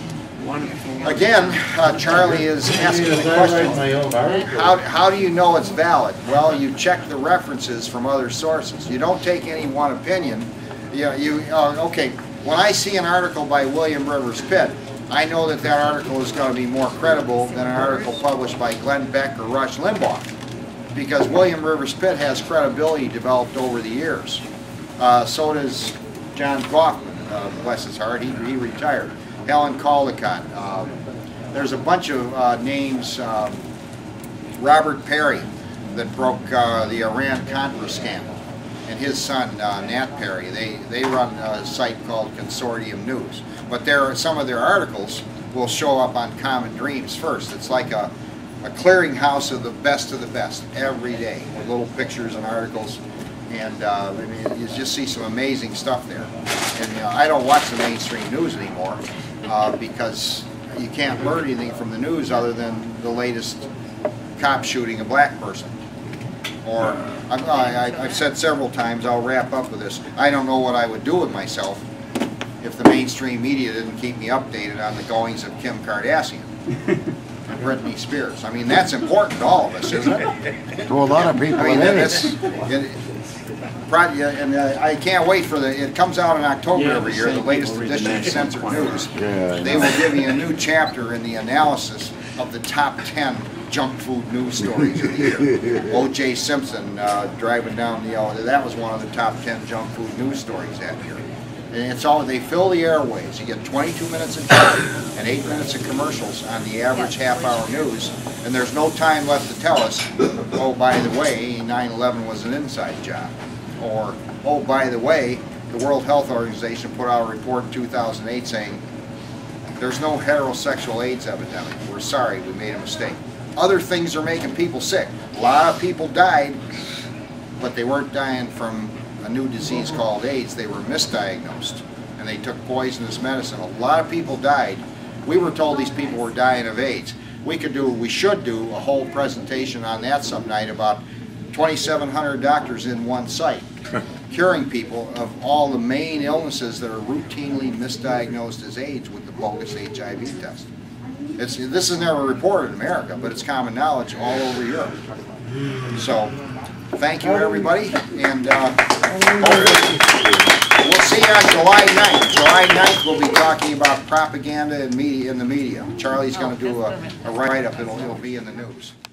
Again, uh, Charlie is asking the question, how, how do you know it's valid? Well, you check the references from other sources. You don't take any one opinion. You, you uh, okay, when I see an article by William Rivers Pitt, I know that that article is going to be more credible than an article published by Glenn Beck or Rush Limbaugh, because William Rivers Pitt has credibility developed over the years. Uh, so does John Kaufman, uh, bless his heart, he, he retired. Helen Caldicott. Um, there's a bunch of uh, names. Um, Robert Perry, that broke uh, the Iran-Contra scandal, and his son uh, Nat Perry. They they run a site called Consortium News. But there, some of their articles will show up on Common Dreams first. It's like a, a clearinghouse of the best of the best every day, with little pictures and articles. And uh, I mean, you just see some amazing stuff there. And you know, I don't watch the mainstream news anymore uh, because you can't learn anything from the news other than the latest cop shooting a black person. Or I, I, I've said several times, I'll wrap up with this, I don't know what I would do with myself if the mainstream media didn't keep me updated on the goings of Kim Kardashian and Britney Spears. I mean, that's important to all of us, isn't it? To a lot of people, I mean, it that's, is. it, and uh, I can't wait for the, it comes out in October Yeah, every year, the latest edition of Censored News. Yeah, They will give you a new chapter in the analysis of the top ten junk food news stories of the year. O J Simpson uh, driving down the, uh, that was one of the top ten junk food news stories that year. And it's all, they fill the airwaves. You get twenty-two minutes of talk and eight minutes of commercials on the average half-hour news, and there's no time left to tell us, oh, by the way, nine eleven was an inside job. Or, oh, by the way, the World Health Organization put out a report in two thousand eight saying there's no heterosexual AIDS epidemic. We're sorry, we made a mistake. Other things are making people sick. A lot of people died, but they weren't dying from a new disease called AIDS. They were misdiagnosed, and they took poisonous medicine. A lot of people died. We were told these people were dying of AIDS. We could do, we should do a whole presentation on that some night about twenty-seven hundred doctors in one site curing people of all the main illnesses that are routinely misdiagnosed as AIDS with the bogus H I V test. It's, this is never reported in America, but it's common knowledge all over Europe. So, thank you everybody, and uh, we'll see you on July ninth. July ninth we'll be talking about propaganda and media in the media. Charlie's going to do a, a write-up, it'll, it'll be in the news.